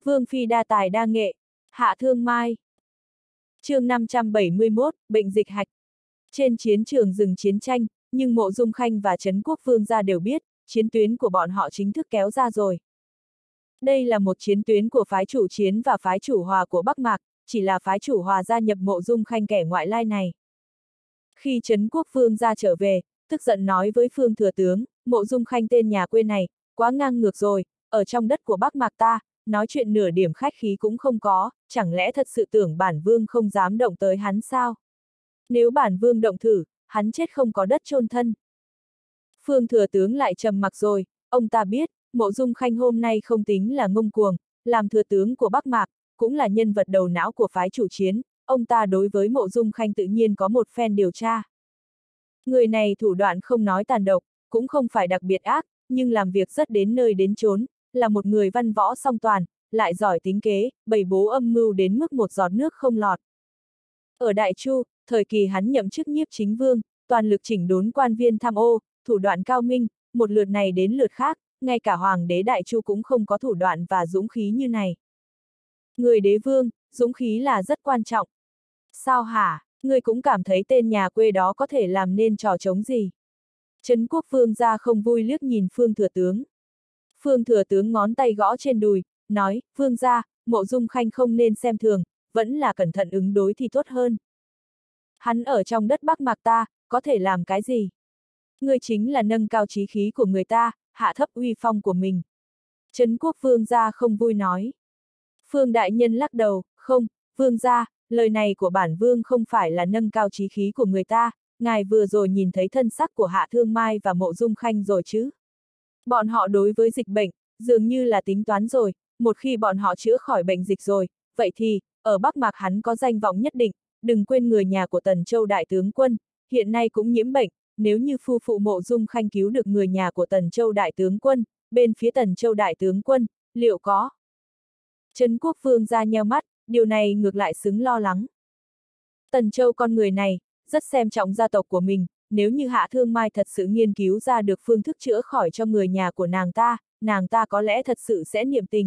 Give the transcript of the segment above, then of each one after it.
Vương phi đa tài đa nghệ, Hạ Thương Mai. Chương 571, bệnh dịch hạch. Trên chiến trường dừng chiến tranh, nhưng Mộ Dung Khanh và Trấn Quốc Vương gia đều biết, chiến tuyến của bọn họ chính thức kéo ra rồi. Đây là một chiến tuyến của phái chủ chiến và phái chủ hòa của Bắc Mạc, chỉ là phái chủ hòa gia nhập Mộ Dung Khanh kẻ ngoại lai này. Khi Trấn Quốc Vương gia trở về, tức giận nói với Phương Thừa Tướng, Mộ Dung Khanh tên nhà quê này, quá ngang ngược rồi, ở trong đất của Bắc Mạc ta, nói chuyện nửa điểm khách khí cũng không có, chẳng lẽ thật sự tưởng bản vương không dám động tới hắn sao? Nếu bản vương động thử, hắn chết không có đất chôn thân. Phương Thừa Tướng lại trầm mặc rồi, ông ta biết, Mộ Dung Khanh hôm nay không tính là ngông cuồng, làm thừa tướng của Bắc Mạc, cũng là nhân vật đầu não của phái chủ chiến, ông ta đối với Mộ Dung Khanh tự nhiên có một phen điều tra. Người này thủ đoạn không nói tàn độc, cũng không phải đặc biệt ác, nhưng làm việc rất đến nơi đến chốn, là một người văn võ song toàn, lại giỏi tính kế, bày bố âm mưu đến mức một giọt nước không lọt. Ở Đại Chu, thời kỳ hắn nhậm chức nhiếp chính vương, toàn lực chỉnh đốn quan viên tham ô, thủ đoạn cao minh, một lượt này đến lượt khác, ngay cả hoàng đế Đại Chu cũng không có thủ đoạn và dũng khí như này. Người đế vương, dũng khí là rất quan trọng. Sao hả, người cũng cảm thấy tên nhà quê đó có thể làm nên trò trống gì? Trấn Quốc Vương gia không vui liếc nhìn Phương Thừa Tướng. Phương Thừa Tướng ngón tay gõ trên đùi, nói, Vương gia, Mộ Dung Khanh không nên xem thường, vẫn là cẩn thận ứng đối thì tốt hơn. Hắn ở trong đất Bắc Mạc ta, có thể làm cái gì? Ngươi chính là nâng cao chí khí của người ta, hạ thấp uy phong của mình. Trấn Quốc Vương gia không vui nói. Phương đại nhân lắc đầu, không, Vương gia, lời này của bản vương không phải là nâng cao chí khí của người ta, ngài vừa rồi nhìn thấy thân sắc của Hạ Thương Mai và Mộ Dung Khanh rồi chứ. Bọn họ đối với dịch bệnh, dường như là tính toán rồi, một khi bọn họ chữa khỏi bệnh dịch rồi, vậy thì, ở Bắc Mạc hắn có danh vọng nhất định, đừng quên người nhà của Tần Châu Đại Tướng Quân, hiện nay cũng nhiễm bệnh, nếu như phu phụ Mộ Dung Khanh cứu được người nhà của Tần Châu Đại Tướng Quân, bên phía Tần Châu Đại Tướng Quân, liệu có? Trấn Quốc Vương ra nheo mắt, điều này ngược lại xứng lo lắng. Tần Châu con người này, rất xem trọng gia tộc của mình, nếu như Hạ Thương Mai thật sự nghiên cứu ra được phương thức chữa khỏi cho người nhà của nàng ta có lẽ thật sự sẽ niệm tình.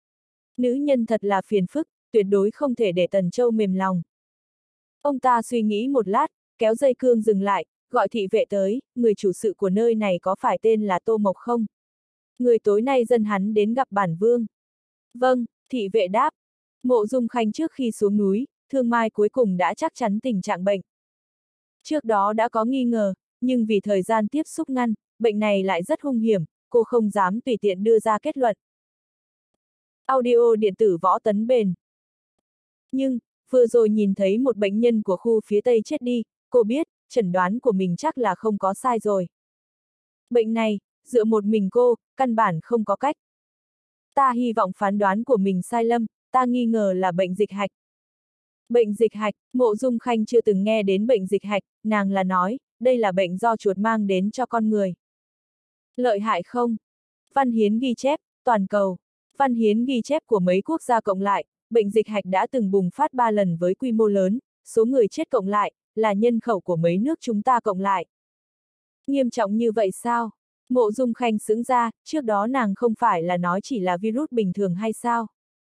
Nữ nhân thật là phiền phức, tuyệt đối không thể để Tần Châu mềm lòng. Ông ta suy nghĩ một lát, kéo dây cương dừng lại, gọi thị vệ tới, người chủ sự của nơi này có phải tên là Tô Mộc không? Người tối nay dân hắn đến gặp bản vương. Vâng, thị vệ đáp. Mộ Dung Khanh trước khi xuống núi, Thương Mai cuối cùng đã chắc chắn tình trạng bệnh. Trước đó đã có nghi ngờ, nhưng vì thời gian tiếp xúc ngắn, bệnh này lại rất hung hiểm, cô không dám tùy tiện đưa ra kết luận. Audio điện tử Võ Tấn Bền. Nhưng, vừa rồi nhìn thấy một bệnh nhân của khu phía Tây chết đi, cô biết, chẩn đoán của mình chắc là không có sai rồi. Bệnh này, dựa một mình cô, căn bản không có cách. Ta hy vọng phán đoán của mình sai lầm, ta nghi ngờ là bệnh dịch hạch. Bệnh dịch hạch, Mộ Dung Khanh chưa từng nghe đến bệnh dịch hạch, nàng là nói, đây là bệnh do chuột mang đến cho con người. Lợi hại không? Văn hiến ghi chép, toàn cầu. Văn hiến ghi chép của mấy quốc gia cộng lại, bệnh dịch hạch đã từng bùng phát 3 lần với quy mô lớn, số người chết cộng lại, là nhân khẩu của mấy nước chúng ta cộng lại. Nghiêm trọng như vậy sao? Mộ Dung Khanh sững ra, trước đó nàng không phải là nói chỉ là virus bình thường hay sao?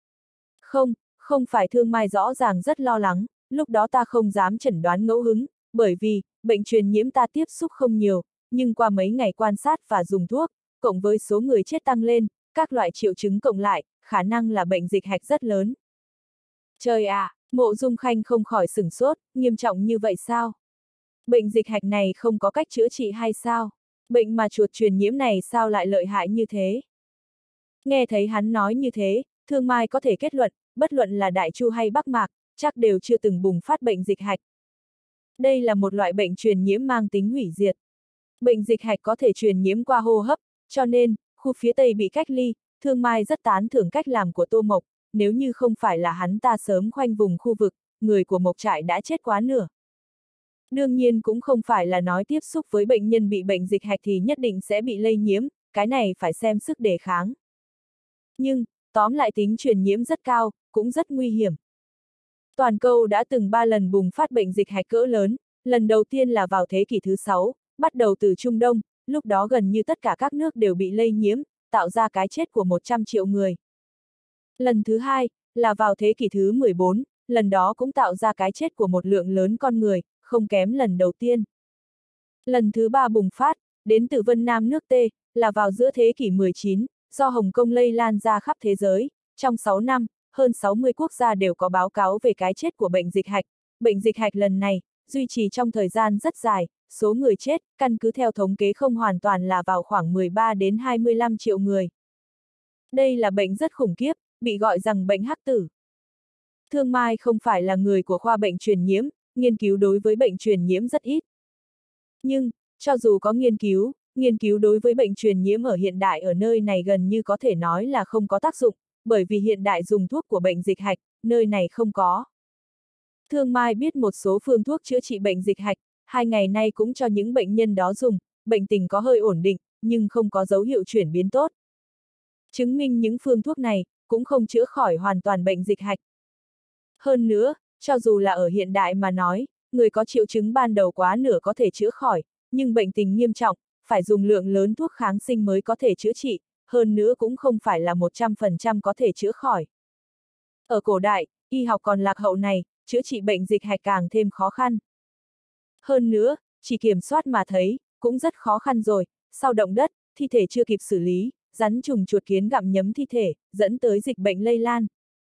Không phải. Thương Mai rõ ràng rất lo lắng, lúc đó ta không dám chẩn đoán ngẫu hứng, bởi vì, bệnh truyền nhiễm ta tiếp xúc không nhiều, nhưng qua mấy ngày quan sát và dùng thuốc, cộng với số người chết tăng lên, các loại triệu chứng cộng lại, khả năng là bệnh dịch hạch rất lớn. Trời ạ, Mộ Dung Khanh không khỏi sửng sốt, nghiêm trọng như vậy sao? Bệnh dịch hạch này không có cách chữa trị hay sao? Bệnh mà chuột truyền nhiễm này sao lại lợi hại như thế? Nghe thấy hắn nói như thế, Thương Mai có thể kết luận, bất luận là Đại Chu hay Bắc Mạc, chắc đều chưa từng bùng phát bệnh dịch hạch. Đây là một loại bệnh truyền nhiễm mang tính hủy diệt. Bệnh dịch hạch có thể truyền nhiễm qua hô hấp, cho nên, khu phía Tây bị cách ly, Thương Mai rất tán thưởng cách làm của Tô Mộc, nếu như không phải là hắn ta sớm khoanh vùng khu vực, người của Mộc trại đã chết quá nửa. Đương nhiên cũng không phải là nói tiếp xúc với bệnh nhân bị bệnh dịch hạch thì nhất định sẽ bị lây nhiễm, cái này phải xem sức đề kháng. Nhưng, tóm lại tính truyền nhiễm rất cao, cũng rất nguy hiểm. Toàn cầu đã từng 3 lần bùng phát bệnh dịch hạch cỡ lớn, lần đầu tiên là vào thế kỷ thứ 6, bắt đầu từ Trung Đông, lúc đó gần như tất cả các nước đều bị lây nhiễm, tạo ra cái chết của 100 triệu người. Lần thứ hai, là vào thế kỷ thứ 14, lần đó cũng tạo ra cái chết của một lượng lớn con người, không kém lần đầu tiên. Lần thứ ba bùng phát, đến từ Vân Nam nước T, là vào giữa thế kỷ 19, do Hồng Kông lây lan ra khắp thế giới. Trong 6 năm, hơn 60 quốc gia đều có báo cáo về cái chết của bệnh dịch hạch. Bệnh dịch hạch lần này, duy trì trong thời gian rất dài, số người chết, căn cứ theo thống kế không hoàn toàn là vào khoảng 13 đến 25 triệu người. Đây là bệnh rất khủng khiếp, bị gọi rằng bệnh hắc tử. Thương Mai không phải là người của khoa bệnh truyền nhiễm, nghiên cứu đối với bệnh truyền nhiễm rất ít. Nhưng, cho dù có nghiên cứu đối với bệnh truyền nhiễm ở hiện đại ở nơi này gần như có thể nói là không có tác dụng, bởi vì hiện đại dùng thuốc của bệnh dịch hạch, nơi này không có. Thương Mai biết một số phương thuốc chữa trị bệnh dịch hạch, 2 ngày nay cũng cho những bệnh nhân đó dùng, bệnh tình có hơi ổn định, nhưng không có dấu hiệu chuyển biến tốt. Chứng minh những phương thuốc này, cũng không chữa khỏi hoàn toàn bệnh dịch hạch. Hơn nữa, cho dù là ở hiện đại mà nói, người có triệu chứng ban đầu quá nửa có thể chữa khỏi, nhưng bệnh tình nghiêm trọng, phải dùng lượng lớn thuốc kháng sinh mới có thể chữa trị, hơn nữa cũng không phải là 100% có thể chữa khỏi. Ở cổ đại, y học còn lạc hậu này, chữa trị bệnh dịch hạch càng thêm khó khăn. Hơn nữa, chỉ kiểm soát mà thấy, cũng rất khó khăn rồi, sau động đất, thi thể chưa kịp xử lý, rắn trùng chuột kiến gặm nhấm thi thể, dẫn tới dịch bệnh lây lan.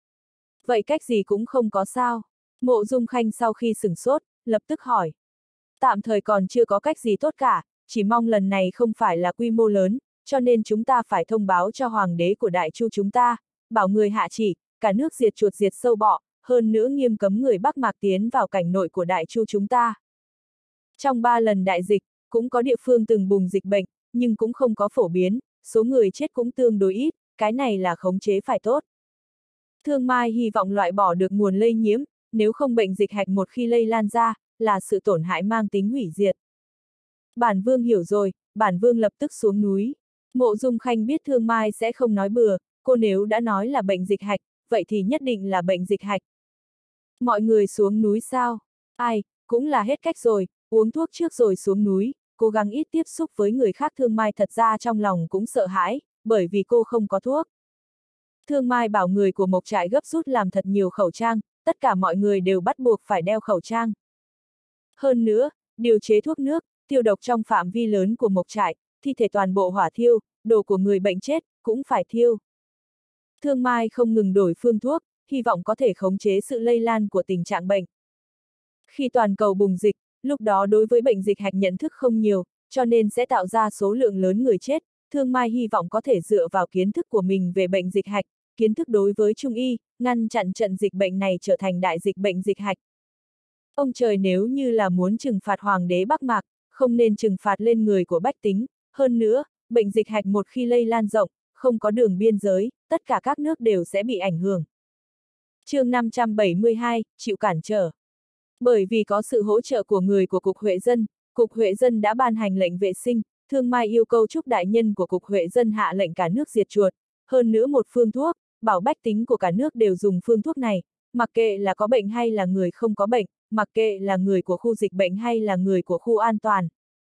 Vậy cách gì cũng không có sao. Mộ Dung Khanh sau khi sửng sốt, lập tức hỏi. Tạm thời còn chưa có cách gì tốt cả, chỉ mong lần này không phải là quy mô lớn, cho nên chúng ta phải thông báo cho hoàng đế của Đại Chu chúng ta, bảo người hạ chỉ, cả nước diệt chuột diệt sâu bọ, hơn nữa nghiêm cấm người Bắc Mạc tiến vào cảnh nội của Đại Chu chúng ta. Trong 3 lần đại dịch, cũng có địa phương từng bùng dịch bệnh, nhưng cũng không có phổ biến, số người chết cũng tương đối ít, cái này là khống chế phải tốt. Thương Mai hy vọng loại bỏ được nguồn lây nhiễm, nếu không bệnh dịch hạch một khi lây lan ra, là sự tổn hại mang tính hủy diệt. Bản Vương hiểu rồi, Bản Vương lập tức xuống núi. Mộ Dung Khanh biết Thương Mai sẽ không nói bừa, cô nếu đã nói là bệnh dịch hạch, vậy thì nhất định là bệnh dịch hạch. Mọi người xuống núi sao? Ai, cũng là hết cách rồi, uống thuốc trước rồi xuống núi, cố gắng ít tiếp xúc với người khác. Thương Mai thật ra trong lòng cũng sợ hãi, bởi vì cô không có thuốc. Thương Mai bảo người của Mộc Trại gấp rút làm thật nhiều khẩu trang, tất cả mọi người đều bắt buộc phải đeo khẩu trang. Hơn nữa, điều chế thuốc nước, tiêu độc trong phạm vi lớn của Mộc Trại, thi thể toàn bộ hỏa thiêu, đồ của người bệnh chết, cũng phải thiêu. Thương Mai không ngừng đổi phương thuốc, hy vọng có thể khống chế sự lây lan của tình trạng bệnh. Khi toàn cầu bùng dịch, lúc đó đối với bệnh dịch hạch nhận thức không nhiều, cho nên sẽ tạo ra số lượng lớn người chết. Thương Mai hy vọng có thể dựa vào kiến thức của mình về bệnh dịch hạch, kiến thức đối với Trung y, ngăn chặn trận dịch bệnh này trở thành đại dịch bệnh dịch hạch. Ông trời nếu như là muốn trừng phạt hoàng đế Bắc Mạc, không nên trừng phạt lên người của bách tính. Hơn nữa, bệnh dịch hạch một khi lây lan rộng, không có đường biên giới, tất cả các nước đều sẽ bị ảnh hưởng. Chương 572, chịu cản trở. Bởi vì có sự hỗ trợ của người của Cục Huệ Dân đã ban hành lệnh vệ sinh, Thương Mai yêu cầu Trúc đại nhân của Cục Huệ Dân hạ lệnh cả nước diệt chuột, hơn nữa một phương thuốc, bảo bách tính của cả nước đều dùng phương thuốc này, mặc kệ là có bệnh hay là người không có bệnh, mặc kệ là người của khu dịch bệnh hay là người của khu an toàn.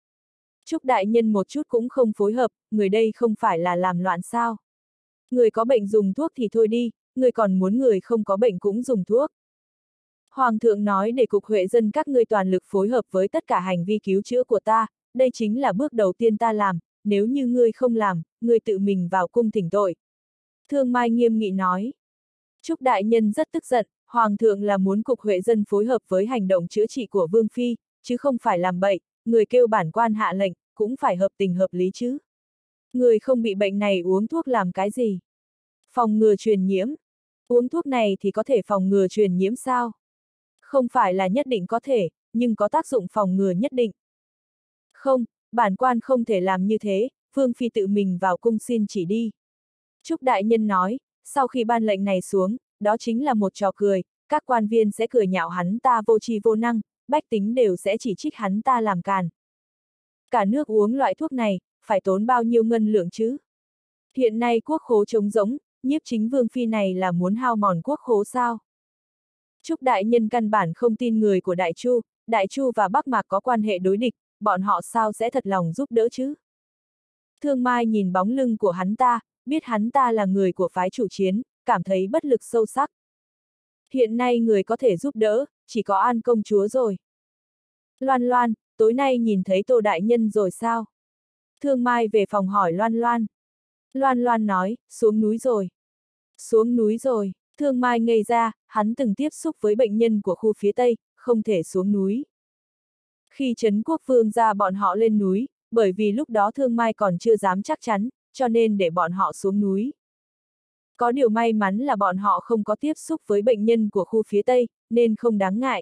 Trúc đại nhân một chút cũng không phối hợp, người đây không phải là làm loạn sao? Người có bệnh dùng thuốc thì thôi đi, người còn muốn người không có bệnh cũng dùng thuốc. Hoàng thượng nói để Cục Huệ Dân các ngươi toàn lực phối hợp với tất cả hành vi cứu chữa của ta, đây chính là bước đầu tiên ta làm, nếu như ngươi không làm, ngươi tự mình vào cung thỉnh tội. Thương Mai nghiêm nghị nói. Trúc đại nhân rất tức giận, Hoàng thượng là muốn Cục Huệ Dân phối hợp với hành động chữa trị của Vương Phi, chứ không phải làm bậy, người kêu bản quan hạ lệnh, cũng phải hợp tình hợp lý chứ. Người không bị bệnh này uống thuốc làm cái gì? Phòng ngừa truyền nhiễm. Uống thuốc này thì có thể phòng ngừa truyền nhiễm sao? Không phải là nhất định có thể, nhưng có tác dụng phòng ngừa nhất định. Không, bản quan không thể làm như thế, Vương Phi tự mình vào cung xin chỉ đi. Trúc đại nhân nói, sau khi ban lệnh này xuống, đó chính là một trò cười, các quan viên sẽ cười nhạo hắn ta vô tri vô năng, bách tính đều sẽ chỉ trích hắn ta làm càn. Cả nước uống loại thuốc này, phải tốn bao nhiêu ngân lượng chứ? Hiện nay quốc khố trống rỗng, nhiếp chính Vương Phi này là muốn hao mòn quốc khố sao? Trúc đại nhân căn bản không tin người của Đại Chu và Bắc Mạc có quan hệ đối địch, bọn họ sao sẽ thật lòng giúp đỡ chứ? Thương Mai nhìn bóng lưng của hắn ta, biết hắn ta là người của phái chủ chiến, cảm thấy bất lực sâu sắc. Hiện nay người có thể giúp đỡ, chỉ có An công chúa rồi. Loan Loan, tối nay nhìn thấy Tô đại nhân rồi sao? Thương Mai về phòng hỏi Loan Loan. Loan Loan nói, xuống núi rồi. Xuống núi rồi, Thương Mai ngây ra, hắn từng tiếp xúc với bệnh nhân của khu phía Tây, không thể xuống núi. Khi Trấn Quốc Vương ra bọn họ lên núi, bởi vì lúc đó Thương Mai còn chưa dám chắc chắn, cho nên để bọn họ xuống núi. Có điều may mắn là bọn họ không có tiếp xúc với bệnh nhân của khu phía Tây, nên không đáng ngại.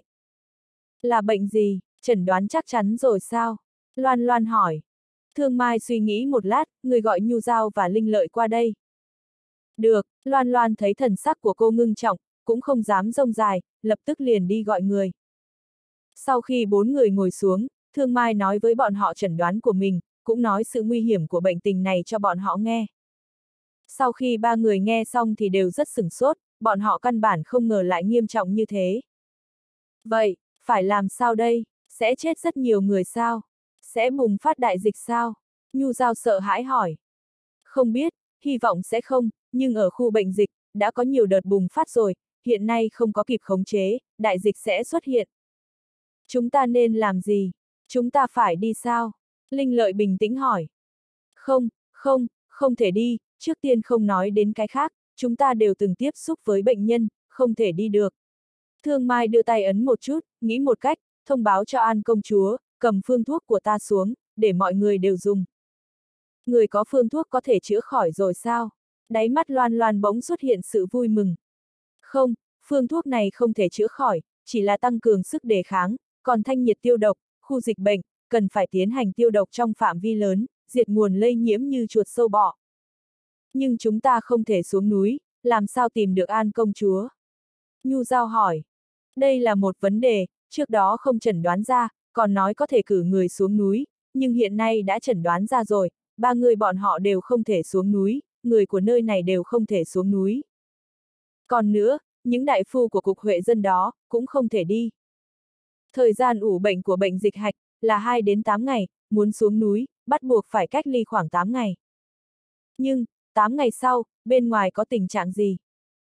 Là bệnh gì, chẩn đoán chắc chắn rồi sao? Loan Loan hỏi. Thương Mai suy nghĩ một lát, người gọi Nhu Giao và Linh Lợi qua đây. Được, Loan Loan thấy thần sắc của cô ngưng trọng, cũng không dám rông dài, lập tức liền đi gọi người. Sau khi 4 người ngồi xuống, Thương Mai nói với bọn họ chẩn đoán của mình, cũng nói sự nguy hiểm của bệnh tình này cho bọn họ nghe. Sau khi 3 người nghe xong thì đều rất sửng sốt, bọn họ căn bản không ngờ lại nghiêm trọng như thế. Vậy, phải làm sao đây? Sẽ chết rất nhiều người sao? Sẽ bùng phát đại dịch sao? Nhu Giao sợ hãi hỏi. Không biết, hy vọng sẽ không, nhưng ở khu bệnh dịch, đã có nhiều đợt bùng phát rồi, hiện nay không có kịp khống chế, đại dịch sẽ xuất hiện. Chúng ta nên làm gì? Chúng ta phải đi sao? Linh Lợi bình tĩnh hỏi. Không thể đi, trước tiên không nói đến cái khác, chúng ta đều từng tiếp xúc với bệnh nhân, không thể đi được. Thương Mai đưa tay ấn một chút, nghĩ một cách, thông báo cho An công chúa, cầm phương thuốc của ta xuống, để mọi người đều dùng. Người có phương thuốc có thể chữa khỏi rồi sao? Đáy mắt Loan Loan bỗng xuất hiện sự vui mừng. Không, phương thuốc này không thể chữa khỏi, chỉ là tăng cường sức đề kháng, còn thanh nhiệt tiêu độc, khu dịch bệnh, cần phải tiến hành tiêu độc trong phạm vi lớn, diệt nguồn lây nhiễm như chuột sâu bọ. Nhưng chúng ta không thể xuống núi, làm sao tìm được An công chúa? Nhu Giao hỏi. Đây là một vấn đề, trước đó không chẩn đoán ra, còn nói có thể cử người xuống núi, nhưng hiện nay đã chẩn đoán ra rồi, 3 người bọn họ đều không thể xuống núi, người của nơi này đều không thể xuống núi. Còn nữa, những đại phu của cục Huệ dân đó, cũng không thể đi. Thời gian ủ bệnh của bệnh dịch hạch, là 2 đến 8 ngày, muốn xuống núi, bắt buộc phải cách ly khoảng 8 ngày. Nhưng, 8 ngày sau, bên ngoài có tình trạng gì?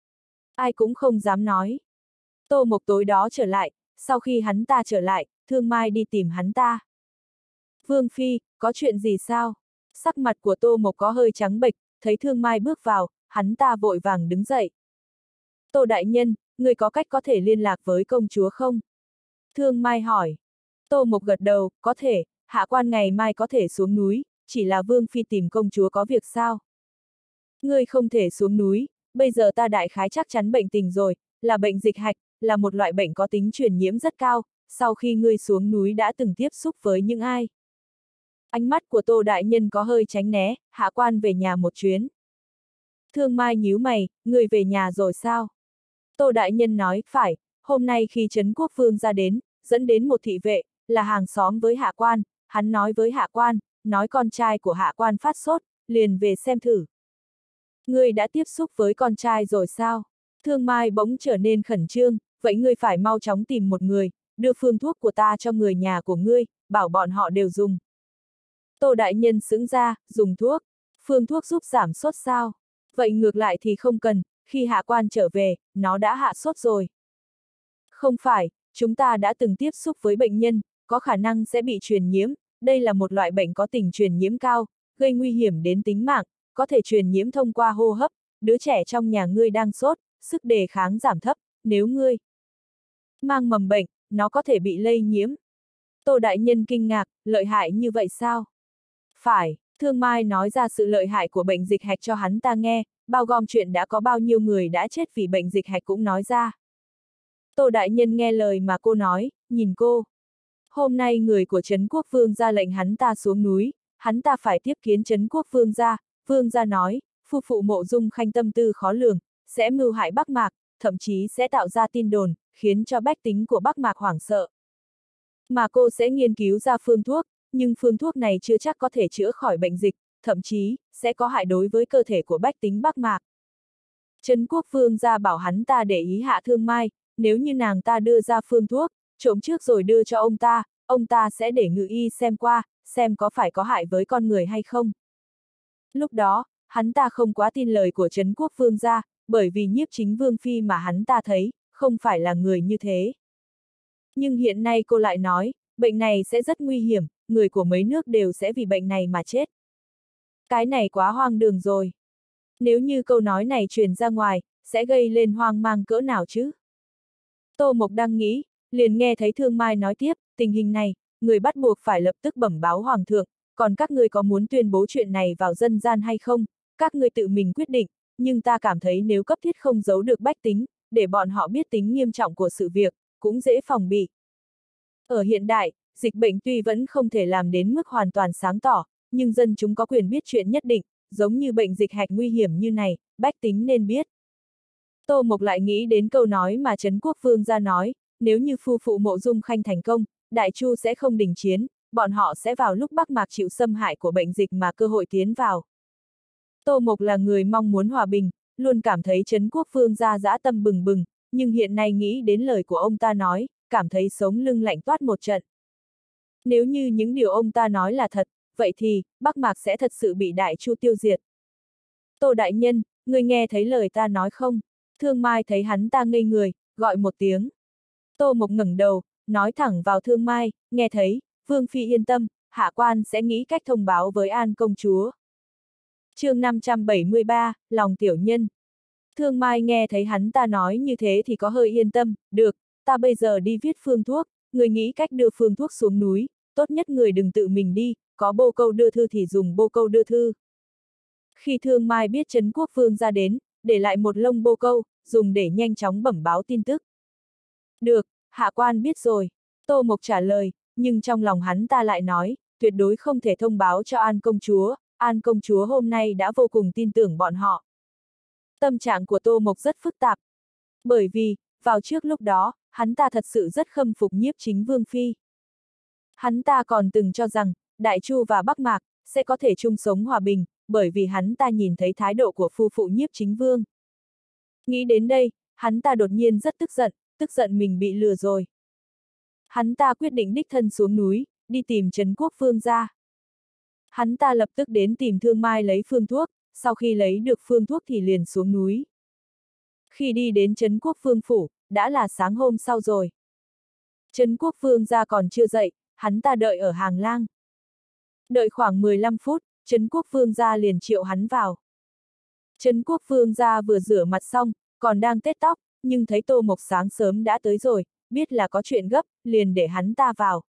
Ai cũng không dám nói. Tô Mộc tối đó trở lại, sau khi hắn ta trở lại, Thương Mai đi tìm hắn ta. Vương Phi, có chuyện gì sao? Sắc mặt của Tô Mộc có hơi trắng bệch, thấy Thương Mai bước vào, hắn ta vội vàng đứng dậy. Tô đại nhân, người có cách có thể liên lạc với công chúa không? Thương Mai hỏi. Tô Mộc gật đầu, có thể, hạ quan ngày mai có thể xuống núi, chỉ là Vương Phi tìm công chúa có việc sao? Ngươi không thể xuống núi, bây giờ ta đại khái chắc chắn bệnh tình rồi, là bệnh dịch hạch, là một loại bệnh có tính truyền nhiễm rất cao, sau khi ngươi xuống núi đã từng tiếp xúc với những ai? Ánh mắt của Tô đại nhân có hơi tránh né, hạ quan về nhà một chuyến. Thương Mai nhíu mày, ngươi về nhà rồi sao? Tô đại nhân nói, phải, hôm nay khi Trấn Quốc Vương ra đến, dẫn đến một thị vệ, là hàng xóm với hạ quan, hắn nói với hạ quan, nói con trai của hạ quan phát sốt, liền về xem thử. Ngươi đã tiếp xúc với con trai rồi sao? Thương Mai bỗng trở nên khẩn trương, vậy ngươi phải mau chóng tìm một người, đưa phương thuốc của ta cho người nhà của ngươi, bảo bọn họ đều dùng. Tô đại nhân sững ra, dùng thuốc, phương thuốc giúp giảm sốt sao? Vậy ngược lại thì không cần, khi hạ quan trở về, nó đã hạ sốt rồi. Không phải, chúng ta đã từng tiếp xúc với bệnh nhân, có khả năng sẽ bị truyền nhiễm, đây là một loại bệnh có tình truyền nhiễm cao, gây nguy hiểm đến tính mạng, có thể truyền nhiễm thông qua hô hấp, đứa trẻ trong nhà ngươi đang sốt, sức đề kháng giảm thấp, nếu ngươi mang mầm bệnh, nó có thể bị lây nhiễm. Tô đại nhân kinh ngạc, lợi hại như vậy sao? Phải, Thương Mai nói ra sự lợi hại của bệnh dịch hạch cho hắn ta nghe, bao gồm chuyện đã có bao nhiêu người đã chết vì bệnh dịch hạch cũng nói ra. Tô đại nhân nghe lời mà cô nói, nhìn cô. Hôm nay người của Trấn Quốc Vương ra lệnh hắn ta xuống núi, hắn ta phải tiếp kiến Trấn Quốc Vương ra, Vương ra nói, phu phụ Mộ Dung Khanh tâm tư khó lường, sẽ mưu hại Bắc Mạc, thậm chí sẽ tạo ra tin đồn, khiến cho bách tính của Bắc Mạc hoảng sợ. Mà cô sẽ nghiên cứu ra phương thuốc, nhưng phương thuốc này chưa chắc có thể chữa khỏi bệnh dịch, thậm chí, sẽ có hại đối với cơ thể của bách tính Bắc Mạc. Trấn Quốc Vương ra bảo hắn ta để ý Hạ Thương Mai, nếu như nàng ta đưa ra phương thuốc, trộm trước rồi đưa cho ông ta sẽ để ngự y xem qua, xem có phải có hại với con người hay không. Lúc đó, hắn ta không quá tin lời của Trấn Quốc Vương ra, bởi vì nhiếp chính vương phi mà hắn ta thấy, không phải là người như thế. Nhưng hiện nay cô lại nói, bệnh này sẽ rất nguy hiểm, người của mấy nước đều sẽ vì bệnh này mà chết. Cái này quá hoang đường rồi. Nếu như câu nói này truyền ra ngoài, sẽ gây lên hoang mang cỡ nào chứ? Tô Mộc đang nghĩ, liền nghe thấy Thương Mai nói tiếp, tình hình này, người bắt buộc phải lập tức bẩm báo Hoàng thượng, còn các ngươi có muốn tuyên bố chuyện này vào dân gian hay không, các ngươi tự mình quyết định, nhưng ta cảm thấy nếu cấp thiết không giấu được bách tính, để bọn họ biết tính nghiêm trọng của sự việc, cũng dễ phòng bị. Ở hiện đại, dịch bệnh tuy vẫn không thể làm đến mức hoàn toàn sáng tỏ, nhưng dân chúng có quyền biết chuyện nhất định, giống như bệnh dịch hạch nguy hiểm như này, bách tính nên biết. Tô Mộc lại nghĩ đến câu nói mà Trấn Quốc Vương ra nói, nếu như phu phụ Mộ Dung Khanh thành công, Đại Chu sẽ không đình chiến, bọn họ sẽ vào lúc Bắc Mạc chịu xâm hại của bệnh dịch mà cơ hội tiến vào. Tô Mộc là người mong muốn hòa bình, luôn cảm thấy Trấn Quốc Vương ra dã tâm bừng bừng, nhưng hiện nay nghĩ đến lời của ông ta nói, cảm thấy sống lưng lạnh toát một trận. Nếu như những điều ông ta nói là thật, vậy thì, Bắc Mạc sẽ thật sự bị Đại Chu tiêu diệt. Tô Đại Nhân, người nghe thấy lời ta nói không? Thương Mai thấy hắn ta ngây người, gọi một tiếng. Tô Mộc ngẩng đầu, nói thẳng vào Thương Mai, nghe thấy, Vương Phi yên tâm, hạ quan sẽ nghĩ cách thông báo với An công chúa. chương 573, lòng tiểu nhân. Thương Mai nghe thấy hắn ta nói như thế thì có hơi yên tâm, được, ta bây giờ đi viết phương thuốc, người nghĩ cách đưa phương thuốc xuống núi, tốt nhất người đừng tự mình đi, có bô câu đưa thư thì dùng bô câu đưa thư. Khi Thương Mai biết Trấn Quốc Vương ra đến, để lại một lông bô câu, dùng để nhanh chóng bẩm báo tin tức. Được, hạ quan biết rồi, Tô Mộc trả lời, nhưng trong lòng hắn ta lại nói, tuyệt đối không thể thông báo cho An công chúa hôm nay đã vô cùng tin tưởng bọn họ. Tâm trạng của Tô Mộc rất phức tạp. Bởi vì, vào trước lúc đó, hắn ta thật sự rất khâm phục nhiếp chính Vương Phi. Hắn ta còn từng cho rằng, Đại Chu và Bắc Mạc, sẽ có thể chung sống hòa bình, bởi vì hắn ta nhìn thấy thái độ của phu phụ nhiếp chính vương. Nghĩ đến đây, hắn ta đột nhiên rất tức giận mình bị lừa rồi. Hắn ta quyết định đích thân xuống núi, đi tìm Trấn Quốc Vương ra. Hắn ta lập tức đến tìm Thương Mai lấy phương thuốc, sau khi lấy được phương thuốc thì liền xuống núi. Khi đi đến Trấn Quốc Vương phủ, đã là sáng hôm sau rồi. Trấn Quốc Vương ra còn chưa dậy, hắn ta đợi ở hàng lang. Đợi khoảng 15 phút, Trấn Quốc Vương ra liền triệu hắn vào. Trấn Quốc Vương ra vừa rửa mặt xong, còn đang tết tóc, nhưng thấy Tô Mộc sáng sớm đã tới rồi, biết là có chuyện gấp, liền để hắn ta vào.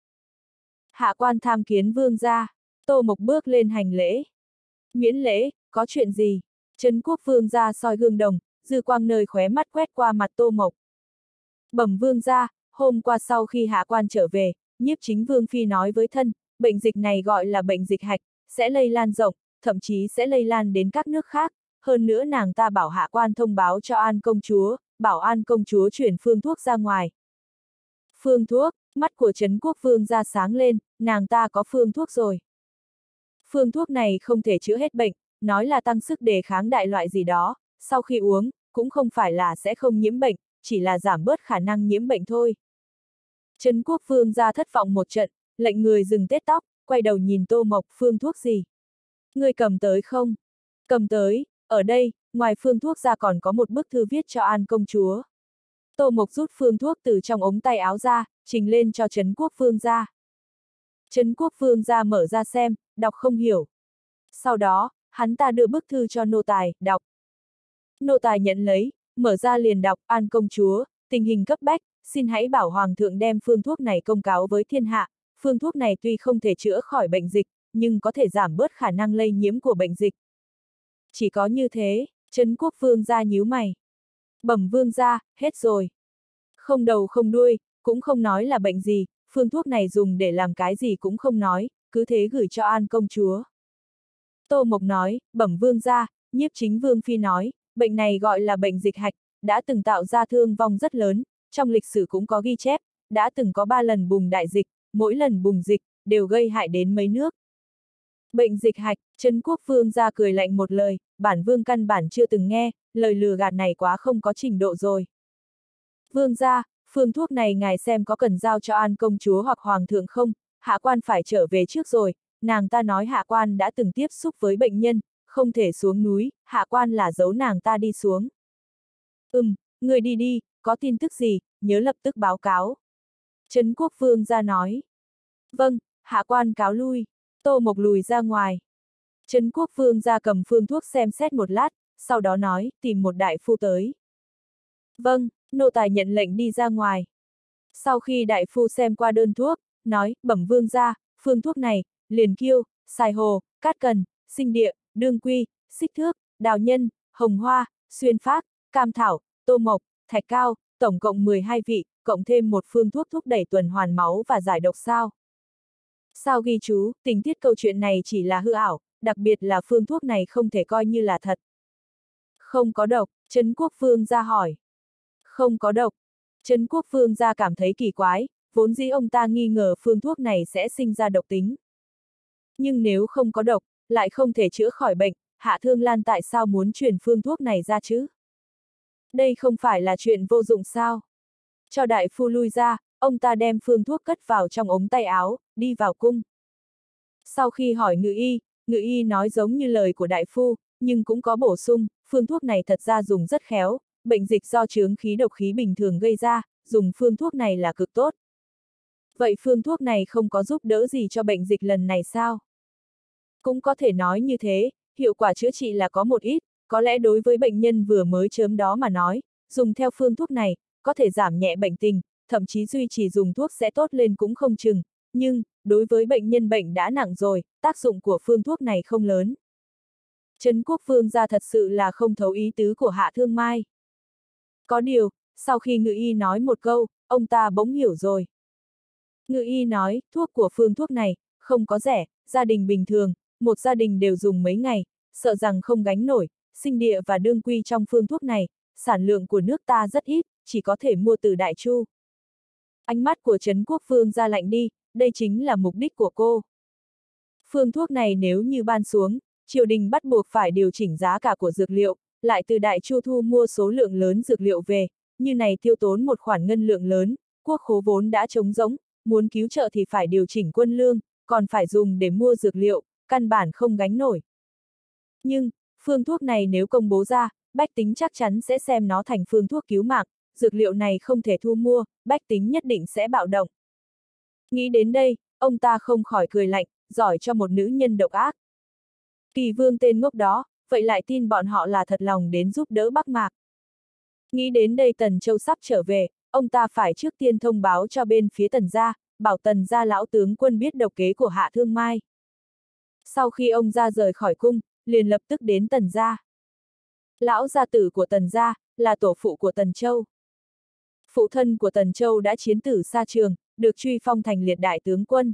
Hạ quan tham kiến Vương ra, Tô Mộc bước lên hành lễ. Miễn lễ, có chuyện gì? Trấn Quốc Vương ra soi gương đồng, dư quang nơi khóe mắt quét qua mặt Tô Mộc. Bẩm Vương ra, hôm qua sau khi hạ quan trở về, nhiếp chính Vương Phi nói với thân, bệnh dịch này gọi là bệnh dịch hạch, sẽ lây lan rộng, thậm chí sẽ lây lan đến các nước khác. Hơn nữa nàng ta bảo hạ quan thông báo cho An công chúa, bảo An công chúa chuyển phương thuốc ra ngoài. Phương thuốc, mắt của Trấn Quốc Vương ra sáng lên, nàng ta có phương thuốc rồi. Phương thuốc này không thể chữa hết bệnh, nói là tăng sức đề kháng đại loại gì đó, sau khi uống, cũng không phải là sẽ không nhiễm bệnh, chỉ là giảm bớt khả năng nhiễm bệnh thôi. Trấn Quốc Vương ra thất vọng một trận, lệnh người dừng tết tóc, quay đầu nhìn Tô Mộc, phương thuốc gì? Người cầm tới không? Cầm tới, ở đây, ngoài phương thuốc ra còn có một bức thư viết cho An công chúa. Tô Mộc rút phương thuốc từ trong ống tay áo ra, trình lên cho Trấn Quốc Vương ra. Trấn Quốc Vương ra mở ra xem, đọc không hiểu. Sau đó, hắn ta đưa bức thư cho nô tài, đọc. Nô tài nhận lấy, mở ra liền đọc, An công chúa, tình hình cấp bách, xin hãy bảo Hoàng thượng đem phương thuốc này công cáo với thiên hạ. Phương thuốc này tuy không thể chữa khỏi bệnh dịch, nhưng có thể giảm bớt khả năng lây nhiễm của bệnh dịch. Chỉ có như thế, Trấn Quốc Vương ra nhíu mày. Bẩm Vương ra, hết rồi. Không đầu không đuôi, cũng không nói là bệnh gì, phương thuốc này dùng để làm cái gì cũng không nói, cứ thế gửi cho An công chúa. Tô Mộc nói, bẩm Vương ra, nhiếp chính Vương Phi nói, bệnh này gọi là bệnh dịch hạch, đã từng tạo ra thương vong rất lớn, trong lịch sử cũng có ghi chép, đã từng có 3 lần bùng đại dịch, mỗi lần bùng dịch, đều gây hại đến mấy nước. Bệnh dịch hạch, Trấn Quốc Vương ra cười lạnh một lời, bản Vương căn bản chưa từng nghe, lời lừa gạt này quá không có trình độ rồi. Vương ra, phương thuốc này ngài xem có cần giao cho An công chúa hoặc Hoàng thượng không, hạ quan phải trở về trước rồi, nàng ta nói hạ quan đã từng tiếp xúc với bệnh nhân, không thể xuống núi, hạ quan là giấu nàng ta đi xuống. Người đi đi, có tin tức gì, nhớ lập tức báo cáo. Trấn Quốc Vương ra nói. Vâng, hạ quan cáo lui. Tô Mộc lùi ra ngoài. Trấn Quốc Vương ra cầm phương thuốc xem xét một lát, sau đó nói, tìm một đại phu tới. Vâng, nô tài nhận lệnh đi ra ngoài. Sau khi đại phu xem qua đơn thuốc, nói, bẩm vương ra, phương thuốc này, liền kiêu, xài hồ, cát cần, sinh địa, đương quy, xích thước, đào nhân, hồng hoa, xuyên phát, cam thảo, tô mộc, thạch cao, tổng cộng 12 vị, cộng thêm một phương thuốc thúc đẩy tuần hoàn máu và giải độc sao. Sao ghi chú, tình tiết câu chuyện này chỉ là hư ảo, đặc biệt là phương thuốc này không thể coi như là thật. Không có độc, Trấn Quốc Vương ra hỏi. Không có độc. Trấn Quốc Vương ra cảm thấy kỳ quái, vốn dĩ ông ta nghi ngờ phương thuốc này sẽ sinh ra độc tính. Nhưng nếu không có độc, lại không thể chữa khỏi bệnh, Hạ Thương Lan tại sao muốn truyền phương thuốc này ra chứ? Đây không phải là chuyện vô dụng sao? Cho đại phu lui ra, ông ta đem phương thuốc cất vào trong ống tay áo, đi vào cung. Sau khi hỏi ngự y nói giống như lời của đại phu, nhưng cũng có bổ sung, phương thuốc này thật ra dùng rất khéo, bệnh dịch do chướng khí độc khí bình thường gây ra, dùng phương thuốc này là cực tốt. Vậy phương thuốc này không có giúp đỡ gì cho bệnh dịch lần này sao? Cũng có thể nói như thế, hiệu quả chữa trị là có một ít, có lẽ đối với bệnh nhân vừa mới chớm đó mà nói, dùng theo phương thuốc này, có thể giảm nhẹ bệnh tình, thậm chí duy trì dùng thuốc sẽ tốt lên cũng không chừng, nhưng, đối với bệnh nhân bệnh đã nặng rồi, tác dụng của phương thuốc này không lớn. Trấn Quốc Vương ra thật sự là không thấu ý tứ của Hạ Thương Mai. Có điều, sau khi ngự y nói một câu, ông ta bỗng hiểu rồi. Ngự y nói, thuốc của phương thuốc này, không có rẻ, gia đình bình thường, một gia đình đều dùng mấy ngày, sợ rằng không gánh nổi, sinh địa và đương quy trong phương thuốc này, sản lượng của nước ta rất ít, chỉ có thể mua từ Đại Chu. Ánh mắt của Trấn Quốc Vương ra lạnh đi, đây chính là mục đích của cô. Phương thuốc này nếu như ban xuống, triều đình bắt buộc phải điều chỉnh giá cả của dược liệu, lại từ Đại Chu thu mua số lượng lớn dược liệu về, như này tiêu tốn một khoản ngân lượng lớn, quốc khố vốn đã trống rỗng, muốn cứu trợ thì phải điều chỉnh quân lương, còn phải dùng để mua dược liệu, căn bản không gánh nổi. Nhưng, phương thuốc này nếu công bố ra, bách tính chắc chắn sẽ xem nó thành phương thuốc cứu mạng, dược liệu này không thể thu mua, bách tính nhất định sẽ bạo động. Nghĩ đến đây, ông ta không khỏi cười lạnh, giỏi cho một nữ nhân độc ác. Kỳ Vương tên ngốc đó, vậy lại tin bọn họ là thật lòng đến giúp đỡ Bắc Mạc. Nghĩ đến đây Tần Châu sắp trở về, ông ta phải trước tiên thông báo cho bên phía Tần gia, bảo Tần gia lão tướng quân biết độc kế của Hạ Thương Mai. Sau khi ông ra rời khỏi cung, liền lập tức đến Tần gia. Lão gia tử của Tần gia, là tổ phụ của Tần Châu. Phụ thân của Tần Châu đã chiến tử xa trường, được truy phong thành liệt đại tướng quân.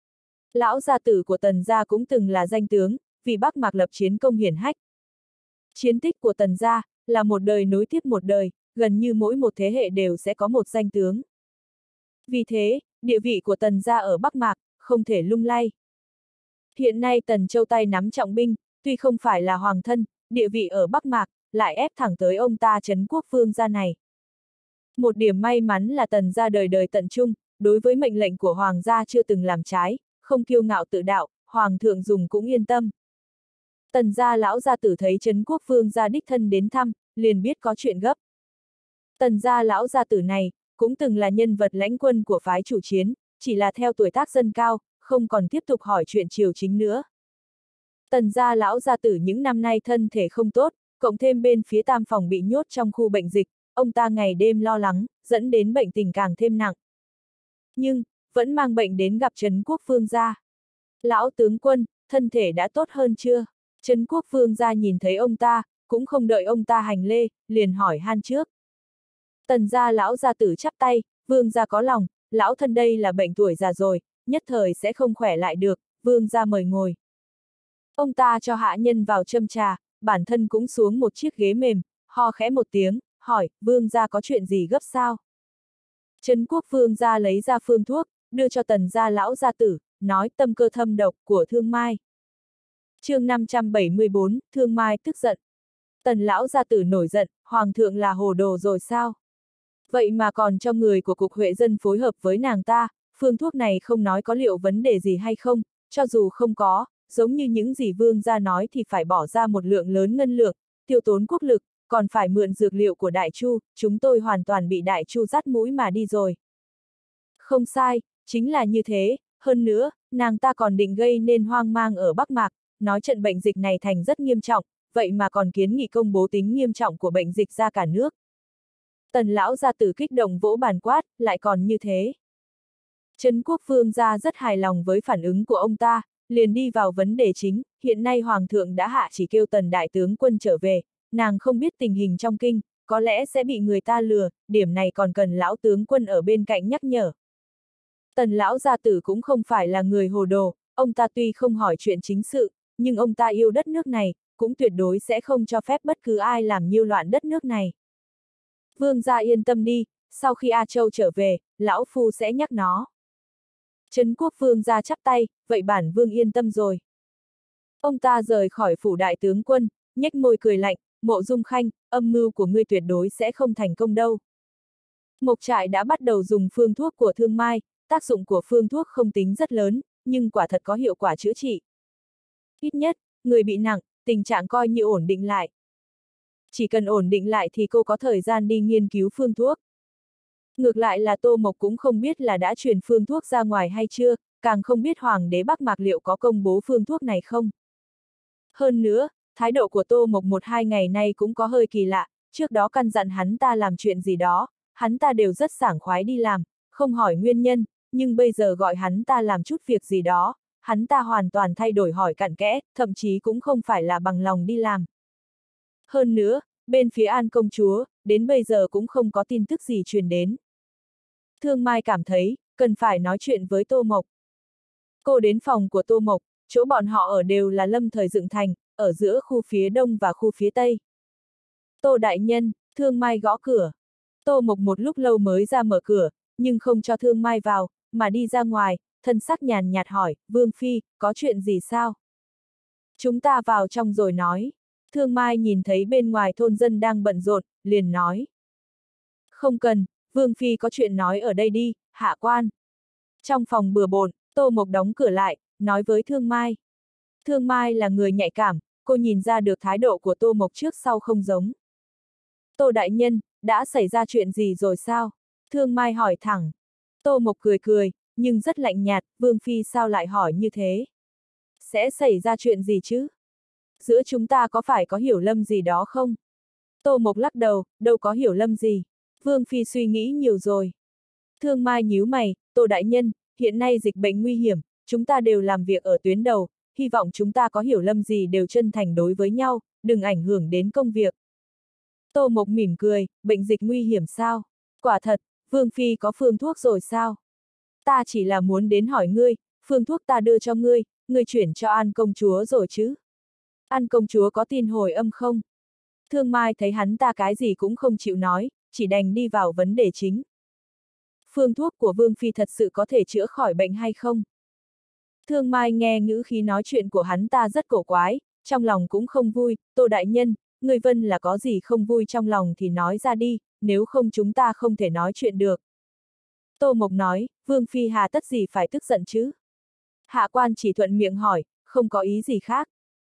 Lão gia tử của Tần gia cũng từng là danh tướng, vì Bắc Mạc lập chiến công hiển hách. Chiến tích của Tần gia, là một đời nối tiếp một đời, gần như mỗi một thế hệ đều sẽ có một danh tướng. Vì thế, địa vị của Tần gia ở Bắc Mạc, không thể lung lay. Hiện nay Tần Châu tay nắm trọng binh, tuy không phải là hoàng thân, địa vị ở Bắc Mạc, lại ép thẳng tới ông ta Trấn Quốc Vương gia này. Một điểm may mắn là Tần gia đời đời tận trung, đối với mệnh lệnh của hoàng gia chưa từng làm trái, không kiêu ngạo tự đạo, hoàng thượng dùng cũng yên tâm. Tần gia lão gia tử thấy Trấn Quốc Vương gia đích thân đến thăm, liền biết có chuyện gấp. Tần gia lão gia tử này, cũng từng là nhân vật lãnh quân của phái chủ chiến, chỉ là theo tuổi tác dâng cao, không còn tiếp tục hỏi chuyện triều chính nữa. Tần gia lão gia tử những năm nay thân thể không tốt, cộng thêm bên phía Tam Phòng bị nhốt trong khu bệnh dịch, ông ta ngày đêm lo lắng, dẫn đến bệnh tình càng thêm nặng. Nhưng, vẫn mang bệnh đến gặp Trấn Quốc Vương gia. Lão tướng quân, thân thể đã tốt hơn chưa? Trấn Quốc Vương gia nhìn thấy ông ta, cũng không đợi ông ta hành lễ, liền hỏi han trước. Tần gia lão gia tử chắp tay, vương gia có lòng, lão thân đây là bệnh tuổi già rồi, nhất thời sẽ không khỏe lại được, vương gia mời ngồi. Ông ta cho hạ nhân vào châm trà, bản thân cũng xuống một chiếc ghế mềm, ho khẽ một tiếng, hỏi, vương gia có chuyện gì gấp sao? Trấn Quốc Vương gia lấy ra phương thuốc, đưa cho Tần gia lão gia tử, nói tâm cơ thâm độc của Thương Mai. Chương 574, Thương Mai tức giận. Tần lão gia tử nổi giận, hoàng thượng là hồ đồ rồi sao? Vậy mà còn cho người của cục Huệ dân phối hợp với nàng ta, phương thuốc này không nói có liệu vấn đề gì hay không, cho dù không có, giống như những gì vương gia nói thì phải bỏ ra một lượng lớn ngân lượng, tiêu tốn quốc lực, còn phải mượn dược liệu của Đại Chu, chúng tôi hoàn toàn bị Đại Chu dắt mũi mà đi rồi. Không sai, chính là như thế, hơn nữa, nàng ta còn định gây nên hoang mang ở Bắc Mạc, nói trận bệnh dịch này thành rất nghiêm trọng, vậy mà còn kiến nghị công bố tính nghiêm trọng của bệnh dịch ra cả nước. Tần lão gia tử kích động vỗ bàn quát, lại còn như thế. Trấn Quốc Vương gia rất hài lòng với phản ứng của ông ta, liền đi vào vấn đề chính, hiện nay Hoàng thượng đã hạ chỉ kêu Tần đại tướng quân trở về, nàng không biết tình hình trong kinh, có lẽ sẽ bị người ta lừa, điểm này còn cần lão tướng quân ở bên cạnh nhắc nhở. Tần lão gia tử cũng không phải là người hồ đồ, ông ta tuy không hỏi chuyện chính sự, nhưng ông ta yêu đất nước này, cũng tuyệt đối sẽ không cho phép bất cứ ai làm nhiêu loạn đất nước này. Vương gia yên tâm đi, sau khi A Châu trở về, lão phu sẽ nhắc nó. Trấn Quốc Vương gia chắp tay, vậy bản vương yên tâm rồi. Ông ta rời khỏi phủ đại tướng quân, nhếch môi cười lạnh, Mộ Dung Khanh, âm mưu của ngươi tuyệt đối sẽ không thành công đâu. Mộc Trại đã bắt đầu dùng phương thuốc của Thương Mai, tác dụng của phương thuốc không tính rất lớn, nhưng quả thật có hiệu quả chữa trị. Ít nhất, người bị nặng, tình trạng coi như ổn định lại. Chỉ cần ổn định lại thì cô có thời gian đi nghiên cứu phương thuốc. Ngược lại là Tô Mộc cũng không biết là đã truyền phương thuốc ra ngoài hay chưa, càng không biết Hoàng đế Bắc Mạc liệu có công bố phương thuốc này không. Hơn nữa, thái độ của Tô Mộc 1-2 ngày nay cũng có hơi kỳ lạ, trước đó căn dặn hắn ta làm chuyện gì đó, hắn ta đều rất sảng khoái đi làm, không hỏi nguyên nhân, nhưng bây giờ gọi hắn ta làm chút việc gì đó, hắn ta hoàn toàn thay đổi hỏi cặn kẽ, thậm chí cũng không phải là bằng lòng đi làm. Hơn nữa, bên phía An công chúa, đến bây giờ cũng không có tin tức gì truyền đến. Thương Mai cảm thấy, cần phải nói chuyện với Tô Mộc. Cô đến phòng của Tô Mộc, chỗ bọn họ ở đều là lâm thời dựng thành, ở giữa khu phía đông và khu phía tây. Tô đại nhân, Thương Mai gõ cửa. Tô Mộc một lúc lâu mới ra mở cửa, nhưng không cho Thương Mai vào, mà đi ra ngoài, thân sắc nhàn nhạt hỏi, Vương Phi, có chuyện gì sao? Chúng ta vào trong rồi nói. Thương Mai nhìn thấy bên ngoài thôn dân đang bận rộn, liền nói. Không cần, Vương Phi có chuyện nói ở đây đi, hạ quan. Trong phòng bừa bộn, Tô Mộc đóng cửa lại, nói với Thương Mai. Thương Mai là người nhạy cảm, cô nhìn ra được thái độ của Tô Mộc trước sau không giống. Tô đại nhân, đã xảy ra chuyện gì rồi sao? Thương Mai hỏi thẳng. Tô Mộc cười cười, nhưng rất lạnh nhạt, Vương Phi sao lại hỏi như thế? Sẽ xảy ra chuyện gì chứ? Giữa chúng ta có phải có hiểu lầm gì đó không? Tô Mộc lắc đầu, đâu có hiểu lầm gì. Vương Phi suy nghĩ nhiều rồi. Thương Mai nhíu mày, Tô đại nhân, hiện nay dịch bệnh nguy hiểm, chúng ta đều làm việc ở tuyến đầu, hy vọng chúng ta có hiểu lầm gì đều chân thành đối với nhau, đừng ảnh hưởng đến công việc. Tô Mộc mỉm cười, bệnh dịch nguy hiểm sao? Quả thật, Vương Phi có phương thuốc rồi sao? Ta chỉ là muốn đến hỏi ngươi, phương thuốc ta đưa cho ngươi, ngươi chuyển cho An công chúa rồi chứ? An công chúa có tin hồi âm không? Thương Mai thấy hắn ta cái gì cũng không chịu nói, chỉ đành đi vào vấn đề chính. Phương thuốc của Vương Phi thật sự có thể chữa khỏi bệnh hay không? Thương Mai nghe ngữ khí nói chuyện của hắn ta rất cổ quái, trong lòng cũng không vui, Tô đại nhân, người Vân là có gì không vui trong lòng thì nói ra đi, nếu không chúng ta không thể nói chuyện được. Tô Mộc nói, Vương Phi hà tất gì phải tức giận chứ? Hạ quan chỉ thuận miệng hỏi, không có ý gì khác.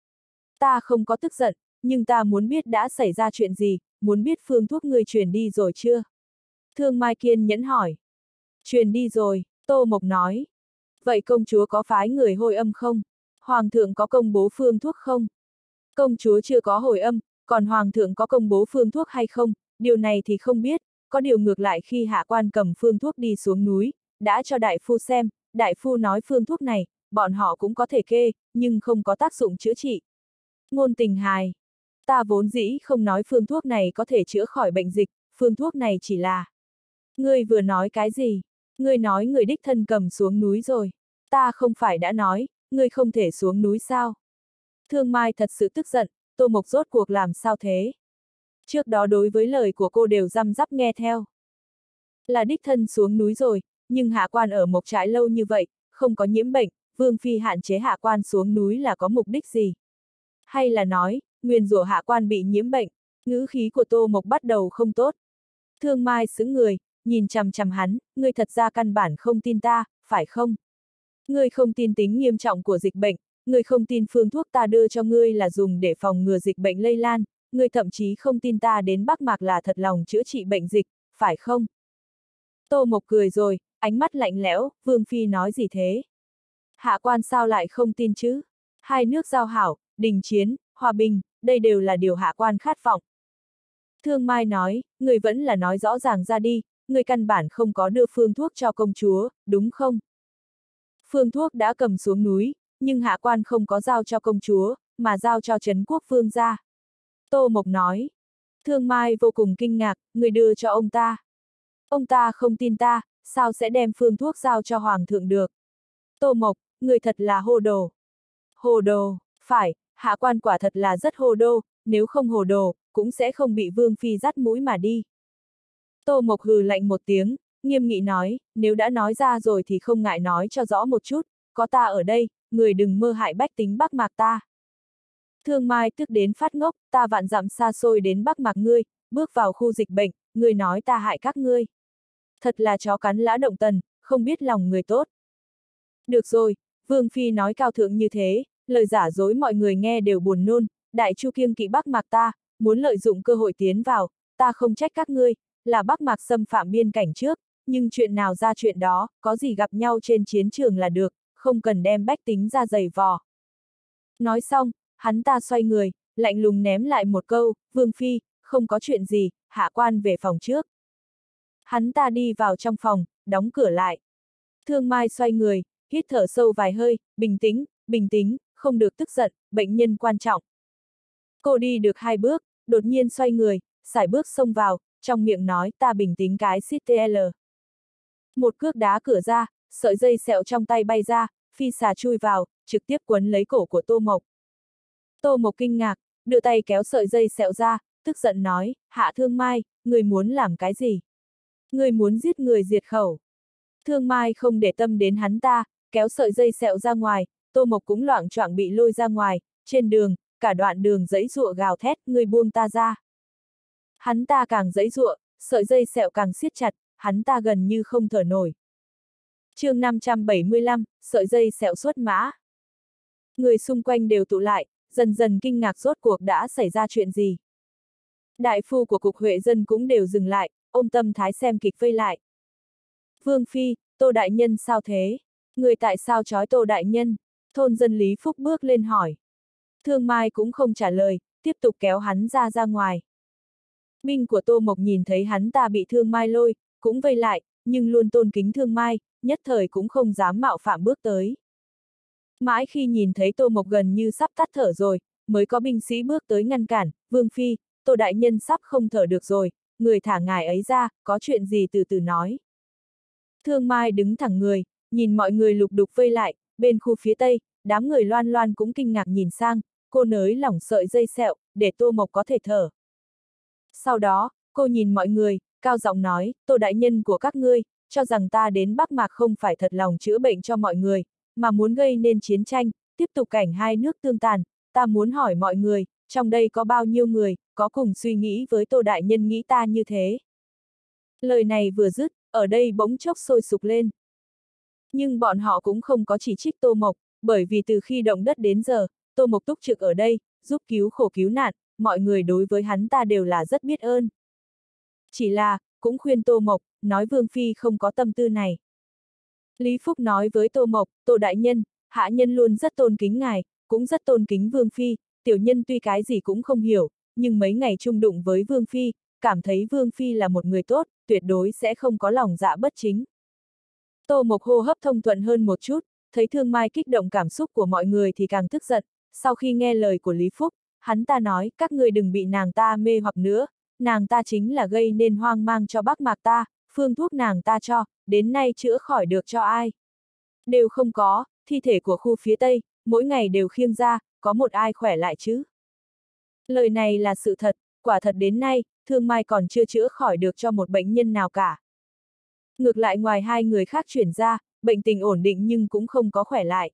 Ta không có tức giận, nhưng ta muốn biết đã xảy ra chuyện gì, muốn biết phương thuốc người truyền đi rồi chưa? Thương Mai kiên nhẫn hỏi. Truyền đi rồi, Tô Mộc nói. Vậy công chúa có phái người hồi âm không? Hoàng thượng có công bố phương thuốc không? Công chúa chưa có hồi âm, còn Hoàng thượng có công bố phương thuốc hay không, điều này thì không biết, có điều ngược lại khi hạ quan cầm phương thuốc đi xuống núi, đã cho đại phu xem, đại phu nói phương thuốc này, bọn họ cũng có thể kê, nhưng không có tác dụng chữa trị. Ngôn Tình hài. Ta vốn dĩ không nói phương thuốc này có thể chữa khỏi bệnh dịch, phương thuốc này chỉ là... Ngươi vừa nói cái gì? Ngươi nói người đích thân cầm xuống núi rồi. Ta không phải đã nói, ngươi không thể xuống núi sao? Thương Mai thật sự tức giận, Tô Mộc rốt cuộc làm sao thế? Trước đó đối với lời của cô đều răm rắp nghe theo. Là đích thân xuống núi rồi, nhưng hạ quan ở Mộc Trại lâu như vậy, không có nhiễm bệnh, Vương Phi hạn chế hạ quan xuống núi là có mục đích gì? Hay là nói, nguyền rủa hạ quan bị nhiễm bệnh, ngữ khí của Tô Mộc bắt đầu không tốt. Thương Mai sững người, nhìn chằm chằm hắn, ngươi thật ra căn bản không tin ta, phải không? Ngươi không tin tính nghiêm trọng của dịch bệnh, ngươi không tin phương thuốc ta đưa cho ngươi là dùng để phòng ngừa dịch bệnh lây lan, ngươi thậm chí không tin ta đến Bắc Mạc là thật lòng chữa trị bệnh dịch, phải không? Tô Mộc cười rồi, ánh mắt lạnh lẽo, Vương Phi nói gì thế? Hạ quan sao lại không tin chứ? Hai nước giao hảo, đình chiến, hòa bình, đây đều là điều hạ quan khát vọng. Thương Mai nói, người vẫn là nói rõ ràng ra đi, người căn bản không có đưa phương thuốc cho công chúa, đúng không? Phương thuốc đã cầm xuống núi, nhưng hạ quan không có giao cho công chúa, mà giao cho Trấn Quốc Vương gia. Tô Mộc nói. Thương Mai vô cùng kinh ngạc, người đưa cho ông ta. Ông ta không tin ta, sao sẽ đem phương thuốc giao cho Hoàng thượng được? Tô Mộc, người thật là hồ đồ. Hồ đồ, phải, hạ quan quả thật là rất hồ đồ, nếu không hồ đồ, cũng sẽ không bị Vương Phi dắt mũi mà đi. Tô Mộc hừ lạnh một tiếng, nghiêm nghị nói, nếu đã nói ra rồi thì không ngại nói cho rõ một chút, có ta ở đây, người đừng mơ hại bách tính Bắc Mạc ta. Thương Mai tức đến phát ngốc, ta vạn dặm xa xôi đến Bắc Mạc ngươi, bước vào khu dịch bệnh, ngươi nói ta hại các ngươi. Thật là chó cắn lã động tần, không biết lòng người tốt. Được rồi, Vương Phi nói cao thượng như thế, lời giả dối mọi người nghe đều buồn nôn, Đại Chu kiêng kỵ Bắc Mạc ta, muốn lợi dụng cơ hội tiến vào, ta không trách các ngươi, là Bắc Mạc xâm phạm biên cảnh trước, nhưng chuyện nào ra chuyện đó, có gì gặp nhau trên chiến trường là được, không cần đem bách tính ra giày vò. Nói xong, hắn ta xoay người, lạnh lùng ném lại một câu, Vương Phi, không có chuyện gì, hạ quan về phòng trước. Hắn ta đi vào trong phòng, đóng cửa lại. Thương Mai xoay người, hít thở sâu vài hơi, bình tĩnh, không được tức giận, bệnh nhân quan trọng. Cô đi được 2 bước, đột nhiên xoay người, sải bước xông vào, trong miệng nói ta bình tĩnh cái CTL. Một cước đá cửa ra, sợi dây sẹo trong tay bay ra, phi xà chui vào, trực tiếp quấn lấy cổ của Tô Mộc. Tô Mộc kinh ngạc, đưa tay kéo sợi dây sẹo ra, tức giận nói, Hạ Thương Mai, người muốn làm cái gì? Người muốn giết người diệt khẩu. Thương Mai không để tâm đến hắn ta, kéo sợi dây sẹo ra ngoài, Tô Mộc cũng loạng choạng bị lôi ra ngoài, trên đường, cả đoạn đường giãy giụa gào thét, người buông ta ra. Hắn ta càng giãy giụa, sợi dây sẹo càng siết chặt, hắn ta gần như không thở nổi. Chương 575, sợi dây sẹo xuất mã. Người xung quanh đều tụ lại, dần dần kinh ngạc rốt cuộc đã xảy ra chuyện gì. Đại phu của cục Huệ Dân cũng đều dừng lại, ôm tâm thái xem kịch vây lại. Vương Phi, Tô Đại Nhân sao thế? Người tại sao trói Tô Đại Nhân? Thôn dân Lý Phúc bước lên hỏi. Thương Mai cũng không trả lời, tiếp tục kéo hắn ra ngoài. Binh của Tô Mộc nhìn thấy hắn ta bị Thương Mai lôi, cũng vây lại, nhưng luôn tôn kính Thương Mai, nhất thời cũng không dám mạo phạm bước tới. Mãi khi nhìn thấy Tô Mộc gần như sắp tắt thở rồi, mới có binh sĩ bước tới ngăn cản, Vương Phi, Tô Đại Nhân sắp không thở được rồi, người thả ngài ấy ra, có chuyện gì từ từ nói. Thương Mai đứng thẳng người, nhìn mọi người lục đục vây lại, bên khu phía tây, đám người loan loan cũng kinh ngạc nhìn sang, cô nới lỏng sợi dây sẹo, để Tô Mộc có thể thở. Sau đó, cô nhìn mọi người, cao giọng nói, Tô Đại Nhân của các ngươi, cho rằng ta đến Bắc Mạc không phải thật lòng chữa bệnh cho mọi người, mà muốn gây nên chiến tranh, tiếp tục cảnh hai nước tương tàn, ta muốn hỏi mọi người, trong đây có bao nhiêu người, có cùng suy nghĩ với Tô Đại Nhân nghĩ ta như thế. Lời này vừa dứt, ở đây bỗng chốc sôi sục lên. Nhưng bọn họ cũng không có chỉ trích Tô Mộc, bởi vì từ khi động đất đến giờ, Tô Mộc túc trực ở đây, giúp cứu khổ cứu nạn, mọi người đối với hắn ta đều là rất biết ơn. Chỉ là, cũng khuyên Tô Mộc, nói Vương Phi không có tâm tư này. Lý Phúc nói với Tô Mộc, Tô Đại Nhân, hạ nhân luôn rất tôn kính ngài, cũng rất tôn kính Vương Phi, tiểu nhân tuy cái gì cũng không hiểu, nhưng mấy ngày chung đụng với Vương Phi, cảm thấy Vương Phi là một người tốt, tuyệt đối sẽ không có lòng dạ bất chính. Tô Mộc hô hấp thông thuận hơn một chút, thấy Thương Mai kích động cảm xúc của mọi người thì càng tức giận, sau khi nghe lời của Lý Phúc, hắn ta nói, các người đừng bị nàng ta mê hoặc nữa, nàng ta chính là gây nên hoang mang cho Bắc Mạc ta, phương thuốc nàng ta cho, đến nay chữa khỏi được cho ai. Đều không có, thi thể của khu phía Tây, mỗi ngày đều khiêng ra, có một ai khỏe lại chứ. Lời này là sự thật, quả thật đến nay, Thương Mai còn chưa chữa khỏi được cho một bệnh nhân nào cả. Ngược lại ngoài hai người khác chuyển ra, bệnh tình ổn định nhưng cũng không có khỏe lại.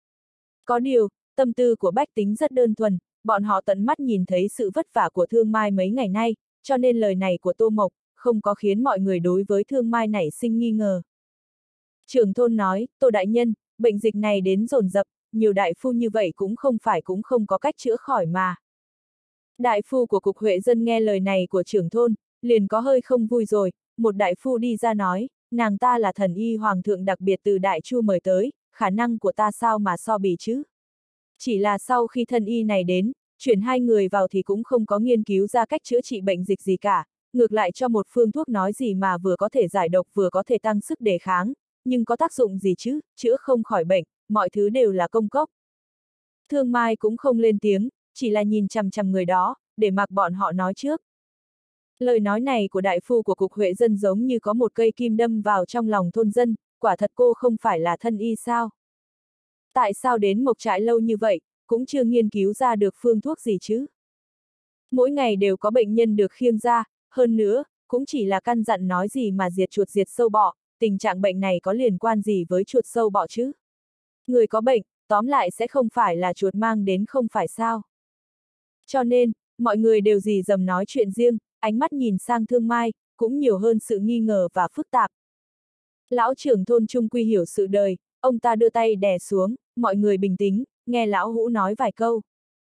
Có điều, tâm tư của bách tính rất đơn thuần, bọn họ tận mắt nhìn thấy sự vất vả của Thương Mai mấy ngày nay, cho nên lời này của Tô Mộc, không có khiến mọi người đối với Thương Mai nảy sinh nghi ngờ. Trưởng thôn nói, Tô Đại Nhân, bệnh dịch này đến dồn dập, nhiều đại phu như vậy cũng không có cách chữa khỏi mà. Đại phu của Cục Huệ Dân nghe lời này của trưởng thôn, liền có hơi không vui rồi, một đại phu đi ra nói, nàng ta là thần y hoàng thượng đặc biệt từ Đại Chu mời tới, khả năng của ta sao mà so bì chứ. Chỉ là sau khi thần y này đến, chuyển hai người vào thì cũng không có nghiên cứu ra cách chữa trị bệnh dịch gì cả, ngược lại cho một phương thuốc nói gì mà vừa có thể giải độc vừa có thể tăng sức đề kháng, nhưng có tác dụng gì chứ, chữa không khỏi bệnh, mọi thứ đều là công cốc. Thương Mai cũng không lên tiếng, chỉ là nhìn chằm chằm người đó, để mặc bọn họ nói trước. Lời nói này của đại phu của Cục Huệ Dân giống như có một cây kim đâm vào trong lòng thôn dân, quả thật cô không phải là thân y sao? Tại sao đến Mộc Trại lâu như vậy, cũng chưa nghiên cứu ra được phương thuốc gì chứ? Mỗi ngày đều có bệnh nhân được khiêng ra, hơn nữa, cũng chỉ là căn dặn nói gì mà diệt chuột diệt sâu bọ, tình trạng bệnh này có liên quan gì với chuột sâu bọ chứ? Người có bệnh, tóm lại sẽ không phải là chuột mang đến không phải sao? Cho nên, mọi người đều rì rầm nói chuyện riêng, ánh mắt nhìn sang Thương Mai, cũng nhiều hơn sự nghi ngờ và phức tạp. Lão trưởng thôn trung quy hiểu sự đời, ông ta đưa tay đè xuống, mọi người bình tĩnh, nghe lão hũ nói vài câu.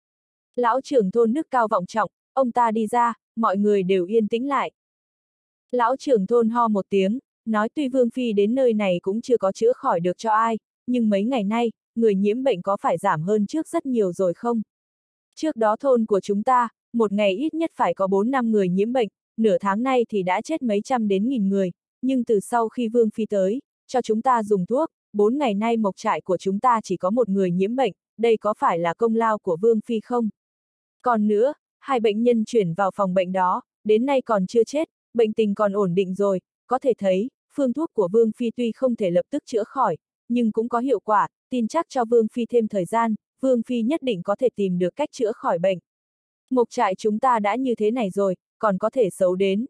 Lão trưởng thôn đức cao vọng trọng, ông ta đi ra, mọi người đều yên tĩnh lại. Lão trưởng thôn ho một tiếng, nói tuy Vương Phi đến nơi này cũng chưa có chữa khỏi được cho ai, nhưng mấy ngày nay, người nhiễm bệnh có phải giảm hơn trước rất nhiều rồi không? Trước đó thôn của chúng ta, một ngày ít nhất phải có 4-5 người nhiễm bệnh, nửa tháng nay thì đã chết mấy trăm đến nghìn người, nhưng từ sau khi Vương Phi tới, cho chúng ta dùng thuốc, 4 ngày nay Mộc Trại của chúng ta chỉ có một người nhiễm bệnh, đây có phải là công lao của Vương Phi không? Còn nữa, 2 bệnh nhân chuyển vào phòng bệnh đó, đến nay còn chưa chết, bệnh tình còn ổn định rồi, có thể thấy, phương thuốc của Vương Phi tuy không thể lập tức chữa khỏi, nhưng cũng có hiệu quả, tin chắc cho Vương Phi thêm thời gian, Vương Phi nhất định có thể tìm được cách chữa khỏi bệnh. Mộc Trại chúng ta đã như thế này rồi, còn có thể xấu đến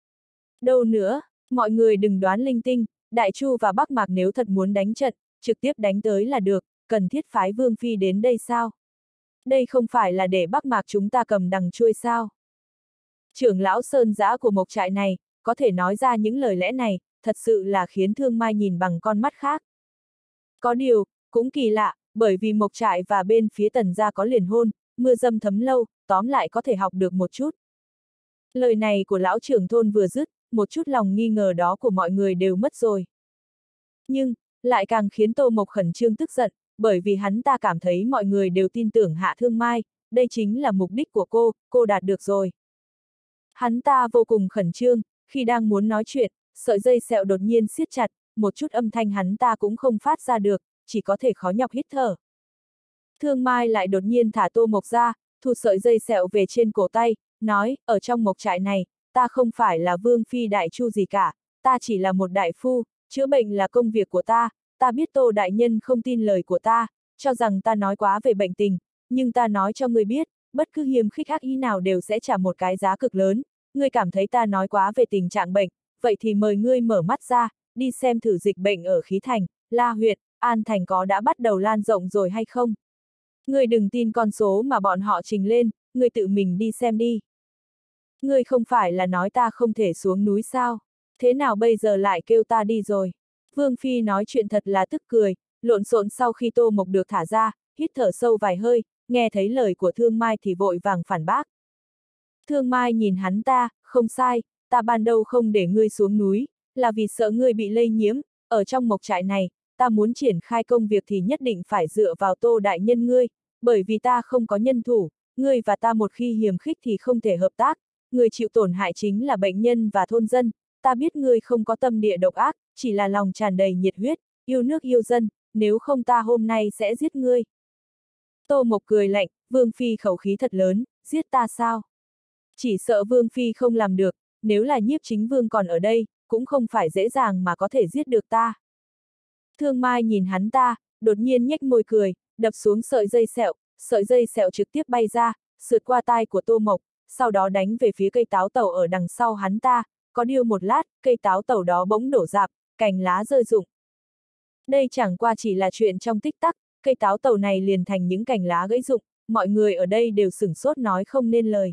đâu nữa, mọi người đừng đoán linh tinh, Đại Chu và Bắc Mạc nếu thật muốn đánh trận, trực tiếp đánh tới là được, cần thiết phái Vương Phi đến đây sao? Đây không phải là để Bắc Mạc chúng ta cầm đằng chuôi sao? Trưởng lão Sơn Dã của Mộc Trại này, có thể nói ra những lời lẽ này, thật sự là khiến Thương Mai nhìn bằng con mắt khác. Có điều, cũng kỳ lạ, bởi vì Mộc Trại và bên phía Tần gia có liền hôn, mưa dầm thấm lâu, tóm lại có thể học được một chút. Lời này của lão trưởng thôn vừa dứt, một chút lòng nghi ngờ đó của mọi người đều mất rồi. Nhưng, lại càng khiến Tô Mộc khẩn trương tức giận, bởi vì hắn ta cảm thấy mọi người đều tin tưởng Hạ Thương Mai, đây chính là mục đích của cô đạt được rồi. Hắn ta vô cùng khẩn trương, khi đang muốn nói chuyện, sợi dây sẹo đột nhiên siết chặt, một chút âm thanh hắn ta cũng không phát ra được, chỉ có thể khó nhọc hít thở. Thương Mai lại đột nhiên thả Tô Mộc ra, thu sợi dây sẹo về trên cổ tay, nói, ở trong Mộc Trại này, ta không phải là Vương Phi Đại Chu gì cả, ta chỉ là một đại phu, chữa bệnh là công việc của ta biết Tô Đại Nhân không tin lời của ta, cho rằng ta nói quá về bệnh tình, nhưng ta nói cho ngươi biết, bất cứ hiềm khích ác ý nào đều sẽ trả một cái giá cực lớn, ngươi cảm thấy ta nói quá về tình trạng bệnh, vậy thì mời ngươi mở mắt ra, đi xem thử dịch bệnh ở Khí Thành, La huyện, An Thành có đã bắt đầu lan rộng rồi hay không. Ngươi đừng tin con số mà bọn họ trình lên, ngươi tự mình đi xem đi. Ngươi không phải là nói ta không thể xuống núi sao? Thế nào bây giờ lại kêu ta đi rồi? Vương Phi nói chuyện thật là tức cười, lộn xộn sau khi Tô Mộc được thả ra, hít thở sâu vài hơi, nghe thấy lời của Thương Mai thì vội vàng phản bác. Thương Mai nhìn hắn ta, không sai, ta ban đầu không để ngươi xuống núi, là vì sợ ngươi bị lây nhiễm, ở trong Mộc Trại này, ta muốn triển khai công việc thì nhất định phải dựa vào Tô Đại Nhân ngươi, bởi vì ta không có nhân thủ, ngươi và ta một khi hiềm khích thì không thể hợp tác, người chịu tổn hại chính là bệnh nhân và thôn dân, ta biết ngươi không có tâm địa độc ác, chỉ là lòng tràn đầy nhiệt huyết, yêu nước yêu dân, nếu không ta hôm nay sẽ giết ngươi. Tô Mộc cười lạnh, Vương Phi khẩu khí thật lớn, giết ta sao? Chỉ sợ Vương Phi không làm được, nếu là Nhiếp Chính Vương còn ở đây, cũng không phải dễ dàng mà có thể giết được ta. Thương Mai nhìn hắn ta, đột nhiên nhếch môi cười, đập xuống sợi dây sẹo trực tiếp bay ra, sượt qua tai của Tô Mộc, sau đó đánh về phía cây táo tẩu ở đằng sau hắn ta, có điều một lát, cây táo tẩu đó bỗng đổ rạp, cành lá rơi rụng. Đây chẳng qua chỉ là chuyện trong tích tắc, cây táo tẩu này liền thành những cành lá gãy rụng, mọi người ở đây đều sửng sốt nói không nên lời.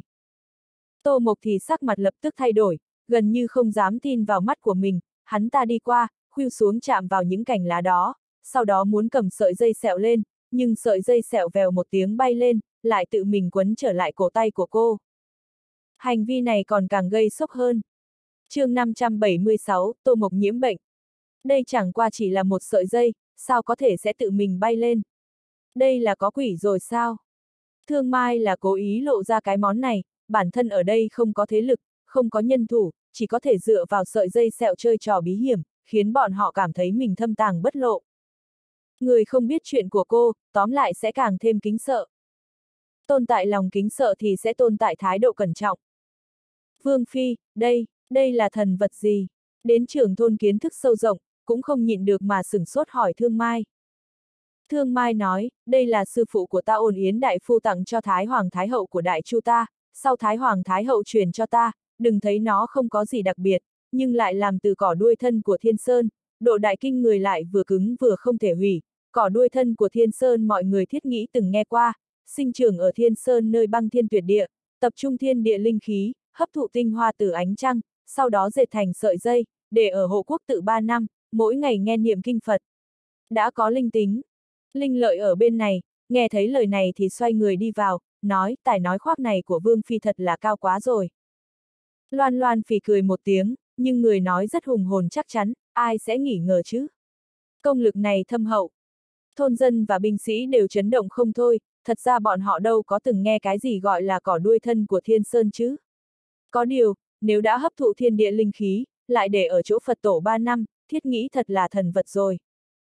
Tô Mộc thì sắc mặt lập tức thay đổi, gần như không dám tin vào mắt của mình, hắn ta đi qua, khuỵu xuống chạm vào những cành lá đó, sau đó muốn cầm sợi dây sẹo lên, nhưng sợi dây sẹo vèo một tiếng bay lên, lại tự mình quấn trở lại cổ tay của cô. Hành vi này còn càng gây sốc hơn. Chương 576, Tô Mộc nhiễm bệnh. Đây chẳng qua chỉ là một sợi dây, sao có thể sẽ tự mình bay lên? Đây là có quỷ rồi sao? Thương Mai là cố ý lộ ra cái món này, bản thân ở đây không có thế lực, không có nhân thủ, chỉ có thể dựa vào sợi dây sẹo chơi trò bí hiểm, khiến bọn họ cảm thấy mình thâm tàng bất lộ. Người không biết chuyện của cô, tóm lại sẽ càng thêm kính sợ. Tồn tại lòng kính sợ thì sẽ tồn tại thái độ cẩn trọng. Vương Phi, đây là thần vật gì? Đến trưởng thôn kiến thức sâu rộng, cũng không nhịn được mà sửng sốt hỏi Thương Mai. Thương Mai nói, đây là sư phụ của ta Ôn Yến Đại Phu tặng cho Thái Hoàng Thái Hậu của Đại Chu ta, sau Thái Hoàng Thái Hậu truyền cho ta, đừng thấy nó không có gì đặc biệt, nhưng lại làm từ cỏ đuôi thân của Thiên Sơn, độ đại kinh người lại vừa cứng vừa không thể hủy. Cỏ đuôi thân của Thiên Sơn mọi người thiết nghĩ từng nghe qua, sinh trưởng ở Thiên Sơn nơi băng thiên tuyệt địa, tập trung thiên địa linh khí, hấp thụ tinh hoa từ ánh trăng, sau đó dệt thành sợi dây, để ở hộ quốc tự 3 năm, mỗi ngày nghe niệm kinh Phật. Đã có linh tính. Linh Lợi ở bên này, nghe thấy lời này thì xoay người đi vào, nói, tài nói khoác này của Vương Phi thật là cao quá rồi. Loan Loan phì cười một tiếng, nhưng người nói rất hùng hồn chắc chắn, ai sẽ nghi ngờ chứ? Công lực này thâm hậu. Thôn dân và binh sĩ đều chấn động không thôi, thật ra bọn họ đâu có từng nghe cái gì gọi là cỏ đuôi thân của Thiên Sơn chứ. Có điều, nếu đã hấp thụ thiên địa linh khí, lại để ở chỗ Phật tổ 3 năm, thiết nghĩ thật là thần vật rồi.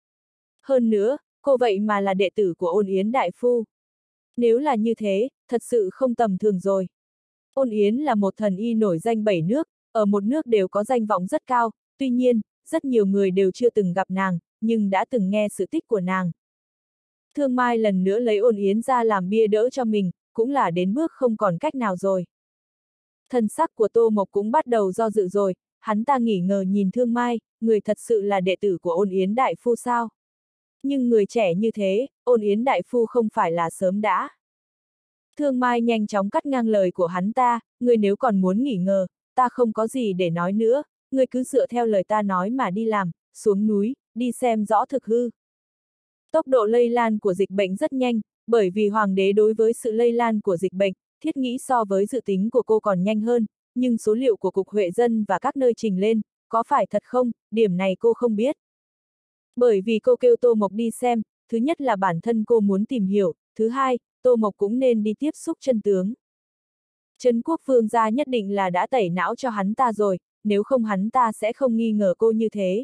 Hơn nữa, cô vậy mà là đệ tử của Ôn Yến Đại Phu. Nếu là như thế, thật sự không tầm thường rồi. Ôn Yến là một thần y nổi danh 7 nước, ở một nước đều có danh vọng rất cao, tuy nhiên, rất nhiều người đều chưa từng gặp nàng, nhưng đã từng nghe sự tích của nàng. Thương Mai lần nữa lấy Ôn Yến ra làm bia đỡ cho mình, cũng là đến bước không còn cách nào rồi. Thần sắc của Tô Mộc cũng bắt đầu do dự rồi, hắn ta nghi ngờ nhìn Thương Mai, người thật sự là đệ tử của Ôn Yến Đại Phu sao? Nhưng người trẻ như thế, Ôn Yến Đại Phu không phải là sớm đã. Thương Mai nhanh chóng cắt ngang lời của hắn ta, người nếu còn muốn nghi ngờ, ta không có gì để nói nữa, người cứ dựa theo lời ta nói mà đi làm, xuống núi, đi xem rõ thực hư. Tốc độ lây lan của dịch bệnh rất nhanh, bởi vì hoàng đế đối với sự lây lan của dịch bệnh, thiết nghĩ so với dự tính của cô còn nhanh hơn, nhưng số liệu của Cục Huệ Dân và các nơi trình lên, có phải thật không, điểm này cô không biết. Bởi vì cô kêu Tô Mộc đi xem, thứ nhất là bản thân cô muốn tìm hiểu, thứ hai, Tô Mộc cũng nên đi tiếp xúc chân tướng. Trấn Quốc Vương gia nhất định là đã tẩy não cho hắn ta rồi, nếu không hắn ta sẽ không nghi ngờ cô như thế.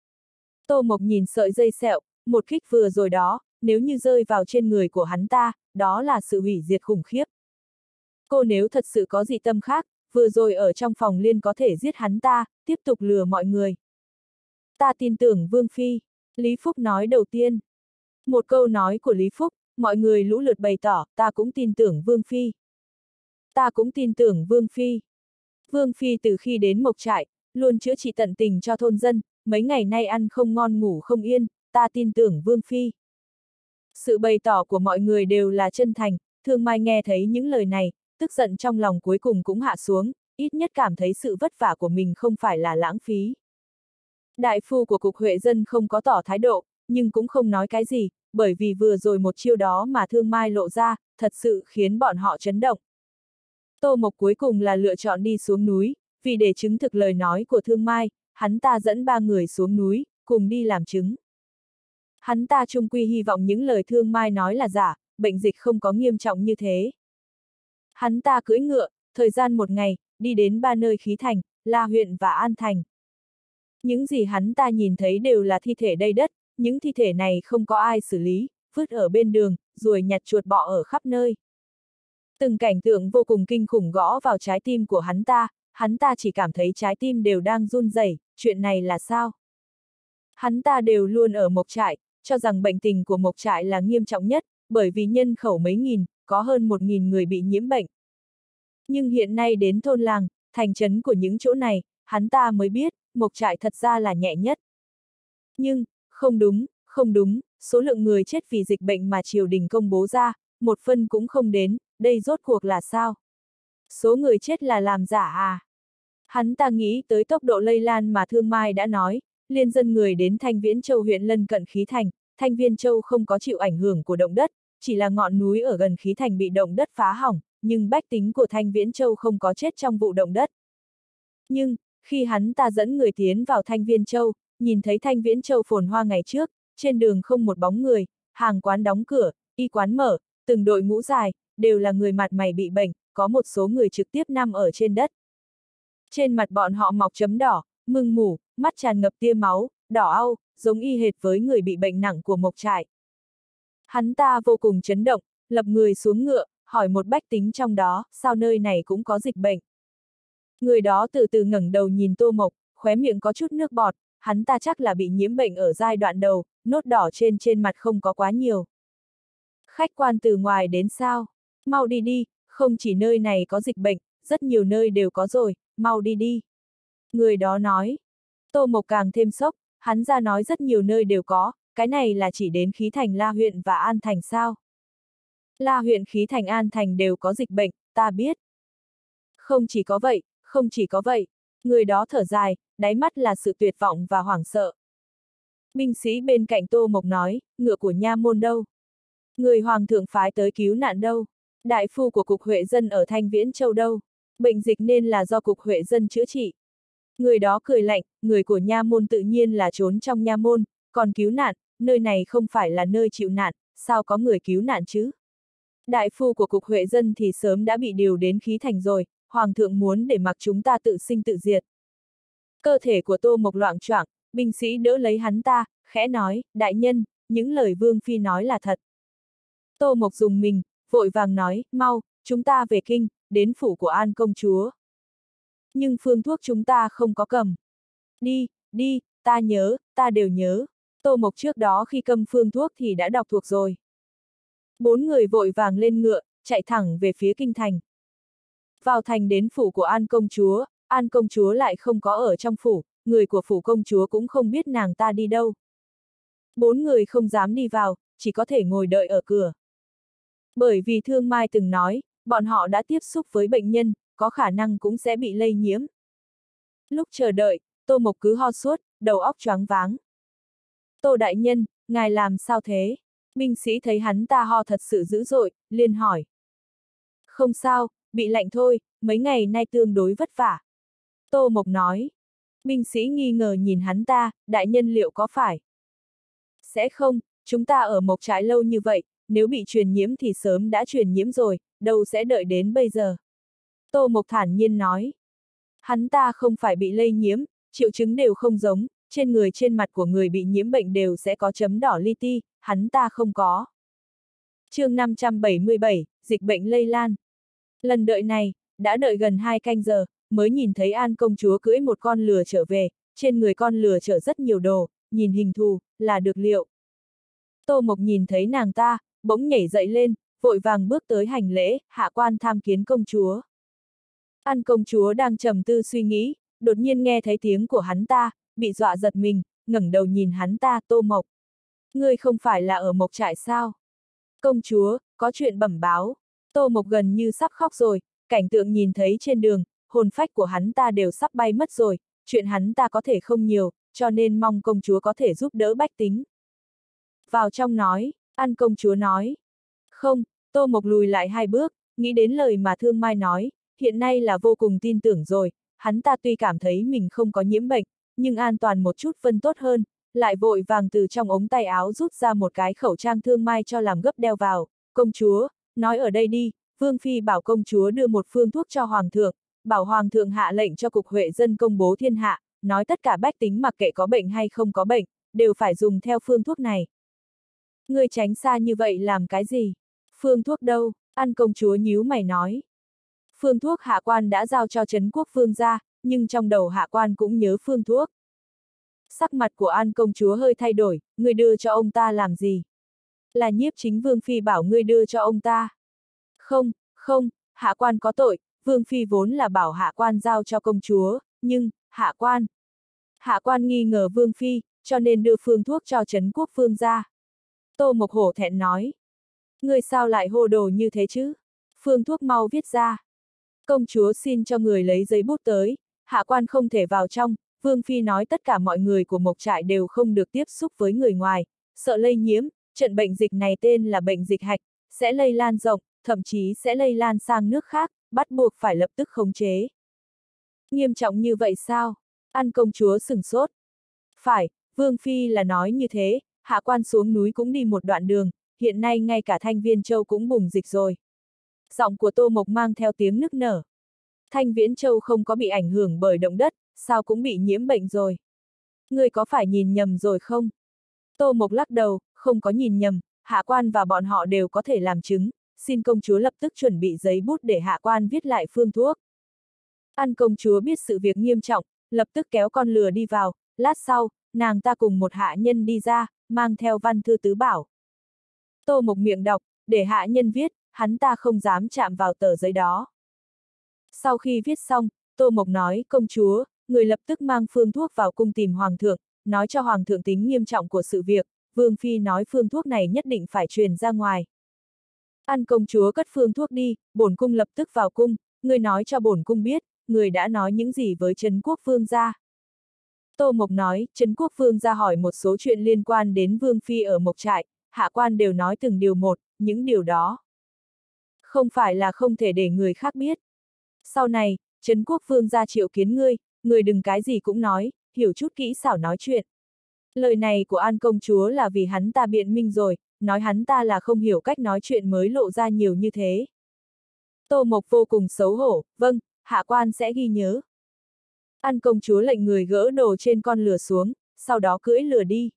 Tô Mộc nhìn sợi dây sẹo, một kích vừa rồi đó, nếu như rơi vào trên người của hắn ta, đó là sự hủy diệt khủng khiếp. Cô nếu thật sự có dị tâm khác, vừa rồi ở trong phòng liên có thể giết hắn ta, tiếp tục lừa mọi người. Ta tin tưởng Vương Phi, Lý Phúc nói đầu tiên. Một câu nói của Lý Phúc, mọi người lũ lượt bày tỏ, ta cũng tin tưởng Vương Phi. Ta cũng tin tưởng Vương Phi. Vương Phi từ khi đến Mộc Trại, luôn chữa trị tận tình cho thôn dân, mấy ngày nay ăn không ngon ngủ không yên, ta tin tưởng Vương Phi. Sự bày tỏ của mọi người đều là chân thành, Thương Mai nghe thấy những lời này, tức giận trong lòng cuối cùng cũng hạ xuống, ít nhất cảm thấy sự vất vả của mình không phải là lãng phí. Đại phu của Cục Huệ Dân không có tỏ thái độ, nhưng cũng không nói cái gì, bởi vì vừa rồi một chiêu đó mà Thương Mai lộ ra, thật sự khiến bọn họ chấn động. Tô Mộc cuối cùng là lựa chọn đi xuống núi, vì để chứng thực lời nói của Thương Mai, hắn ta dẫn 3 người xuống núi, cùng đi làm chứng. Hắn ta chung quy hy vọng những lời Thương Mai nói là giả, bệnh dịch không có nghiêm trọng như thế. Hắn ta cưỡi ngựa, thời gian 1 ngày, đi đến 3 nơi khí thành, La huyện và An Thành. Những gì hắn ta nhìn thấy đều là thi thể đầy đất, những thi thể này không có ai xử lý, vứt ở bên đường, ruồi nhặt chuột bọ ở khắp nơi. Từng cảnh tượng vô cùng kinh khủng gõ vào trái tim của hắn ta chỉ cảm thấy trái tim đều đang run rẩy, chuyện này là sao? Hắn ta đều luôn ở Mộc Trại, cho rằng bệnh tình của Mộc Trại là nghiêm trọng nhất, bởi vì nhân khẩu mấy nghìn, có hơn 1.000 người bị nhiễm bệnh. Nhưng hiện nay đến thôn làng, thành trấn của những chỗ này, hắn ta mới biết, Mộc Trại thật ra là nhẹ nhất. Nhưng, không đúng, số lượng người chết vì dịch bệnh mà triều đình công bố ra, 1 phân cũng không đến, đây rốt cuộc là sao? Số người chết là làm giả à? Hắn ta nghĩ tới tốc độ lây lan mà Thương Mai đã nói, liên dân người đến Thanh Viễn Châu huyện lân cận khí thành, Thanh Viên Châu không có chịu ảnh hưởng của động đất, chỉ là ngọn núi ở gần khí thành bị động đất phá hỏng, nhưng bách tính của Thanh Viễn Châu không có chết trong vụ động đất. Nhưng, khi hắn ta dẫn người tiến vào Thanh Viễn Châu, nhìn thấy Thanh Viễn Châu phồn hoa ngày trước, trên đường không một bóng người, hàng quán đóng cửa, y quán mở, từng đội ngũ dài, đều là người mặt mày bị bệnh, có một số người trực tiếp nằm ở trên đất. Trên mặt bọn họ mọc chấm đỏ, mưng mủ, mắt tràn ngập tia máu, đỏ au, giống y hệt với người bị bệnh nặng của Mộc Trại. Hắn ta vô cùng chấn động, lập người xuống ngựa, hỏi một bách tính trong đó, sao nơi này cũng có dịch bệnh. Người đó từ từ ngẩng đầu nhìn Tô Mộc, khóe miệng có chút nước bọt, hắn ta chắc là bị nhiễm bệnh ở giai đoạn đầu, nốt đỏ trên mặt không có quá nhiều. Khách quan từ ngoài đến sao? Mau đi đi, không chỉ nơi này có dịch bệnh, rất nhiều nơi đều có rồi, mau đi đi. Người đó nói. Tô Mộc càng thêm sốc, hắn ra nói rất nhiều nơi đều có, cái này là chỉ đến khí thành La huyện và An Thành sao? La huyện, khí thành, An Thành đều có dịch bệnh, ta biết. Không chỉ có vậy, không chỉ có vậy. Người đó thở dài, đáy mắt là sự tuyệt vọng và hoảng sợ. Binh sĩ bên cạnh Tô Mộc nói, ngựa của nha môn đâu? Người hoàng thượng phái tới cứu nạn đâu? Đại phu của cục Huệ Dân ở Thanh Viễn Châu đâu? Bệnh dịch nên là do cục Huệ Dân chữa trị. Người đó cười lạnh, người của nha môn tự nhiên là trốn trong nha môn, còn cứu nạn, nơi này không phải là nơi chịu nạn, sao có người cứu nạn chứ? Đại phu của cục Huệ Dân thì sớm đã bị điều đến khí thành rồi, hoàng thượng muốn để mặc chúng ta tự sinh tự diệt. Cơ thể của Tô Mộc loạng choạng, binh sĩ đỡ lấy hắn ta, khẽ nói, đại nhân, những lời Vương Phi nói là thật. Tô Mộc dùng mình, vội vàng nói, mau, chúng ta về kinh, đến phủ của An công chúa. Nhưng phương thuốc chúng ta không có cầm. Đi, đi, ta nhớ, ta đều nhớ. Tô Mộc trước đó khi cầm phương thuốc thì đã đọc thuộc rồi. 4 người vội vàng lên ngựa, chạy thẳng về phía kinh thành. Vào thành đến phủ của An công chúa lại không có ở trong phủ, người của phủ công chúa cũng không biết nàng ta đi đâu. 4 người không dám đi vào, chỉ có thể ngồi đợi ở cửa. Bởi vì Thương Mai từng nói, bọn họ đã tiếp xúc với bệnh nhân, có khả năng cũng sẽ bị lây nhiễm. Lúc chờ đợi, Tô Mộc cứ ho suốt, đầu óc choáng váng. Tô đại nhân, ngài làm sao thế? Binh sĩ thấy hắn ta ho thật sự dữ dội, liền hỏi. Không sao, bị lạnh thôi, mấy ngày nay tương đối vất vả. Tô Mộc nói. Binh sĩ nghi ngờ nhìn hắn ta, đại nhân liệu có phải? Sẽ không, chúng ta ở Mộc Trại lâu như vậy, nếu bị truyền nhiễm thì sớm đã truyền nhiễm rồi, đâu sẽ đợi đến bây giờ. Tô Mộc thản nhiên nói. Hắn ta không phải bị lây nhiễm, triệu chứng đều không giống, trên người trên mặt của người bị nhiễm bệnh đều sẽ có chấm đỏ li ti, hắn ta không có. Chương 577, dịch bệnh lây lan. Lần đợi này, đã đợi gần 2 canh giờ, mới nhìn thấy An công chúa cưỡi một con lừa trở về, trên người con lừa chở rất nhiều đồ, nhìn hình thù, là được liệu. Tô Mộc nhìn thấy nàng ta, bỗng nhảy dậy lên, vội vàng bước tới hành lễ, hạ quan tham kiến công chúa. An công chúa đang trầm tư suy nghĩ, đột nhiên nghe thấy tiếng của hắn ta, bị dọa giật mình, ngẩng đầu nhìn hắn ta, Tô Mộc. Ngươi không phải là ở Mộc Trại sao? Công chúa, có chuyện bẩm báo. Tô Mộc gần như sắp khóc rồi, cảnh tượng nhìn thấy trên đường, hồn phách của hắn ta đều sắp bay mất rồi, chuyện hắn ta có thể không nhiều, cho nên mong công chúa có thể giúp đỡ bách tính. Vào trong nói, An công chúa nói. Không, Tô Mộc lùi lại 2 bước, nghĩ đến lời mà Thương Mai nói, hiện nay là vô cùng tin tưởng rồi, hắn ta tuy cảm thấy mình không có nhiễm bệnh, nhưng an toàn một chút vẫn tốt hơn, lại vội vàng từ trong ống tay áo rút ra một cái khẩu trang Thương Mai cho làm gấp đeo vào. Công chúa, nói ở đây đi, Vương Phi bảo công chúa đưa một phương thuốc cho Hoàng thượng, bảo Hoàng thượng hạ lệnh cho cục Huệ Dân công bố thiên hạ, nói tất cả bách tính mặc kệ có bệnh hay không có bệnh, đều phải dùng theo phương thuốc này. Ngươi tránh xa như vậy làm cái gì? Phương thuốc đâu? An công chúa nhíu mày nói. Phương thuốc hạ quan đã giao cho Trấn Quốc Vương ra, nhưng trong đầu hạ quan cũng nhớ phương thuốc. Sắc mặt của An công chúa hơi thay đổi, ngươi đưa cho ông ta làm gì? Là Nhiếp Chính Vương Phi bảo ngươi đưa cho ông ta. Không, không, hạ quan có tội, Vương Phi vốn là bảo hạ quan giao cho công chúa, nhưng, hạ quan nghi ngờ Vương Phi, cho nên đưa phương thuốc cho Trấn Quốc Vương ra. Tô Mộc hổ thẹn nói. Ngươi sao lại hồ đồ như thế chứ? Phương thuốc mau viết ra. Công chúa xin cho người lấy giấy bút tới, hạ quan không thể vào trong, Vương Phi nói tất cả mọi người của Mộc Trại đều không được tiếp xúc với người ngoài, sợ lây nhiễm, trận bệnh dịch này tên là bệnh dịch hạch, sẽ lây lan rộng, thậm chí sẽ lây lan sang nước khác, bắt buộc phải lập tức khống chế. Nghiêm trọng như vậy sao? An công chúa sửng sốt. Phải, Vương Phi là nói như thế, hạ quan xuống núi cũng đi một đoạn đường, hiện nay ngay cả Thanh Viên Châu cũng bùng dịch rồi. Giọng của Tô Mộc mang theo tiếng nức nở. Thanh Viễn Châu không có bị ảnh hưởng bởi động đất, sao cũng bị nhiễm bệnh rồi. Ngươi có phải nhìn nhầm rồi không? Tô Mộc lắc đầu, không có nhìn nhầm, hạ quan và bọn họ đều có thể làm chứng, xin công chúa lập tức chuẩn bị giấy bút để hạ quan viết lại phương thuốc. An công chúa biết sự việc nghiêm trọng, lập tức kéo con lừa đi vào, lát sau, nàng ta cùng một hạ nhân đi ra, mang theo văn thư tứ bảo. Tô Mộc miệng đọc, để hạ nhân viết, hắn ta không dám chạm vào tờ giấy đó. Sau khi viết xong, Tô Mộc nói, công chúa, người lập tức mang phương thuốc vào cung tìm hoàng thượng, nói cho hoàng thượng tính nghiêm trọng của sự việc, Vương Phi nói phương thuốc này nhất định phải truyền ra ngoài. An công chúa cất phương thuốc đi, bổn cung lập tức vào cung, người nói cho bổn cung biết, người đã nói những gì với Trấn Quốc Vương gia. Tô Mộc nói, Trấn Quốc Vương gia hỏi một số chuyện liên quan đến Vương Phi ở Mộc Trại, hạ quan đều nói từng điều một, những điều đó không phải là không thể để người khác biết. Sau này, Trấn Quốc Vương gia triệu kiến ngươi đừng cái gì cũng nói, hiểu chút kỹ xảo nói chuyện. Lời này của An công chúa là vì hắn ta biện minh rồi, nói hắn ta là không hiểu cách nói chuyện mới lộ ra nhiều như thế. Tô Mộc vô cùng xấu hổ, vâng, hạ quan sẽ ghi nhớ. An công chúa lệnh người gỡ đồ trên con lừa xuống, sau đó cưỡi lừa đi.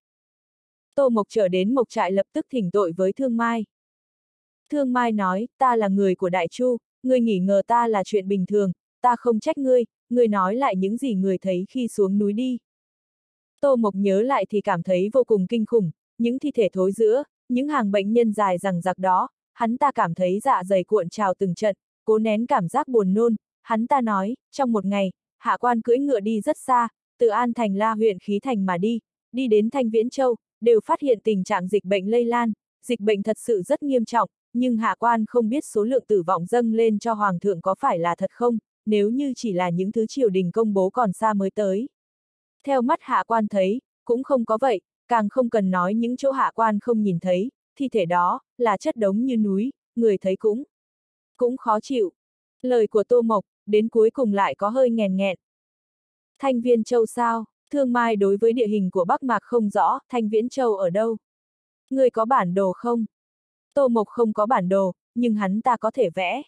Tô Mộc trở đến Mộc Trại lập tức thỉnh tội với Thương Mai. Thương Mai nói, ta là người của Đại Chu, ngươi nghỉ ngờ ta là chuyện bình thường, ta không trách ngươi nói lại những gì người thấy khi xuống núi đi. Tô Mộc nhớ lại thì cảm thấy vô cùng kinh khủng, những thi thể thối rữa, những hàng bệnh nhân dài rằng rặc đó, hắn ta cảm thấy dạ dày cuộn trào từng trận, cố nén cảm giác buồn nôn, hắn ta nói, trong một ngày, hạ quan cưỡi ngựa đi rất xa, từ An Thành La huyện Khí Thành mà đi đến Thanh Viễn Châu, đều phát hiện tình trạng dịch bệnh lây lan, dịch bệnh thật sự rất nghiêm trọng, nhưng hạ quan không biết số lượng tử vong dâng lên cho Hoàng thượng có phải là thật không, nếu như chỉ là những thứ triều đình công bố còn xa mới tới. Theo mắt hạ quan thấy, cũng không có vậy, càng không cần nói những chỗ hạ quan không nhìn thấy, thi thể đó, là chất đống như núi, người thấy cũng khó chịu. Lời của Tô Mộc, đến cuối cùng lại có hơi nghèn nghẹn. Thanh Viên Châu sao? Thương Mai đối với địa hình của Bắc Mạc không rõ, Thanh Viễn Châu ở đâu? Người có bản đồ không? Tô Mộc không có bản đồ, nhưng hắn ta có thể vẽ.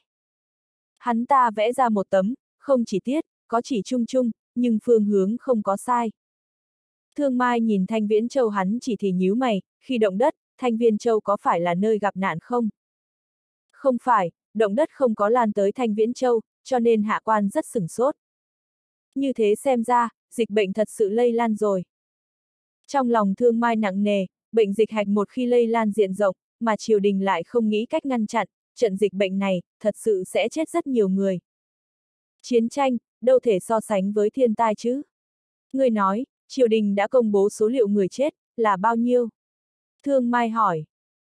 Hắn ta vẽ ra một tấm, không chỉ tiết, có chỉ chung chung, nhưng phương hướng không có sai. Thương Mai nhìn Thanh Viễn Châu hắn chỉ thì nhíu mày, khi động đất, Thanh Viên Châu có phải là nơi gặp nạn không? Không phải, động đất không có lan tới Thanh Viễn Châu, cho nên hạ quan rất sửng sốt. Như thế xem ra, dịch bệnh thật sự lây lan rồi. Trong lòng Thương Mai nặng nề, bệnh dịch hạch một khi lây lan diện rộng, mà triều đình lại không nghĩ cách ngăn chặn, trận dịch bệnh này, thật sự sẽ chết rất nhiều người. Chiến tranh, đâu thể so sánh với thiên tai chứ? Người nói, triều đình đã công bố số liệu người chết, là bao nhiêu? Thương Mai hỏi.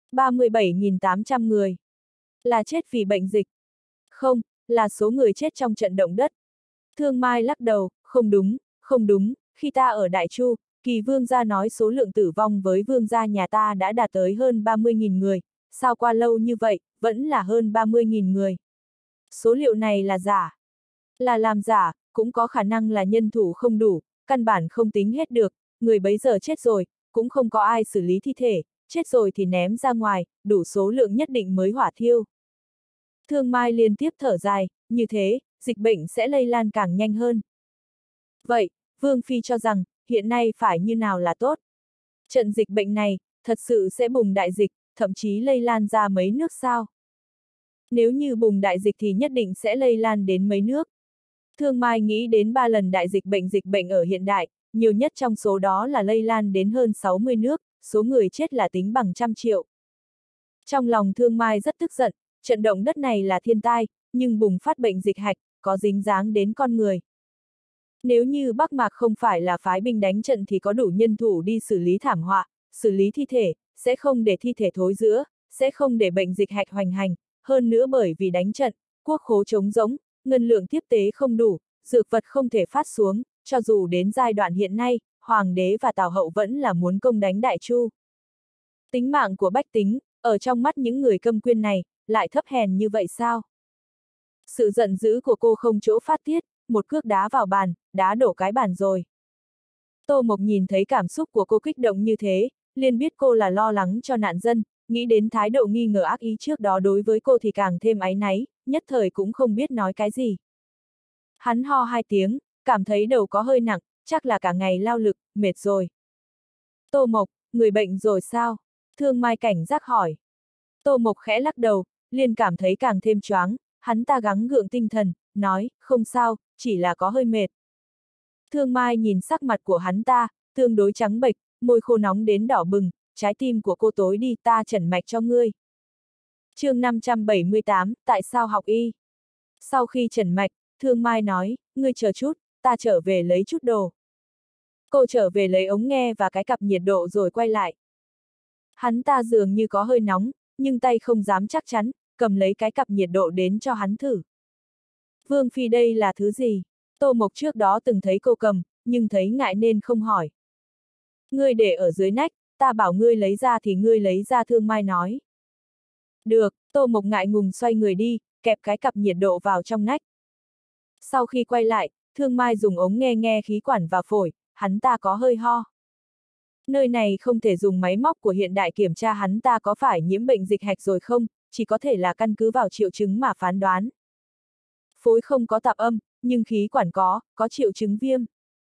37.800 người. Là chết vì bệnh dịch. Không, là số người chết trong trận động đất. Thương Mai lắc đầu, không đúng, khi ta ở Đại Chu, Kỳ vương gia nói số lượng tử vong với vương gia nhà ta đã đạt tới hơn 30.000 người, sao qua lâu như vậy, vẫn là hơn 30.000 người. Số liệu này là giả. Là làm giả, cũng có khả năng là nhân thủ không đủ, căn bản không tính hết được, người bấy giờ chết rồi, cũng không có ai xử lý thi thể, chết rồi thì ném ra ngoài, đủ số lượng nhất định mới hỏa thiêu. Thương Mai liên tiếp thở dài, như thế, dịch bệnh sẽ lây lan càng nhanh hơn. Vậy, Vương Phi cho rằng, hiện nay phải như nào là tốt? Trận dịch bệnh này, thật sự sẽ bùng đại dịch, thậm chí lây lan ra mấy nước sao? Nếu như bùng đại dịch thì nhất định sẽ lây lan đến mấy nước. Thương Mai nghĩ đến 3 lần đại dịch bệnh ở hiện đại, nhiều nhất trong số đó là lây lan đến hơn 60 nước, số người chết là tính bằng trăm triệu. Trong lòng Thương Mai rất tức giận, trận động đất này là thiên tai, nhưng bùng phát bệnh dịch hạch, có dính dáng đến con người. Nếu như Bắc Mạc không phải là phái binh đánh trận thì có đủ nhân thủ đi xử lý thảm họa, xử lý thi thể, sẽ không để thi thể thối rữa, sẽ không để bệnh dịch hạch hoành hành, hơn nữa bởi vì đánh trận, quốc khố trống rỗng, ngân lượng tiếp tế không đủ, dược vật không thể phát xuống, cho dù đến giai đoạn hiện nay, Hoàng đế và Tào Hậu vẫn là muốn công đánh Đại Chu. Tính mạng của bách tính, Ở trong mắt những người Câm Quyên này, lại thấp hèn như vậy sao? Sự giận dữ của cô không chỗ phát tiết, một cước đá vào bàn, đá đổ cái bàn rồi. Tô Mộc nhìn thấy cảm xúc của cô kích động như thế, liền biết cô là lo lắng cho nạn dân, nghĩ đến thái độ nghi ngờ ác ý trước đó đối với cô thì càng thêm áy náy, nhất thời cũng không biết nói cái gì. Hắn ho 2 tiếng, cảm thấy đầu có hơi nặng, chắc là cả ngày lao lực, mệt rồi. Tô Mộc, người bệnh rồi sao? Thương Mai cảnh giác hỏi. Tô Mộc khẽ lắc đầu, liền cảm thấy càng thêm choáng, hắn ta gắng gượng tinh thần, nói, không sao, chỉ là có hơi mệt. Thương Mai nhìn sắc mặt của hắn ta, tương đối trắng bệch, môi khô nóng đến đỏ bừng, trái tim của cô tối đi, ta chẩn mạch cho ngươi. chương 578, tại sao học y? Sau khi chẩn mạch, Thương Mai nói, ngươi chờ chút, ta trở về lấy chút đồ. Cô trở về lấy ống nghe và cái cặp nhiệt độ rồi quay lại. Hắn ta dường như có hơi nóng, nhưng tay không dám chắc chắn, cầm lấy cái cặp nhiệt độ đến cho hắn thử. Vương Phi đây là thứ gì? Tô Mộc trước đó từng thấy cô cầm, nhưng thấy ngại nên không hỏi. Ngươi để ở dưới nách, ta bảo ngươi lấy ra thì ngươi lấy ra, Thương Mai nói. Được, Tô Mộc ngại ngùng xoay người đi, kẹp cái cặp nhiệt độ vào trong nách. Sau khi quay lại, Thương Mai dùng ống nghe nghe khí quản và phổi, hắn ta có hơi ho. Nơi này không thể dùng máy móc của hiện đại kiểm tra hắn ta có phải nhiễm bệnh dịch hạch rồi không, chỉ có thể là căn cứ vào triệu chứng mà phán đoán. Phổi không có tạp âm, nhưng khí quản có triệu chứng viêm.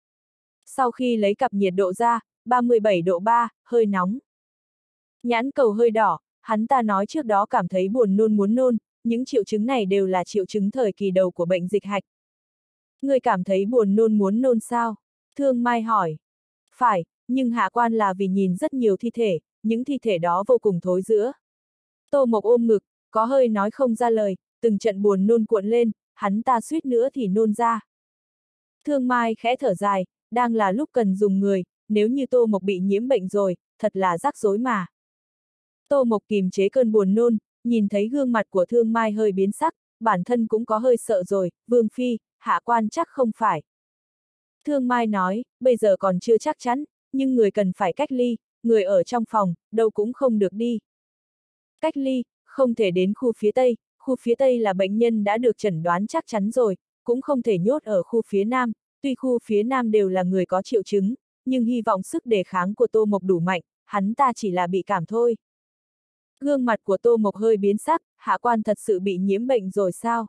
Sau khi lấy cặp nhiệt độ ra, 37 độ 3, hơi nóng. Nhãn cầu hơi đỏ, hắn ta nói trước đó cảm thấy buồn nôn muốn nôn, những triệu chứng này đều là triệu chứng thời kỳ đầu của bệnh dịch hạch. Người cảm thấy buồn nôn muốn nôn sao? Thương Mai hỏi. Phải, nhưng hạ quan là vì nhìn rất nhiều thi thể, những thi thể đó vô cùng thối rữa. Tô Mộc ôm ngực, có hơi nói không ra lời, từng trận buồn nôn cuộn lên, hắn ta suýt nữa thì nôn ra. Thương Mai khẽ thở dài, đang là lúc cần dùng người, nếu như Tô Mộc bị nhiễm bệnh rồi, thật là rắc rối mà. Tô Mộc kìm chế cơn buồn nôn, nhìn thấy gương mặt của Thương Mai hơi biến sắc, bản thân cũng có hơi sợ rồi, Vương Phi, hạ quan chắc không phải. Thương Mai nói, bây giờ còn chưa chắc chắn, nhưng người cần phải cách ly, người ở trong phòng, đâu cũng không được đi. Cách ly, không thể đến khu phía Tây là bệnh nhân đã được chẩn đoán chắc chắn rồi, cũng không thể nhốt ở khu phía Nam, tuy khu phía Nam đều là người có triệu chứng, nhưng hy vọng sức đề kháng của Tô Mộc đủ mạnh, hắn ta chỉ là bị cảm thôi. Gương mặt của Tô Mộc hơi biến sắc, hạ quan thật sự bị nhiễm bệnh rồi sao?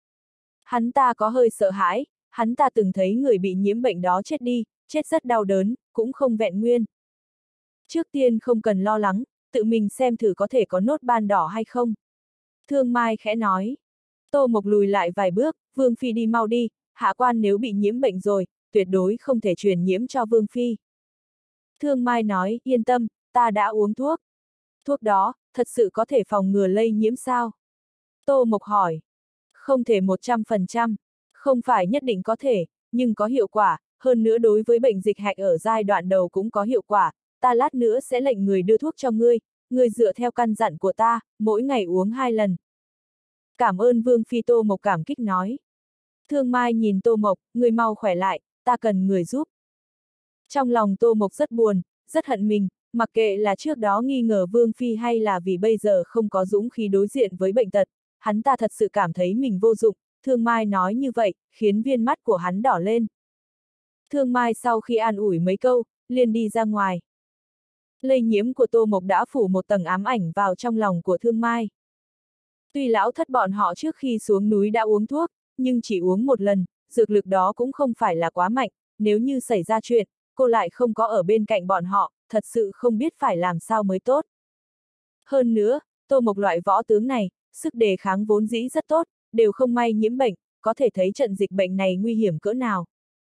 Hắn ta có hơi sợ hãi, hắn ta từng thấy người bị nhiễm bệnh đó chết đi, chết rất đau đớn, cũng không vẹn nguyên. Trước tiên không cần lo lắng, tự mình xem thử có thể có nốt ban đỏ hay không. Thương Mai khẽ nói. Tô Mộc lùi lại vài bước, Vương Phi đi mau đi, hạ quan nếu bị nhiễm bệnh rồi, tuyệt đối không thể truyền nhiễm cho Vương Phi. Thương Mai nói, yên tâm, ta đã uống thuốc. Thuốc đó, thật sự có thể phòng ngừa lây nhiễm sao? Tô Mộc hỏi. Không thể 100%, không phải nhất định có thể, nhưng có hiệu quả, hơn nữa đối với bệnh dịch hạch ở giai đoạn đầu cũng có hiệu quả, ta lát nữa sẽ lệnh người đưa thuốc cho ngươi, ngươi dựa theo căn dặn của ta, mỗi ngày uống 2 lần. Cảm ơn Vương Phi, Tô Mộc cảm kích nói. Thương Mai nhìn Tô Mộc, ngươi mau khỏe lại, ta cần người giúp. Trong lòng Tô Mộc rất buồn, rất hận mình, mặc kệ là trước đó nghi ngờ Vương Phi hay là vì bây giờ không có dũng khí đối diện với bệnh tật, hắn ta thật sự cảm thấy mình vô dụng, Thương Mai nói như vậy, khiến viên mắt của hắn đỏ lên. Thương Mai sau khi an ủi mấy câu, liền đi ra ngoài. Lây nhiễm của Tô Mộc đã phủ một tầng ám ảnh vào trong lòng của Thương Mai. Tuy lão thất bọn họ trước khi xuống núi đã uống thuốc, nhưng chỉ uống một lần, dược lực đó cũng không phải là quá mạnh, nếu như xảy ra chuyện, cô lại không có ở bên cạnh bọn họ, thật sự không biết phải làm sao mới tốt. Hơn nữa, Tô Mộc loại võ tướng này, sức đề kháng vốn dĩ rất tốt, đều không may nhiễm bệnh, có thể thấy trận dịch bệnh này nguy hiểm cỡ nào.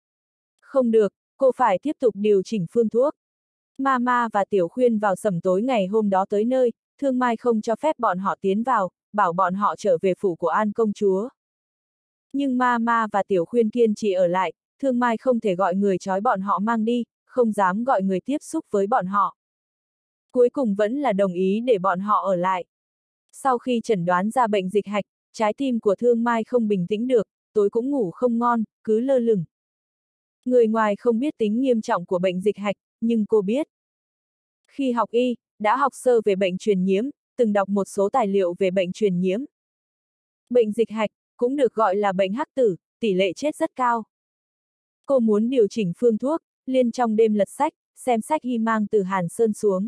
Không được, cô phải tiếp tục điều chỉnh phương thuốc. Mama và Tiểu Khuyên vào sẩm tối ngày hôm đó tới nơi, Thương Mai không cho phép bọn họ tiến vào, bảo bọn họ trở về phủ của An công chúa. Nhưng Mama và Tiểu Khuyên kiên trì ở lại, Thương Mai không thể gọi người trói bọn họ mang đi, không dám gọi người tiếp xúc với bọn họ. Cuối cùng vẫn là đồng ý để bọn họ ở lại. Sau khi chẩn đoán ra bệnh dịch hạch, trái tim của Thương Mai không bình tĩnh được, tối cũng ngủ không ngon, cứ lơ lửng. Người ngoài không biết tính nghiêm trọng của bệnh dịch hạch, nhưng cô biết. Khi học y, đã học sơ về bệnh truyền nhiễm, từng đọc một số tài liệu về bệnh truyền nhiễm. Bệnh dịch hạch, cũng được gọi là bệnh hắc tử, tỷ lệ chết rất cao. Cô muốn điều chỉnh phương thuốc, liền trong đêm lật sách, xem sách y mang từ Hàn Sơn xuống.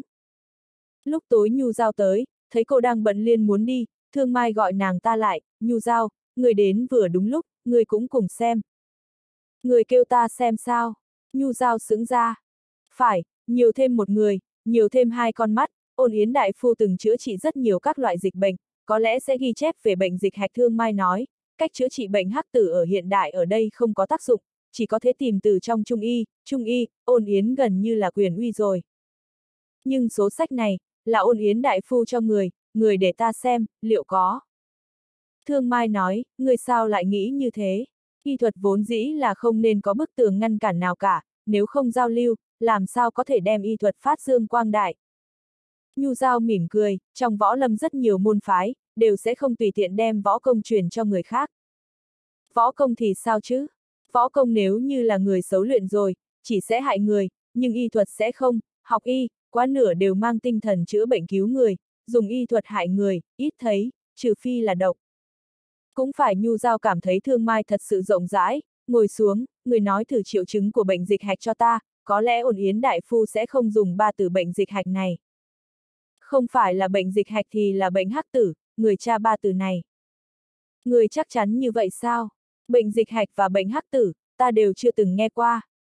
Lúc tối Nhu Giao tới, thấy cô đang bận liền muốn đi, Thương Mai gọi nàng ta lại, Nhu Giao, người đến vừa đúng lúc, người cũng cùng xem. Người kêu ta xem sao? Nhu Giao sững ra. Phải, nhiều thêm một người, nhiều thêm hai con mắt, Ôn Yến đại phu từng chữa trị rất nhiều các loại dịch bệnh, có lẽ sẽ ghi chép về bệnh dịch hạch. Thương Mai nói, cách chữa trị bệnh hắc tử ở hiện đại ở đây không có tác dụng, chỉ có thể tìm từ trong Trung y, Ôn Yến gần như là quyền uy rồi. Nhưng số sách này, là Ôn Yến đại phu cho người để ta xem, liệu có. Thương Mai nói, người sao lại nghĩ như thế? Y thuật vốn dĩ là không nên có bức tường ngăn cản nào cả, nếu không giao lưu, làm sao có thể đem y thuật phát dương quang đại. Nhu Giao mỉm cười, trong võ lâm rất nhiều môn phái, đều sẽ không tùy tiện đem võ công truyền cho người khác. Võ công thì sao chứ? Võ công nếu như là người xấu luyện rồi, chỉ sẽ hại người, nhưng y thuật sẽ không, học y, quá nửa đều mang tinh thần chữa bệnh cứu người, dùng y thuật hại người, ít thấy, trừ phi là độc. Cũng phải. Nhu Giao cảm thấy Thương Mai thật sự rộng rãi, ngồi xuống, người nói thử triệu chứng của bệnh dịch hạch cho ta, có lẽ Ôn Yến đại phu sẽ không dùng ba từ bệnh dịch hạch này. Không phải là bệnh dịch hạch thì là bệnh hắc tử, người tra ba từ này. Người chắc chắn như vậy sao? Bệnh dịch hạch và bệnh hắc tử, ta đều chưa từng nghe qua.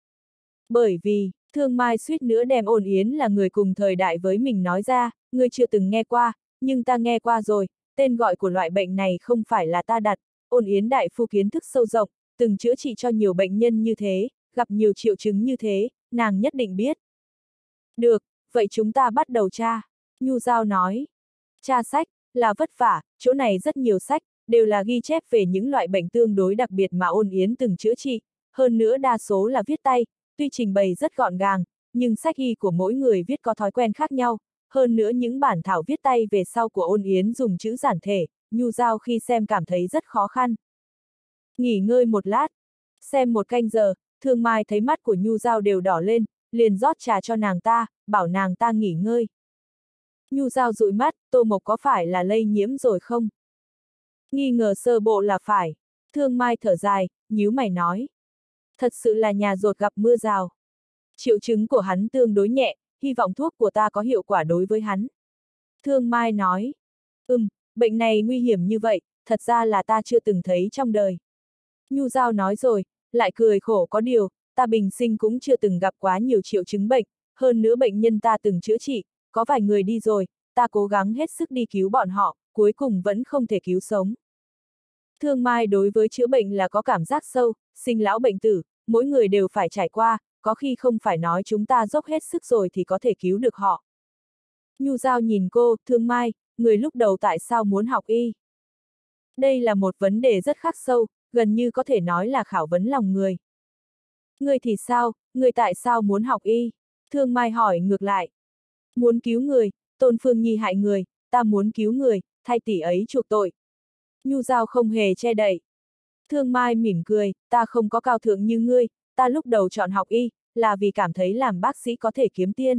Bởi vì, Thương Mai suýt nữa đem Ôn Yến là người cùng thời đại với mình nói ra, ngươi chưa từng nghe qua, nhưng ta nghe qua rồi, tên gọi của loại bệnh này không phải là ta đặt, Ôn Yến đại phu kiến thức sâu rộng, từng chữa trị cho nhiều bệnh nhân như thế, gặp nhiều triệu chứng như thế, nàng nhất định biết. Được, vậy chúng ta bắt đầu tra. Nhu Giao nói. Tra sách, là vất vả, chỗ này rất nhiều sách, đều là ghi chép về những loại bệnh tương đối đặc biệt mà Ôn Yến từng chữa trị, hơn nữa đa số là viết tay, tuy trình bày rất gọn gàng, nhưng sách y của mỗi người viết có thói quen khác nhau, hơn nữa những bản thảo viết tay về sau của Ôn Yến dùng chữ giản thể, Nhu Giao khi xem cảm thấy rất khó khăn. Nghỉ ngơi một lát, xem một canh giờ, Thương Mai thấy mắt của Nhu Giao đều đỏ lên, liền rót trà cho nàng ta, bảo nàng ta nghỉ ngơi. Nhu Giao dụi mắt, Tô Mộc có phải là lây nhiễm rồi không? Nghi ngờ sơ bộ là phải. Thương Mai thở dài, nhíu mày nói. Thật sự là nhà dột gặp mưa rào. Triệu chứng của hắn tương đối nhẹ, hy vọng thuốc của ta có hiệu quả đối với hắn. Thương Mai nói. Bệnh này nguy hiểm như vậy, thật ra là ta chưa từng thấy trong đời. Nhu Giao nói rồi, lại cười khổ, có điều, ta bình sinh cũng chưa từng gặp quá nhiều triệu chứng bệnh, hơn nữa bệnh nhân ta từng chữa trị, có vài người đi rồi, ta cố gắng hết sức đi cứu bọn họ, cuối cùng vẫn không thể cứu sống. Thương Mai đối với chữa bệnh là có cảm giác sâu, sinh lão bệnh tử, mỗi người đều phải trải qua, có khi không phải nói chúng ta dốc hết sức rồi thì có thể cứu được họ. Nhu Giao nhìn cô, Thương Mai, người lúc đầu tại sao muốn học y? Đây là một vấn đề rất khắc sâu, gần như có thể nói là khảo vấn lòng người. Người thì sao, người tại sao muốn học y? Thương Mai hỏi ngược lại. Muốn cứu người, Tôn Phương Nhi hại người, ta muốn cứu người, thay tỷ ấy chuộc tội. Nhu Giao không hề che đậy. Thương Mai mỉm cười, ta không có cao thượng như ngươi, ta lúc đầu chọn học y, là vì cảm thấy làm bác sĩ có thể kiếm tiền.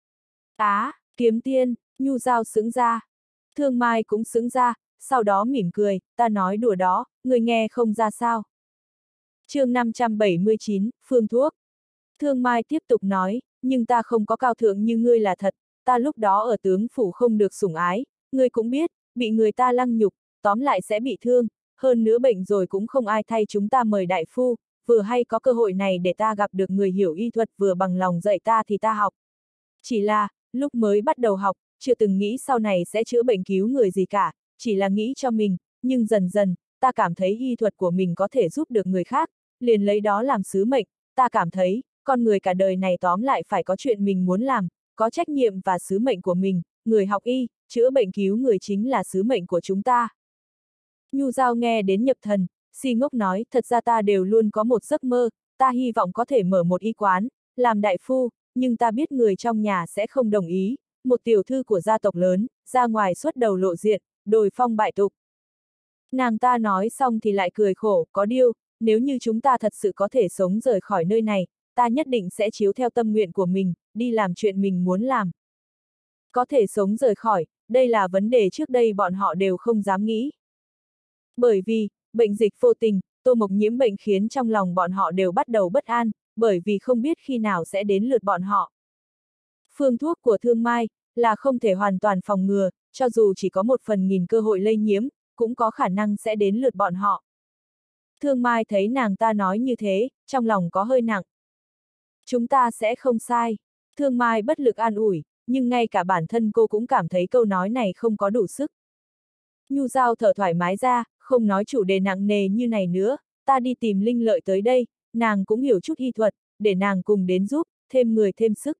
Kiếm tiền, Nhu Giao sững ra. Thương Mai cũng sững ra, sau đó mỉm cười, ta nói đùa đó, người nghe không ra sao. Chương 579, phương thuốc. Thương Mai tiếp tục nói, nhưng ta không có cao thượng như ngươi là thật, ta lúc đó ở tướng phủ không được sủng ái, ngươi cũng biết, bị người ta lăng nhục, tóm lại sẽ bị thương, hơn nữa bệnh rồi cũng không ai thay chúng ta mời đại phu, vừa hay có cơ hội này để ta gặp được người hiểu y thuật vừa bằng lòng dạy ta thì ta học. Chỉ là, lúc mới bắt đầu học, chưa từng nghĩ sau này sẽ chữa bệnh cứu người gì cả, chỉ là nghĩ cho mình, nhưng dần dần, ta cảm thấy y thuật của mình có thể giúp được người khác, liền lấy đó làm sứ mệnh, ta cảm thấy, con người cả đời này tóm lại phải có chuyện mình muốn làm, có trách nhiệm và sứ mệnh của mình, người học y, chữa bệnh cứu người chính là sứ mệnh của chúng ta. Nhu Giao nghe đến nhập thần, si ngốc nói, thật ra ta đều luôn có một giấc mơ, ta hy vọng có thể mở một y quán, làm đại phu, nhưng ta biết người trong nhà sẽ không đồng ý, một tiểu thư của gia tộc lớn, ra ngoài xuất đầu lộ diện, đồi phong bại tục. Nàng ta nói xong thì lại cười khổ, có điều, nếu như chúng ta thật sự có thể sống rời khỏi nơi này, ta nhất định sẽ chiếu theo tâm nguyện của mình, đi làm chuyện mình muốn làm. Có thể sống rời khỏi, đây là vấn đề trước đây bọn họ đều không dám nghĩ. Bởi vì, bệnh dịch vô tình, Tô Mộc nhiễm bệnh khiến trong lòng bọn họ đều bắt đầu bất an, bởi vì không biết khi nào sẽ đến lượt bọn họ. Phương thuốc của Thương Mai là không thể hoàn toàn phòng ngừa, cho dù chỉ có 1/1000 cơ hội lây nhiễm, cũng có khả năng sẽ đến lượt bọn họ. Thương Mai thấy nàng ta nói như thế, trong lòng có hơi nặng. Chúng ta sẽ không sai. Thương Mai bất lực an ủi, nhưng ngay cả bản thân cô cũng cảm thấy câu nói này không có đủ sức. Nhu Giao thở thoải mái ra, không nói chủ đề nặng nề như này nữa, ta đi tìm Linh Lợi tới đây, nàng cũng hiểu chút y thuật, để nàng cùng đến giúp, thêm người thêm sức.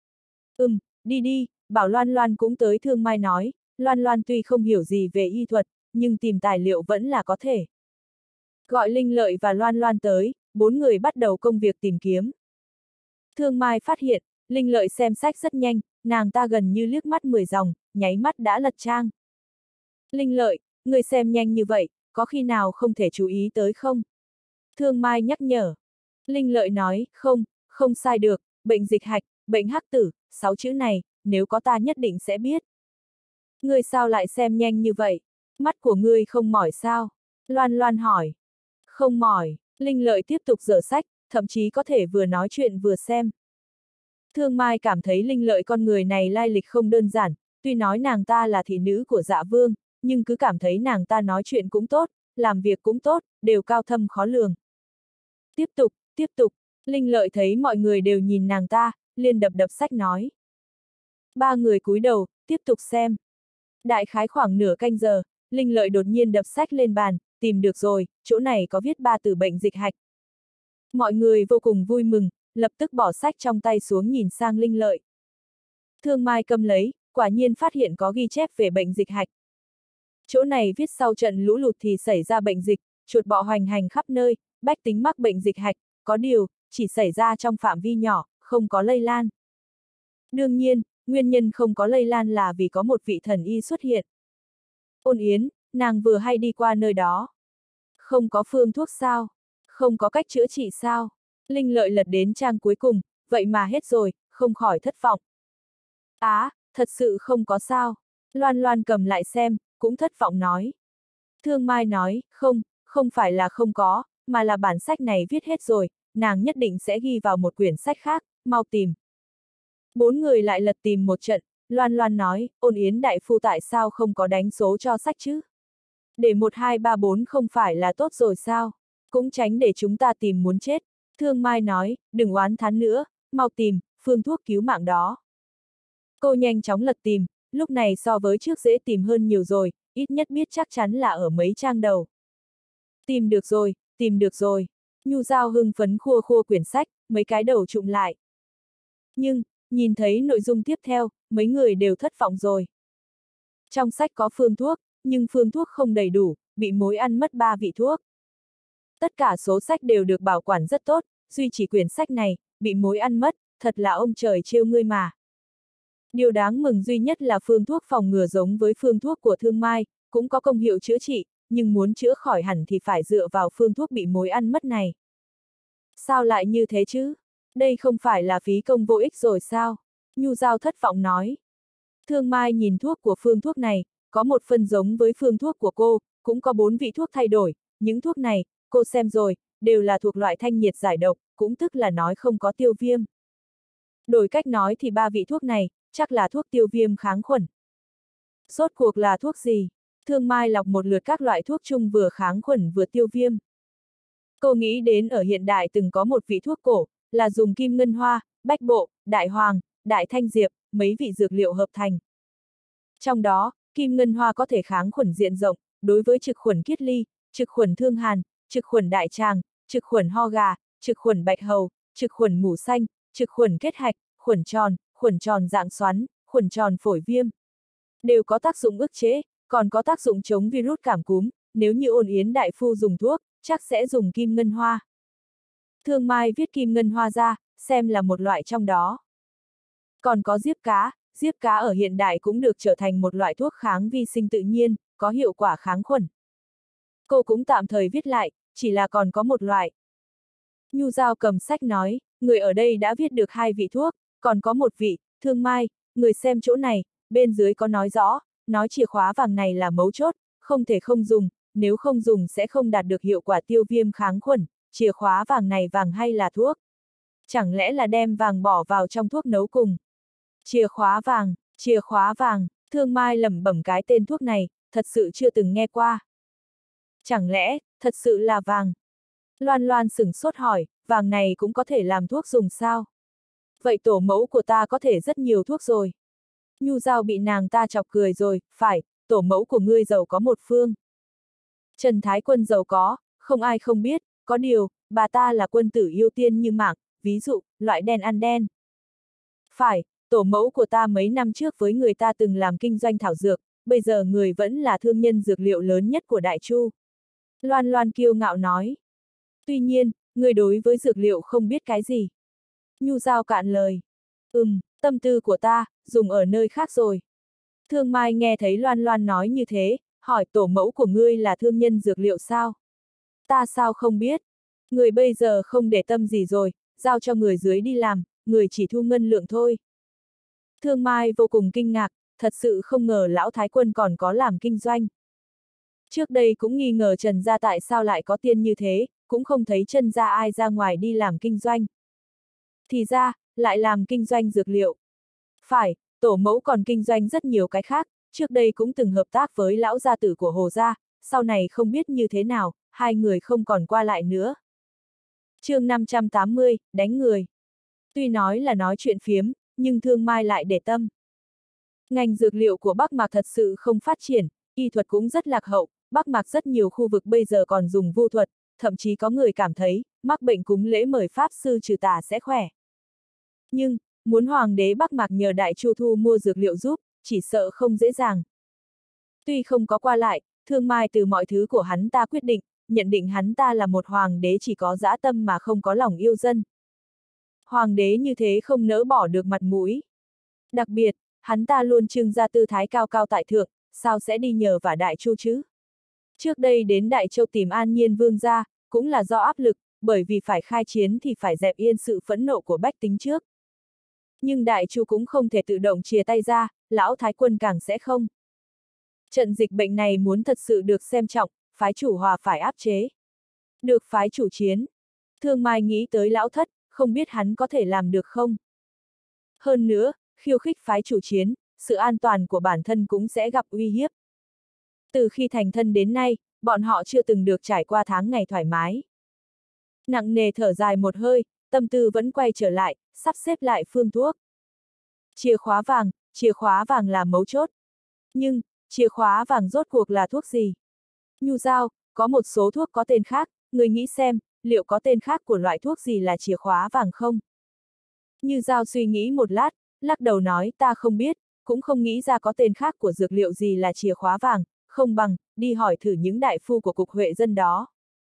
Đi đi, bảo Loan Loan cũng tới. Thương Mai nói, Loan Loan tuy không hiểu gì về y thuật, nhưng tìm tài liệu vẫn là có thể. Gọi Linh Lợi và Loan Loan tới, 4 người bắt đầu công việc tìm kiếm. Thương Mai phát hiện, Linh Lợi xem sách rất nhanh, nàng ta gần như liếc mắt 10 dòng, nháy mắt đã lật trang. Linh Lợi, người xem nhanh như vậy, có khi nào không thể chú ý tới không? Thương Mai nhắc nhở. Linh Lợi nói, không sai được, bệnh dịch hạch, bệnh hắc tử, 6 chữ này, nếu có ta nhất định sẽ biết. Ngươi sao lại xem nhanh như vậy? Mắt của ngươi không mỏi sao? Loan Loan hỏi. Không mỏi, Linh Lợi tiếp tục dở sách, thậm chí có thể vừa nói chuyện vừa xem. Thương Mai cảm thấy Linh Lợi con người này lai lịch không đơn giản, tuy nói nàng ta là thị nữ của Dạ Vương, nhưng cứ cảm thấy nàng ta nói chuyện cũng tốt, làm việc cũng tốt, đều cao thâm khó lường. Tiếp tục, Linh Lợi thấy mọi người đều nhìn nàng ta, liền đập sách nói. 3 người cúi đầu, tiếp tục xem. Đại khái khoảng nửa canh giờ, Linh Lợi đột nhiên đập sách lên bàn, tìm được rồi, chỗ này có viết 3 từ bệnh dịch hạch. Mọi người vô cùng vui mừng, lập tức bỏ sách trong tay xuống nhìn sang Linh Lợi. Thương Mai cầm lấy, quả nhiên phát hiện có ghi chép về bệnh dịch hạch. Chỗ này viết sau trận lũ lụt thì xảy ra bệnh dịch, chuột bọ hoành hành khắp nơi, bách tính mắc bệnh dịch hạch, có điều, chỉ xảy ra trong phạm vi nhỏ, không có lây lan. Đương nhiên, nguyên nhân không có lây lan là vì có một vị thần y xuất hiện. Ôn Yến, nàng vừa hay đi qua nơi đó. Không có phương thuốc sao? Không có cách chữa trị sao? Linh Lợi lật đến trang cuối cùng, vậy mà hết rồi, không khỏi thất vọng. Thật sự không có sao. Loan Loan cầm lại xem, cũng thất vọng nói. Thương Mai nói, không phải là không có, mà là bản sách này viết hết rồi, nàng nhất định sẽ ghi vào một quyển sách khác, mau tìm. 4 người lại lật tìm một trận, Loan Loan nói, Ôn Yến đại phu tại sao không có đánh số cho sách chứ? Để 1 2 3 4 không phải là tốt rồi sao? Cũng tránh để chúng ta tìm muốn chết. Thương Mai nói, đừng oán thán nữa, mau tìm, phương thuốc cứu mạng đó. Cô nhanh chóng lật tìm, lúc này so với trước dễ tìm hơn nhiều rồi, ít nhất biết chắc chắn là ở mấy trang đầu. Tìm được rồi. Nhu Giao hưng phấn khua quyển sách, mấy cái đầu trụm lại. Nhưng, nhìn thấy nội dung tiếp theo, mấy người đều thất vọng rồi. Trong sách có phương thuốc, nhưng phương thuốc không đầy đủ, bị mối ăn mất 3 vị thuốc. Tất cả số sách đều được bảo quản rất tốt, duy chỉ quyển sách này, bị mối ăn mất, thật là ông trời trêu ngươi mà. Điều đáng mừng duy nhất là phương thuốc phòng ngừa giống với phương thuốc của Thương Mai, cũng có công hiệu chữa trị, nhưng muốn chữa khỏi hẳn thì phải dựa vào phương thuốc bị mối ăn mất này. Sao lại như thế chứ? Đây không phải là phí công vô ích rồi sao? Nhu Giao thất vọng nói. Thương Mai nhìn thuốc của phương thuốc này, có một phần giống với phương thuốc của cô, cũng có 4 vị thuốc thay đổi, những thuốc này, cô xem rồi, đều là thuộc loại thanh nhiệt giải độc, cũng tức là nói không có tiêu viêm. Đổi cách nói thì 3 vị thuốc này, chắc là thuốc tiêu viêm kháng khuẩn. Rốt cuộc là thuốc gì? Thương Mai lọc một lượt các loại thuốc chung vừa kháng khuẩn vừa tiêu viêm. Cô nghĩ đến ở hiện đại từng có một vị thuốc cổ, là dùng kim ngân hoa, bách bộ, đại hoàng, đại thanh diệp, mấy vị dược liệu hợp thành. Trong đó, kim ngân hoa có thể kháng khuẩn diện rộng, đối với trực khuẩn kiết ly, trực khuẩn thương hàn, trực khuẩn đại tràng, trực khuẩn ho gà, trực khuẩn bạch hầu, trực khuẩn mủ xanh, trực khuẩn kết hạch, khuẩn tròn dạng xoắn, khuẩn tròn phổi viêm. Đều có tác dụng ức chế, còn có tác dụng chống virus cảm cúm, nếu như Ôn Yến đại phu dùng thuốc, chắc sẽ dùng kim ngân hoa. Thương Mai viết kim ngân hoa ra, xem là một loại trong đó. Còn có diếp cá ở hiện đại cũng được trở thành một loại thuốc kháng vi sinh tự nhiên, có hiệu quả kháng khuẩn. Cô cũng tạm thời viết lại, chỉ là còn có một loại. Nhu Giao cầm sách nói, người ở đây đã viết được 2 vị thuốc, còn có một vị, Thương Mai, người xem chỗ này, bên dưới có nói rõ, nói chìa khóa vàng này là mấu chốt, không thể không dùng, nếu không dùng sẽ không đạt được hiệu quả tiêu viêm kháng khuẩn, chìa khóa vàng này vàng hay là thuốc? Chẳng lẽ là đem vàng bỏ vào trong thuốc nấu cùng? Chìa khóa vàng, Thương Mai lẩm bẩm cái tên thuốc này, thật sự chưa từng nghe qua. Chẳng lẽ, thật sự là vàng? Loan Loan sửng sốt hỏi, vàng này cũng có thể làm thuốc dùng sao? Vậy tổ mẫu của ta có thể rất nhiều thuốc rồi. Nhu Giao bị nàng ta chọc cười rồi, phải, tổ mẫu của ngươi giàu có một phương. Trần Thái Quân giàu có, không ai không biết, có điều, bà ta là quân tử yêu tiên như mạng, ví dụ, loại đen ăn đen. Phải, tổ mẫu của ta mấy năm trước với người ta từng làm kinh doanh thảo dược, bây giờ người vẫn là thương nhân dược liệu lớn nhất của Đại Chu. Loan Loan kiêu ngạo nói. Tuy nhiên, người đối với dược liệu không biết cái gì. Nhu Giao cạn lời. Tâm tư của ta, dùng ở nơi khác rồi. Thương Mai nghe thấy Loan Loan nói như thế, hỏi tổ mẫu của ngươi là thương nhân dược liệu sao? Ta sao không biết? Người bây giờ không để tâm gì rồi, giao cho người dưới đi làm, người chỉ thu ngân lượng thôi. Thương Mai vô cùng kinh ngạc, thật sự không ngờ lão Thái Quân còn có làm kinh doanh. Trước đây cũng nghi ngờ Trần gia tại sao lại có tiền như thế, cũng không thấy Trần gia ai ra ngoài đi làm kinh doanh. Thì ra, lại làm kinh doanh dược liệu. Phải, tổ mẫu còn kinh doanh rất nhiều cái khác, trước đây cũng từng hợp tác với lão gia tử của Hồ gia, sau này không biết như thế nào, hai người không còn qua lại nữa. Chương 580, đánh người. Tuy nói là nói chuyện phiếm, nhưng Thương Mai lại để tâm. Ngành dược liệu của Bắc Mạc thật sự không phát triển, y thuật cũng rất lạc hậu, Bắc Mạc rất nhiều khu vực bây giờ còn dùng vu thuật, thậm chí có người cảm thấy, mắc bệnh cúng lễ mời Pháp sư trừ tà sẽ khỏe. Nhưng, muốn Hoàng đế Bắc Mạc nhờ Đại Chu thu mua dược liệu giúp, chỉ sợ không dễ dàng. Tuy không có qua lại, Thương Mai từ mọi thứ của hắn ta quyết định, nhận định hắn ta là một hoàng đế chỉ có dã tâm mà không có lòng yêu dân. Hoàng đế như thế không nỡ bỏ được mặt mũi. Đặc biệt, hắn ta luôn trưng ra tư thái cao cao tại thượng, sao sẽ đi nhờ vả Đại Chu chứ? Trước đây đến Đại Châu tìm An Nhiên Vương gia, cũng là do áp lực, bởi vì phải khai chiến thì phải dẹp yên sự phẫn nộ của bách tính trước. Nhưng Đại Chu cũng không thể tự động chìa tay ra, lão Thái Quân càng sẽ không. Trận dịch bệnh này muốn thật sự được xem trọng, phái chủ hòa phải áp chế. Được phái chủ chiến. Thương Mai nghĩ tới lão thất, không biết hắn có thể làm được không? Hơn nữa, khiêu khích phái chủ chiến, sự an toàn của bản thân cũng sẽ gặp uy hiếp. Từ khi thành thân đến nay, bọn họ chưa từng được trải qua tháng ngày thoải mái. Nặng nề thở dài một hơi, tâm tư vẫn quay trở lại, sắp xếp lại phương thuốc. Chìa khóa vàng là mấu chốt. Nhưng, chìa khóa vàng rốt cuộc là thuốc gì? Nhu Giao, có một số thuốc có tên khác, người nghĩ xem, liệu có tên khác của loại thuốc gì là chìa khóa vàng không? Nhu Giao suy nghĩ một lát, lắc đầu nói ta không biết, cũng không nghĩ ra có tên khác của dược liệu gì là chìa khóa vàng, không bằng, đi hỏi thử những đại phu của cục Huệ dân đó.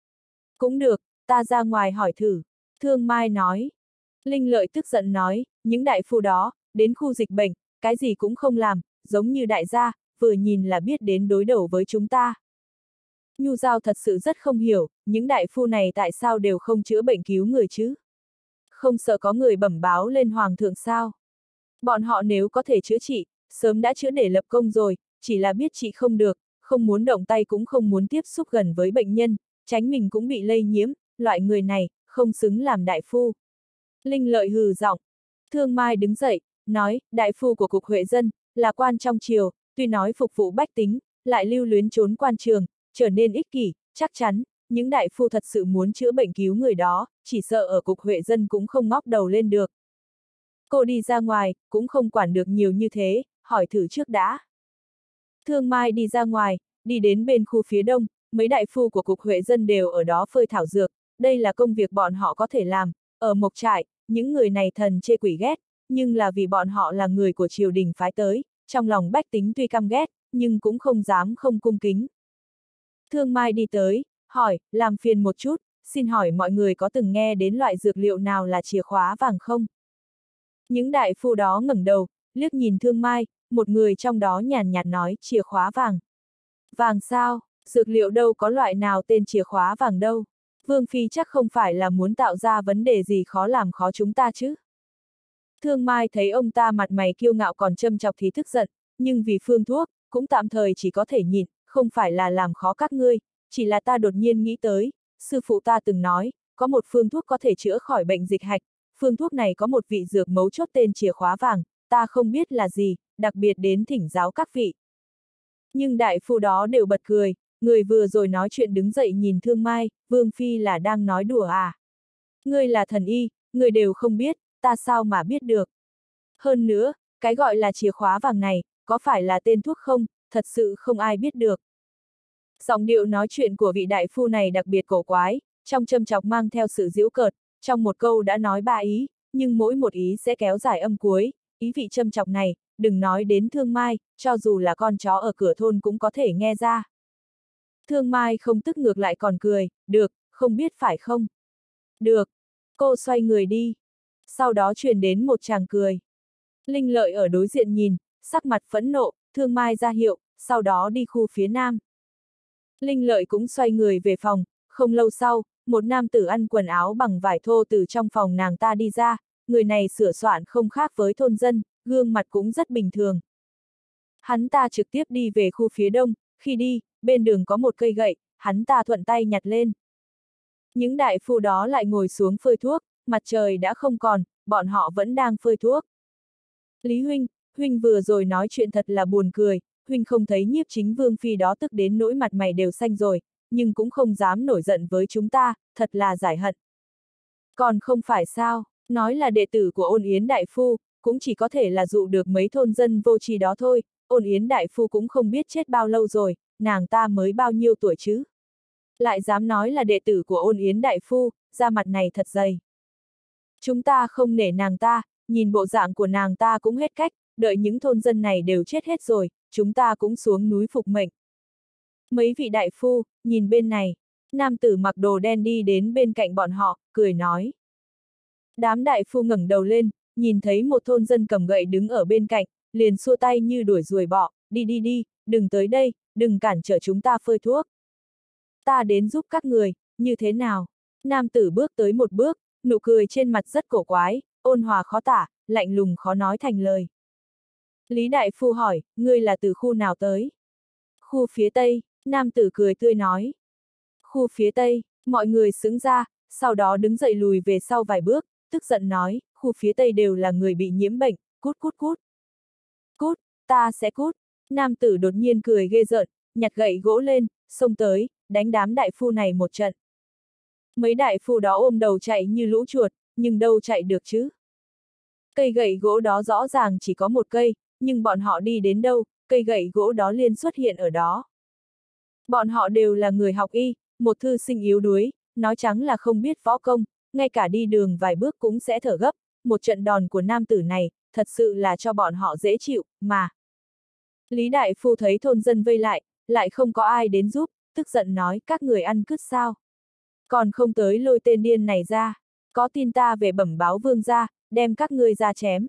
Cũng được, ta ra ngoài hỏi thử, Thương Mai nói. Linh Lợi tức giận nói, những đại phu đó, đến khu dịch bệnh, cái gì cũng không làm, giống như đại gia, vừa nhìn là biết đến đối đầu với chúng ta. Nhu Giao thật sự rất không hiểu, những đại phu này tại sao đều không chữa bệnh cứu người chứ? Không sợ có người bẩm báo lên hoàng thượng sao? Bọn họ nếu có thể chữa trị, sớm đã chữa để lập công rồi, chỉ là biết trị không được, không muốn động tay cũng không muốn tiếp xúc gần với bệnh nhân, tránh mình cũng bị lây nhiễm, loại người này, không xứng làm đại phu. Linh Lợi hừ giọng. Thương Mai đứng dậy, nói, đại phu của cục Huệ dân, là quan trong triều, tuy nói phục vụ bách tính, lại lưu luyến trốn quan trường, trở nên ích kỷ, chắc chắn, những đại phu thật sự muốn chữa bệnh cứu người đó, chỉ sợ ở cục Huệ dân cũng không ngóc đầu lên được. Cô đi ra ngoài, cũng không quản được nhiều như thế, hỏi thử trước đã. Thương Mai đi ra ngoài, đi đến bên khu phía đông, mấy đại phu của cục Huệ dân đều ở đó phơi thảo dược, đây là công việc bọn họ có thể làm, ở Mộc Trại, những người này thần chê quỷ ghét, nhưng là vì bọn họ là người của triều đình phái tới, trong lòng bách tính tuy căm ghét, nhưng cũng không dám không cung kính. Thương Mai đi tới, hỏi, làm phiền một chút, xin hỏi mọi người có từng nghe đến loại dược liệu nào là chìa khóa vàng không? Những đại phu đó ngẩng đầu, liếc nhìn Thương Mai, một người trong đó nhàn nhạt nói, chìa khóa vàng. Vàng sao, dược liệu đâu có loại nào tên chìa khóa vàng đâu. Vương Phi chắc không phải là muốn tạo ra vấn đề gì khó làm khó chúng ta chứ. Thương Mai thấy ông ta mặt mày kiêu ngạo còn châm chọc thì tức giận, nhưng vì phương thuốc, cũng tạm thời chỉ có thể nhịn, không phải là làm khó các ngươi, chỉ là ta đột nhiên nghĩ tới, sư phụ ta từng nói, có một phương thuốc có thể chữa khỏi bệnh dịch hạch, phương thuốc này có một vị dược mấu chốt tên chìa khóa vàng, ta không biết là gì, đặc biệt đến thỉnh giáo các vị. Nhưng đại phu đó đều bật cười, người vừa rồi nói chuyện đứng dậy nhìn Thương Mai, Vương Phi là đang nói đùa à? Ngươi là thần y, người đều không biết, ta sao mà biết được. Hơn nữa, cái gọi là chìa khóa vàng này, có phải là tên thuốc không, thật sự không ai biết được. Giọng điệu nói chuyện của vị đại phu này đặc biệt cổ quái, trong châm chọc mang theo sự giễu cợt, trong một câu đã nói 3 ý, nhưng mỗi một ý sẽ kéo dài âm cuối, ý vị châm chọc này, đừng nói đến Thương Mai, cho dù là con chó ở cửa thôn cũng có thể nghe ra. Thương Mai không tức ngược lại còn cười, được, không biết phải không? Được. Cô xoay người đi. Sau đó truyền đến một tràng cười. Linh Lợi ở đối diện nhìn, sắc mặt phẫn nộ, Thương Mai ra hiệu, sau đó đi khu phía nam. Linh Lợi cũng xoay người về phòng, không lâu sau, một nam tử ăn quần áo bằng vải thô từ trong phòng nàng ta đi ra, người này sửa soạn không khác với thôn dân, gương mặt cũng rất bình thường. Hắn ta trực tiếp đi về khu phía đông, khi đi, bên đường có một cây gậy, hắn ta thuận tay nhặt lên. Những đại phu đó lại ngồi xuống phơi thuốc, mặt trời đã không còn, bọn họ vẫn đang phơi thuốc. Lý huynh, huynh vừa rồi nói chuyện thật là buồn cười, huynh không thấy Nhiếp Chính Vương Phi đó tức đến nỗi mặt mày đều xanh rồi, nhưng cũng không dám nổi giận với chúng ta, thật là giải hận. Còn không phải sao, nói là đệ tử của Ôn Yến Đại Phu, cũng chỉ có thể là dụ được mấy thôn dân vô tri đó thôi, Ôn Yến Đại Phu cũng không biết chết bao lâu rồi, nàng ta mới bao nhiêu tuổi chứ. Lại dám nói là đệ tử của Ôn Yến Đại Phu, da mặt này thật dày. Chúng ta không nể nàng ta, nhìn bộ dạng của nàng ta cũng hết cách, đợi những thôn dân này đều chết hết rồi, chúng ta cũng xuống núi phục mệnh. Mấy vị đại phu, nhìn bên này, nam tử mặc đồ đen đi đến bên cạnh bọn họ, cười nói. Đám đại phu ngẩng đầu lên, nhìn thấy một thôn dân cầm gậy đứng ở bên cạnh, liền xua tay như đuổi ruồi bọ, đi đi đi, đừng tới đây, đừng cản trở chúng ta phơi thuốc. Ta đến giúp các người, như thế nào? Nam tử bước tới một bước, nụ cười trên mặt rất cổ quái, ôn hòa khó tả, lạnh lùng khó nói thành lời. Lý Đại Phu hỏi, ngươi là từ khu nào tới? Khu phía Tây, nam tử cười tươi nói. Khu phía Tây, mọi người sững ra, sau đó đứng dậy lùi về sau vài bước, tức giận nói, khu phía Tây đều là người bị nhiễm bệnh, cút cút cút. Cút, ta sẽ cút. Nam tử đột nhiên cười ghê rợn, nhặt gậy gỗ lên, xông tới, đánh đám đại phu này một trận. Mấy đại phu đó ôm đầu chạy như lũ chuột, nhưng đâu chạy được chứ. Cây gậy gỗ đó rõ ràng chỉ có một cây, nhưng bọn họ đi đến đâu, cây gậy gỗ đó liền xuất hiện ở đó. Bọn họ đều là người học y, một thư sinh yếu đuối, nói trắng là không biết võ công, ngay cả đi đường vài bước cũng sẽ thở gấp, một trận đòn của nam tử này, thật sự là cho bọn họ dễ chịu, mà. Lý Đại Phu thấy thôn dân vây lại không có ai đến giúp, tức giận nói các người ăn cứt sao. Còn không tới lôi tên điên này ra, có tin ta về bẩm báo vương gia, đem các ngươi ra chém.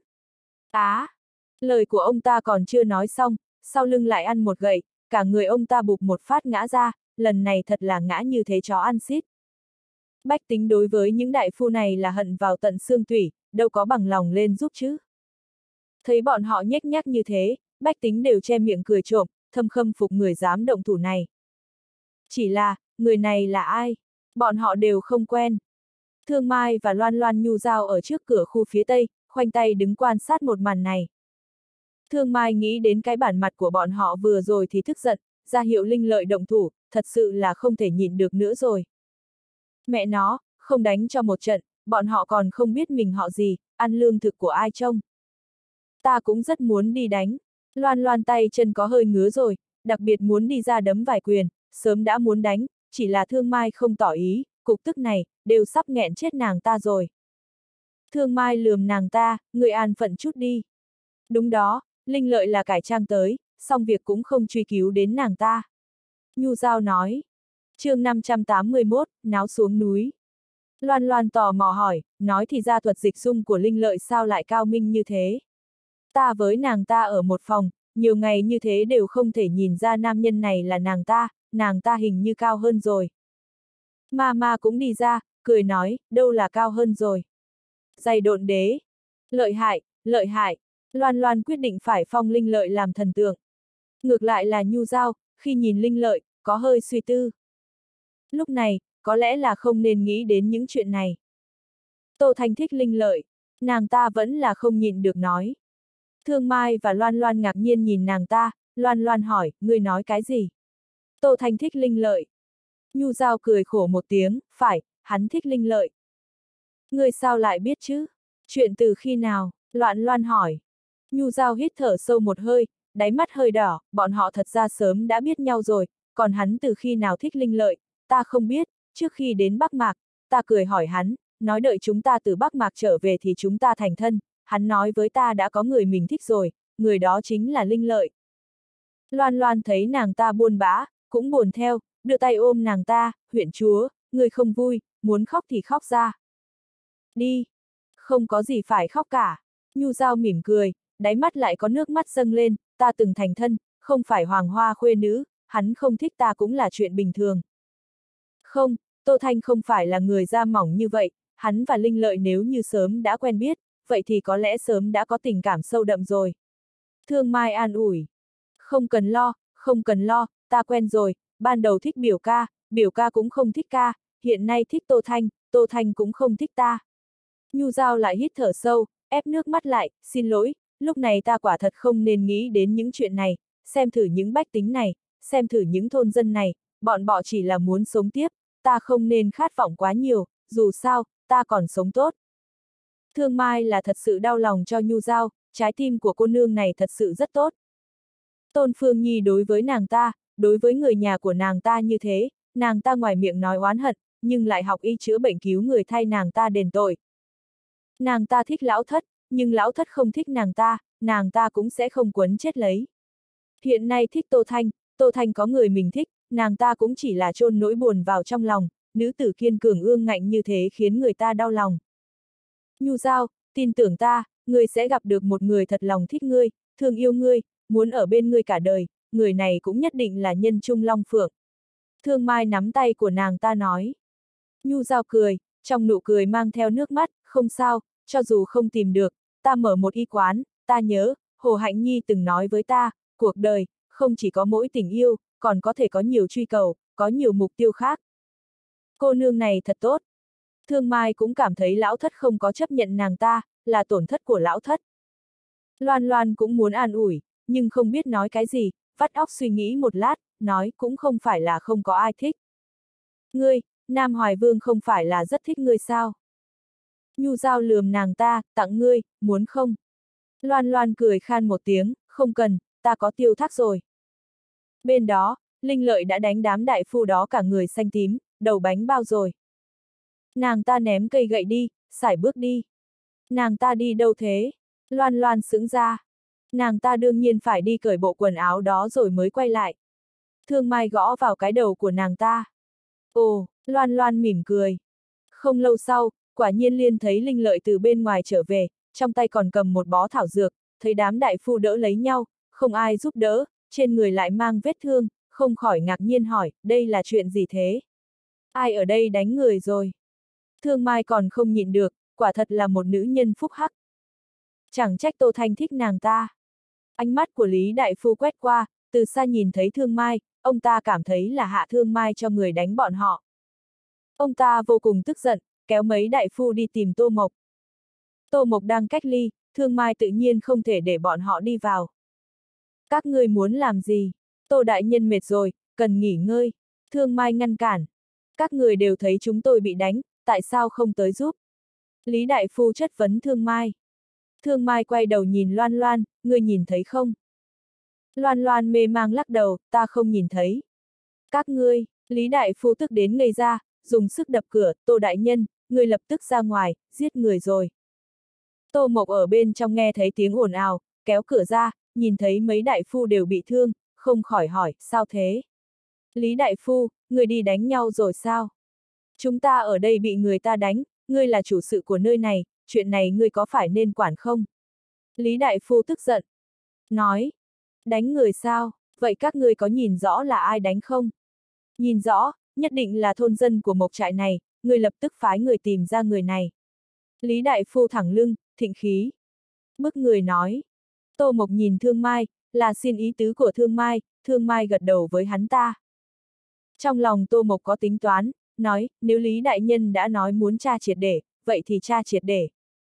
Lời của ông ta còn chưa nói xong, sau lưng lại ăn một gậy, cả người ông ta bụp một phát ngã ra, lần này thật là ngã như thế chó ăn xít. Bách tính đối với những đại phu này là hận vào tận xương tủy, đâu có bằng lòng lên giúp chứ. Thấy bọn họ nhếch nhác như thế, bách tính đều che miệng cười trộm, thầm khâm phục người dám động thủ này. Chỉ là, người này là ai? Bọn họ đều không quen. Thương Mai và Loan Loan nhu dao ở trước cửa khu phía Tây, khoanh tay đứng quan sát một màn này. Thương Mai nghĩ đến cái bản mặt của bọn họ vừa rồi thì tức giận, ra hiệu Linh Lợi động thủ, thật sự là không thể nhịn được nữa rồi. Mẹ nó, không đánh cho một trận, bọn họ còn không biết mình họ gì, ăn lương thực của ai trông. Ta cũng rất muốn đi đánh. Loan Loan tay chân có hơi ngứa rồi, đặc biệt muốn đi ra đấm vài quyền, sớm đã muốn đánh, chỉ là Thương Mai không tỏ ý, cục tức này, đều sắp nghẹn chết nàng ta rồi. Thương Mai lườm nàng ta, người an phận chút đi. Đúng đó, Linh Lợi là cải trang tới, xong việc cũng không truy cứu đến nàng ta. Nhu Giao nói. Chương 581, náo xuống núi. Loan Loan tò mò hỏi, nói thì ra thuật dịch dung của Linh Lợi sao lại cao minh như thế. Ta với nàng ta ở một phòng, nhiều ngày như thế đều không thể nhìn ra nam nhân này là nàng ta hình như cao hơn rồi. Ma cũng đi ra, cười nói, đâu là cao hơn rồi. Dày độn đế. Lợi hại, Loan Loan quyết định phải phong Linh Lợi làm thần tượng. Ngược lại là Nhu Giao, khi nhìn Linh Lợi, có hơi suy tư. Lúc này, có lẽ là không nên nghĩ đến những chuyện này. Tô Thanh thích Linh Lợi, nàng ta vẫn là không nhịn được nói. Thương Mai và Loan Loan ngạc nhiên nhìn nàng ta, Loan Loan hỏi, ngươi nói cái gì? Tô Thanh thích Linh Lợi. Nhu Giao cười khổ một tiếng, phải, hắn thích Linh Lợi. Ngươi sao lại biết chứ? Chuyện từ khi nào? Loan Loan hỏi. Nhu Giao hít thở sâu một hơi, đáy mắt hơi đỏ, bọn họ thật ra sớm đã biết nhau rồi, còn hắn từ khi nào thích Linh Lợi, ta không biết, trước khi đến Bắc Mạc, ta cười hỏi hắn, nói đợi chúng ta từ Bắc Mạc trở về thì chúng ta thành thân, hắn nói với ta đã có người mình thích rồi, người đó chính là Linh Lợi. Loan Loan thấy nàng ta buồn bã, cũng buồn theo, đưa tay ôm nàng ta, huyện chúa, người không vui, muốn khóc thì khóc ra. Đi, không có gì phải khóc cả. Nhu Giao mỉm cười, đáy mắt lại có nước mắt dâng lên, ta từng thành thân, không phải hoàng hoa khuê nữ, hắn không thích ta cũng là chuyện bình thường. Không, Tô Thanh không phải là người da mỏng như vậy, hắn và Linh Lợi nếu như sớm đã quen biết, vậy thì có lẽ sớm đã có tình cảm sâu đậm rồi. Thương Mai an ủi. Không cần lo, không cần lo, ta quen rồi, ban đầu thích biểu ca cũng không thích ca, hiện nay thích Tô Thanh cũng không thích ta. Nhu Giao lại hít thở sâu, ép nước mắt lại, xin lỗi, lúc này ta quả thật không nên nghĩ đến những chuyện này, xem thử những bách tính này, xem thử những thôn dân này, bọn họ chỉ là muốn sống tiếp, ta không nên khát vọng quá nhiều, dù sao, ta còn sống tốt. Thương Mai là thật sự đau lòng cho Nhu Giao, trái tim của cô nương này thật sự rất tốt. Tôn Phương Nhi đối với nàng ta, đối với người nhà của nàng ta như thế, nàng ta ngoài miệng nói oán hận, nhưng lại học y chữa bệnh cứu người thay nàng ta đền tội. Nàng ta thích lão thất, nhưng lão thất không thích nàng ta cũng sẽ không quấn chết lấy. Hiện nay thích Tô Thanh có người mình thích, nàng ta cũng chỉ là chôn nỗi buồn vào trong lòng, nữ tử kiên cường ương ngạnh như thế khiến người ta đau lòng. Nhu Giao, tin tưởng ta, ngươi sẽ gặp được một người thật lòng thích ngươi, thương yêu ngươi, muốn ở bên ngươi cả đời, người này cũng nhất định là nhân trung long phượng. Thương Mai nắm tay của nàng ta nói. Nhu Giao cười, trong nụ cười mang theo nước mắt, không sao, cho dù không tìm được, ta mở một y quán, ta nhớ, Hồ Hạnh Nhi từng nói với ta, cuộc đời, không chỉ có mỗi tình yêu, còn có thể có nhiều truy cầu, có nhiều mục tiêu khác. Cô nương này thật tốt. Thương Mai cũng cảm thấy lão thất không có chấp nhận nàng ta, là tổn thất của lão thất. Loan Loan cũng muốn an ủi, nhưng không biết nói cái gì, vắt óc suy nghĩ một lát, nói cũng không phải là không có ai thích. Ngươi, Nam Hoài Vương không phải là rất thích ngươi sao? Nhu Giao lườm nàng ta, tặng ngươi, muốn không? Loan Loan cười khan một tiếng, không cần, ta có Tiêu Thác rồi. Bên đó, Linh Lợi đã đánh đám đại phu đó cả người xanh tím, đầu bánh bao rồi. Nàng ta ném cây gậy đi, sải bước đi. Nàng ta đi đâu thế? Loan Loan sững ra. Nàng ta đương nhiên phải đi cởi bộ quần áo đó rồi mới quay lại. Thương Mai gõ vào cái đầu của nàng ta. Ồ, Loan Loan mỉm cười. Không lâu sau, quả nhiên Liên thấy Linh Lợi từ bên ngoài trở về, trong tay còn cầm một bó thảo dược, thấy đám đại phu đỡ lấy nhau, không ai giúp đỡ, trên người lại mang vết thương, không khỏi ngạc nhiên hỏi, đây là chuyện gì thế? Ai ở đây đánh người rồi? Thương Mai còn không nhịn được, quả thật là một nữ nhân phúc hắc. Chẳng trách Tô Thanh thích nàng ta. Ánh mắt của Lý Đại Phu quét qua, từ xa nhìn thấy Thương Mai, ông ta cảm thấy là hạ Thương Mai cho người đánh bọn họ. Ông ta vô cùng tức giận, kéo mấy đại phu đi tìm Tô Mộc. Tô Mộc đang cách ly, Thương Mai tự nhiên không thể để bọn họ đi vào. Các ngươi muốn làm gì? Tô đại nhân mệt rồi, cần nghỉ ngơi. Thương Mai ngăn cản. Các người đều thấy chúng tôi bị đánh, tại sao không tới giúp? Lý Đại Phu chất vấn Thương Mai. Thương Mai quay đầu nhìn Loan Loan, ngươi nhìn thấy không? Loan Loan mê mang lắc đầu, ta không nhìn thấy. Các ngươi, Lý Đại Phu tức đến ngây ra, dùng sức đập cửa, Tô đại nhân, ngươi lập tức ra ngoài, giết người rồi. Tô Mộc ở bên trong nghe thấy tiếng ồn ào, kéo cửa ra, nhìn thấy mấy đại phu đều bị thương, không khỏi hỏi, sao thế? Lý Đại Phu, ngươi đi đánh nhau rồi sao? Chúng ta ở đây bị người ta đánh, ngươi là chủ sự của nơi này, chuyện này ngươi có phải nên quản không? Lý Đại Phu tức giận. Nói, đánh người sao, vậy các ngươi có nhìn rõ là ai đánh không? Nhìn rõ, nhất định là thôn dân của mộc trại này, ngươi lập tức phái người tìm ra người này. Lý Đại Phu thẳng lưng, thịnh khí. Bức người nói. Tô Mộc nhìn Thương Mai, là xin ý tứ của Thương Mai gật đầu với hắn ta. Trong lòng Tô Mộc có tính toán, nói, nếu Lý Đại Nhân đã nói muốn tra triệt để, vậy thì tra triệt để.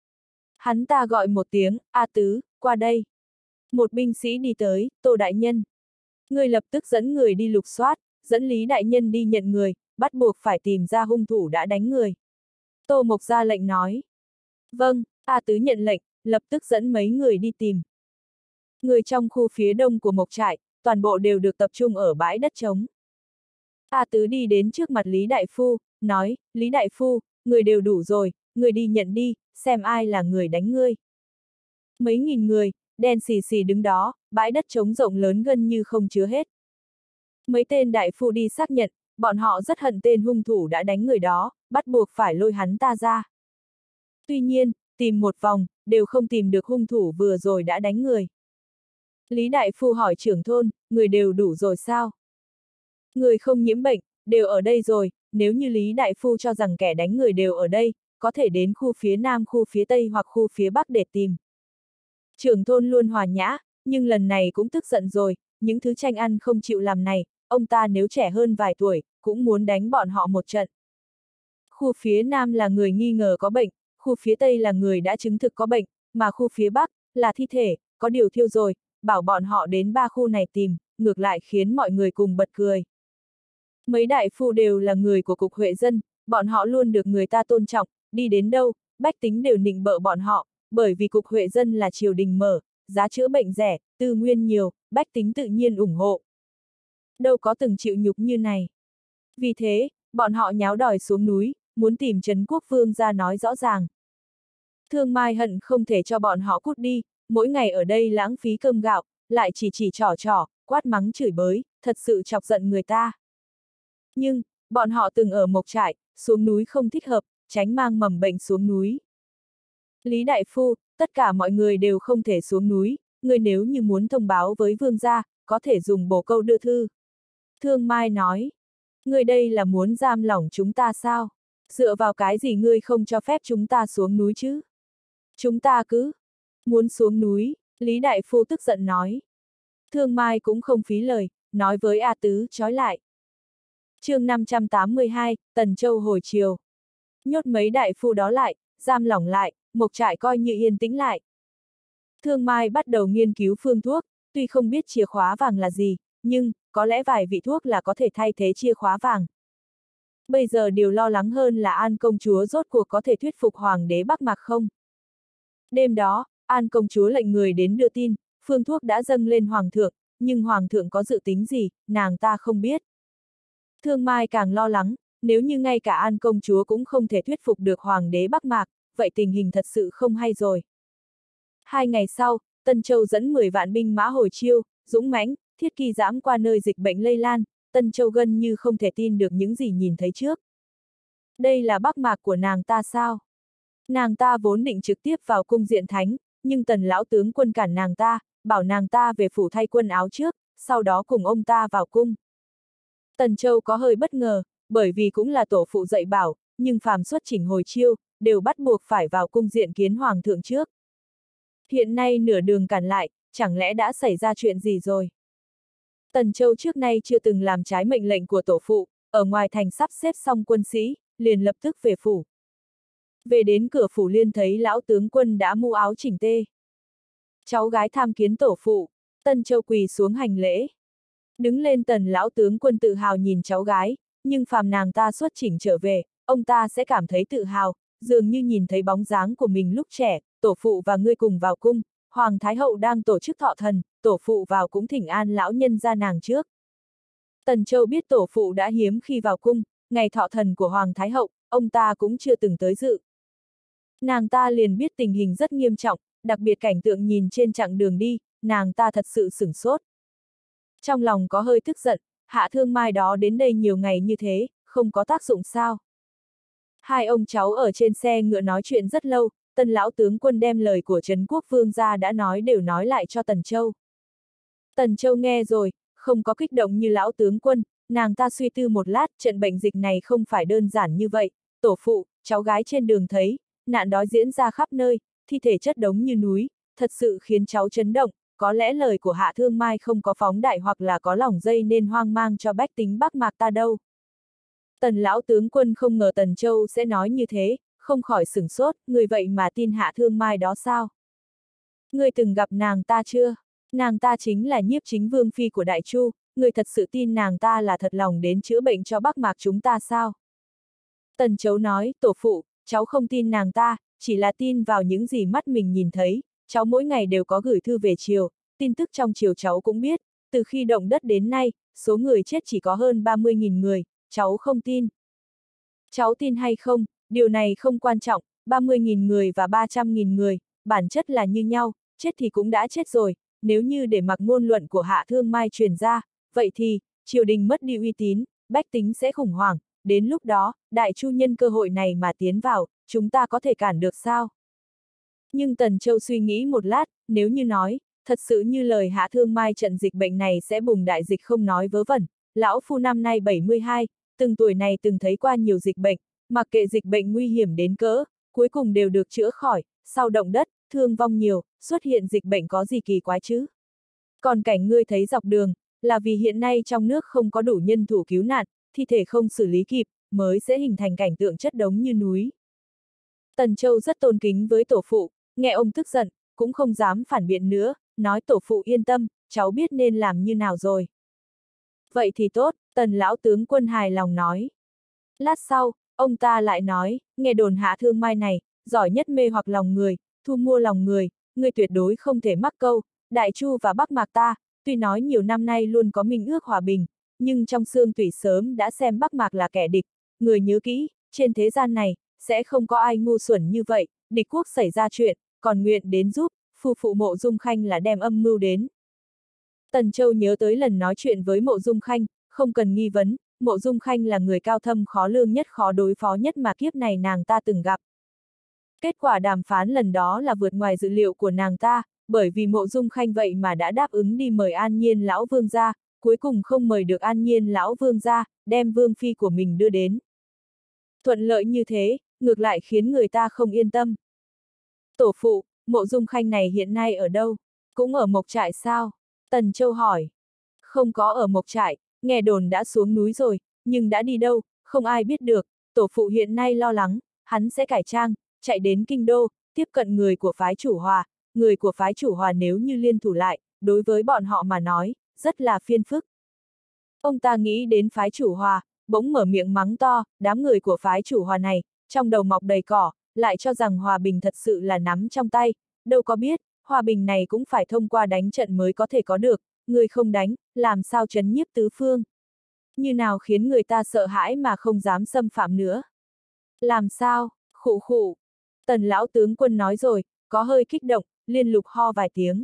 Hắn ta gọi một tiếng, A Tứ, qua đây. Một binh sĩ đi tới, Tô Đại Nhân. Người lập tức dẫn người đi lục soát, dẫn Lý Đại Nhân đi nhận người, bắt buộc phải tìm ra hung thủ đã đánh người. Tô Mộc ra lệnh nói. Vâng, A Tứ nhận lệnh, lập tức dẫn mấy người đi tìm. Người trong khu phía đông của Mộc Trại, toàn bộ đều được tập trung ở bãi đất trống. A Tứ đi đến trước mặt Lý Đại Phu, nói, Lý Đại Phu, người đều đủ rồi, người đi nhận đi, xem ai là người đánh ngươi. Mấy nghìn người, đen xì xì đứng đó, bãi đất trống rộng lớn gần như không chứa hết. Mấy tên đại phu đi xác nhận, bọn họ rất hận tên hung thủ đã đánh người đó, bắt buộc phải lôi hắn ta ra. Tuy nhiên, tìm một vòng, đều không tìm được hung thủ vừa rồi đã đánh người. Lý Đại Phu hỏi trưởng thôn, người đều đủ rồi sao? Người không nhiễm bệnh, đều ở đây rồi, nếu như Lý Đại Phu cho rằng kẻ đánh người đều ở đây, có thể đến khu phía Nam, khu phía Tây hoặc khu phía Bắc để tìm. Trưởng thôn luôn hòa nhã, nhưng lần này cũng tức giận rồi, những thứ tranh ăn không chịu làm này, ông ta nếu trẻ hơn vài tuổi, cũng muốn đánh bọn họ một trận. Khu phía Nam là người nghi ngờ có bệnh, khu phía Tây là người đã chứng thực có bệnh, mà khu phía Bắc là thi thể, có điều thiêu rồi, bảo bọn họ đến 3 khu này tìm, ngược lại khiến mọi người cùng bật cười. Mấy đại phu đều là người của cục Huệ Dân, bọn họ luôn được người ta tôn trọng, đi đến đâu, bách tính đều nịnh bợ bọn họ, bởi vì cục Huệ Dân là triều đình mở, giá chữa bệnh rẻ, tư nguyên nhiều, bách tính tự nhiên ủng hộ. Đâu có từng chịu nhục như này. Vì thế, bọn họ nháo đòi xuống núi, muốn tìm Trấn Quốc Vương ra nói rõ ràng. Thương Mai hận không thể cho bọn họ cút đi, mỗi ngày ở đây lãng phí cơm gạo, lại chỉ trỏ, quát mắng chửi bới, thật sự chọc giận người ta. Nhưng, bọn họ từng ở Mộc Trại, xuống núi không thích hợp, tránh mang mầm bệnh xuống núi. Lý Đại Phu, tất cả mọi người đều không thể xuống núi, người nếu như muốn thông báo với vương gia, có thể dùng bổ câu đưa thư. Thương Mai nói, người đây là muốn giam lỏng chúng ta sao? Dựa vào cái gì ngươi không cho phép chúng ta xuống núi chứ? Chúng ta cứ muốn xuống núi, Lý Đại Phu tức giận nói. Thương Mai cũng không phí lời, nói với A Tứ trói lại. Chương 582, Tần Châu hồi chiều. Nhốt mấy đại phu đó lại, giam lỏng lại, Mộc Trại coi như yên tĩnh lại. Thương Mai bắt đầu nghiên cứu phương thuốc, tuy không biết chìa khóa vàng là gì, nhưng, có lẽ vài vị thuốc là có thể thay thế chìa khóa vàng. Bây giờ điều lo lắng hơn là An công chúa rốt cuộc có thể thuyết phục hoàng đế Bắc Mạc không? Đêm đó, An công chúa lệnh người đến đưa tin, phương thuốc đã dâng lên hoàng thượng, nhưng hoàng thượng có dự tính gì, nàng ta không biết. Thương Mai càng lo lắng, nếu như ngay cả An công chúa cũng không thể thuyết phục được hoàng đế Bắc Mạc, vậy tình hình thật sự không hay rồi. 2 ngày sau, Tân Châu dẫn 10 vạn binh mã hồi chiêu, dũng mãnh, thiết kỳ dãm qua nơi dịch bệnh lây lan, Tân Châu gần như không thể tin được những gì nhìn thấy trước. Đây là Bắc Mạc của nàng ta sao? Nàng ta vốn định trực tiếp vào cung Diện Thánh, nhưng Tần lão tướng quân cản nàng ta, bảo nàng ta về phủ thay quần áo trước, sau đó cùng ông ta vào cung. Tần Châu có hơi bất ngờ, bởi vì cũng là tổ phụ dạy bảo, nhưng phàm xuất chỉnh hồi chiêu, đều bắt buộc phải vào cung diện kiến hoàng thượng trước. Hiện nay nửa đường cản lại, chẳng lẽ đã xảy ra chuyện gì rồi? Tần Châu trước nay chưa từng làm trái mệnh lệnh của tổ phụ, ở ngoài thành sắp xếp xong quân sĩ, liền lập tức về phủ. Về đến cửa phủ liên thấy lão tướng quân đã mũ áo chỉnh tê. Cháu gái tham kiến tổ phụ, Tần Châu quỳ xuống hành lễ. Đứng lên Tần lão tướng quân tự hào nhìn cháu gái, nhưng phàm nàng ta xuất chỉnh trở về, ông ta sẽ cảm thấy tự hào, dường như nhìn thấy bóng dáng của mình lúc trẻ, tổ phụ và ngươi cùng vào cung, Hoàng Thái Hậu đang tổ chức thọ thần, tổ phụ vào cũng thỉnh an lão nhân ra nàng trước. Tần Châu biết tổ phụ đã hiếm khi vào cung, ngày thọ thần của Hoàng Thái Hậu, ông ta cũng chưa từng tới dự. Nàng ta liền biết tình hình rất nghiêm trọng, đặc biệt cảnh tượng nhìn trên chặng đường đi, nàng ta thật sự sửng sốt. Trong lòng có hơi tức giận, Hạ Thương Mai đó đến đây nhiều ngày như thế, không có tác dụng sao? Hai ông cháu ở trên xe ngựa nói chuyện rất lâu, Tần lão tướng quân đem lời của Trấn Quốc Vương gia đã nói đều nói lại cho Tần Châu. Tần Châu nghe rồi, không có kích động như lão tướng quân, nàng ta suy tư một lát, trận bệnh dịch này không phải đơn giản như vậy, tổ phụ, cháu gái trên đường thấy, nạn đói diễn ra khắp nơi, thi thể chất đống như núi, thật sự khiến cháu chấn động, có lẽ lời của Hạ Thương Mai không có phóng đại hoặc là có lòng dây nên hoang mang cho bách tính Bắc Mạc ta đâu. Tần lão tướng quân không ngờ Tần Châu sẽ nói như thế, không khỏi sửng sốt, người vậy mà tin Hạ Thương Mai đó sao? Người từng gặp nàng ta chưa? Nàng ta chính là Nhiếp Chính Vương phi của Đại Chu, người thật sự tin nàng ta là thật lòng đến chữa bệnh cho Bắc Mạc chúng ta sao? Tần Chấu nói, tổ phụ, cháu không tin nàng ta, chỉ là tin vào những gì mắt mình nhìn thấy, cháu mỗi ngày đều có gửi thư về triều, tin tức trong triều cháu cũng biết, từ khi động đất đến nay, số người chết chỉ có hơn 30.000 người, cháu không tin. Cháu tin hay không, điều này không quan trọng, 30.000 người và 300.000 người, bản chất là như nhau, chết thì cũng đã chết rồi, nếu như để mặc ngôn luận của Hạ Thương Mai truyền ra, vậy thì, triều đình mất đi uy tín, bách tính sẽ khủng hoảng, đến lúc đó, Đại Chu nhân cơ hội này mà tiến vào, chúng ta có thể cản được sao? Nhưng Tần Châu suy nghĩ một lát, nếu như nói, thật sự như lời Hạ Thương Mai trận dịch bệnh này sẽ bùng đại dịch không nói vớ vẩn, lão phu năm nay 72, từng tuổi này từng thấy qua nhiều dịch bệnh, mặc kệ dịch bệnh nguy hiểm đến cỡ, cuối cùng đều được chữa khỏi, sau động đất, thương vong nhiều, xuất hiện dịch bệnh có gì kỳ quái chứ? Còn cảnh ngươi thấy dọc đường, là vì hiện nay trong nước không có đủ nhân thủ cứu nạn, thi thể không xử lý kịp, mới sẽ hình thành cảnh tượng chất đống như núi. Tần Châu rất tôn kính với tổ phụ, nghe ông tức giận, cũng không dám phản biện nữa, nói tổ phụ yên tâm, cháu biết nên làm như nào rồi. Vậy thì tốt, Tần lão tướng quân hài lòng nói. Lát sau, ông ta lại nói, nghe đồn Hạ Thương Mai này, giỏi nhất mê hoặc lòng người, thu mua lòng người, ngươi tuyệt đối không thể mắc câu, Đại Chu và Bắc Mạc ta, tuy nói nhiều năm nay luôn có minh ước hòa bình, nhưng trong xương tủy sớm đã xem Bắc Mạc là kẻ địch, người nhớ kỹ, trên thế gian này, sẽ không có ai ngu xuẩn như vậy, địch quốc xảy ra chuyện, còn nguyện đến giúp, phu phụ Mộ Dung Khanh là đem âm mưu đến. Tần Châu nhớ tới lần nói chuyện với Mộ Dung Khanh, không cần nghi vấn, Mộ Dung Khanh là người cao thâm khó lường nhất khó đối phó nhất mà kiếp này nàng ta từng gặp. Kết quả đàm phán lần đó là vượt ngoài dự liệu của nàng ta, bởi vì Mộ Dung Khanh vậy mà đã đáp ứng đi mời An Nhiên lão vương ra, cuối cùng không mời được An Nhiên lão vương ra, đem vương phi của mình đưa đến. Thuận lợi như thế, ngược lại khiến người ta không yên tâm. Tổ phụ, Mộ Dung Khanh này hiện nay ở đâu? Cũng ở Mộc Trại sao? Tần Châu hỏi. Không có ở Mộc Trại, nghe đồn đã xuống núi rồi, nhưng đã đi đâu, không ai biết được, tổ phụ hiện nay lo lắng, hắn sẽ cải trang, chạy đến Kinh Đô, tiếp cận người của phái Chủ Hòa, người của phái Chủ Hòa nếu như liên thủ lại, đối với bọn họ mà nói, rất là phiền phức. Ông ta nghĩ đến phái Chủ Hòa, bỗng mở miệng mắng to, đám người của phái Chủ Hòa này, trong đầu mọc đầy cỏ, lại cho rằng hòa bình thật sự là nắm trong tay, đâu có biết, hòa bình này cũng phải thông qua đánh trận mới có thể có được, người không đánh, làm sao trấn nhiếp tứ phương. Như nào khiến người ta sợ hãi mà không dám xâm phạm nữa. Làm sao, khụ khụ. Tần lão tướng quân nói rồi, có hơi kích động, liên lục ho vài tiếng.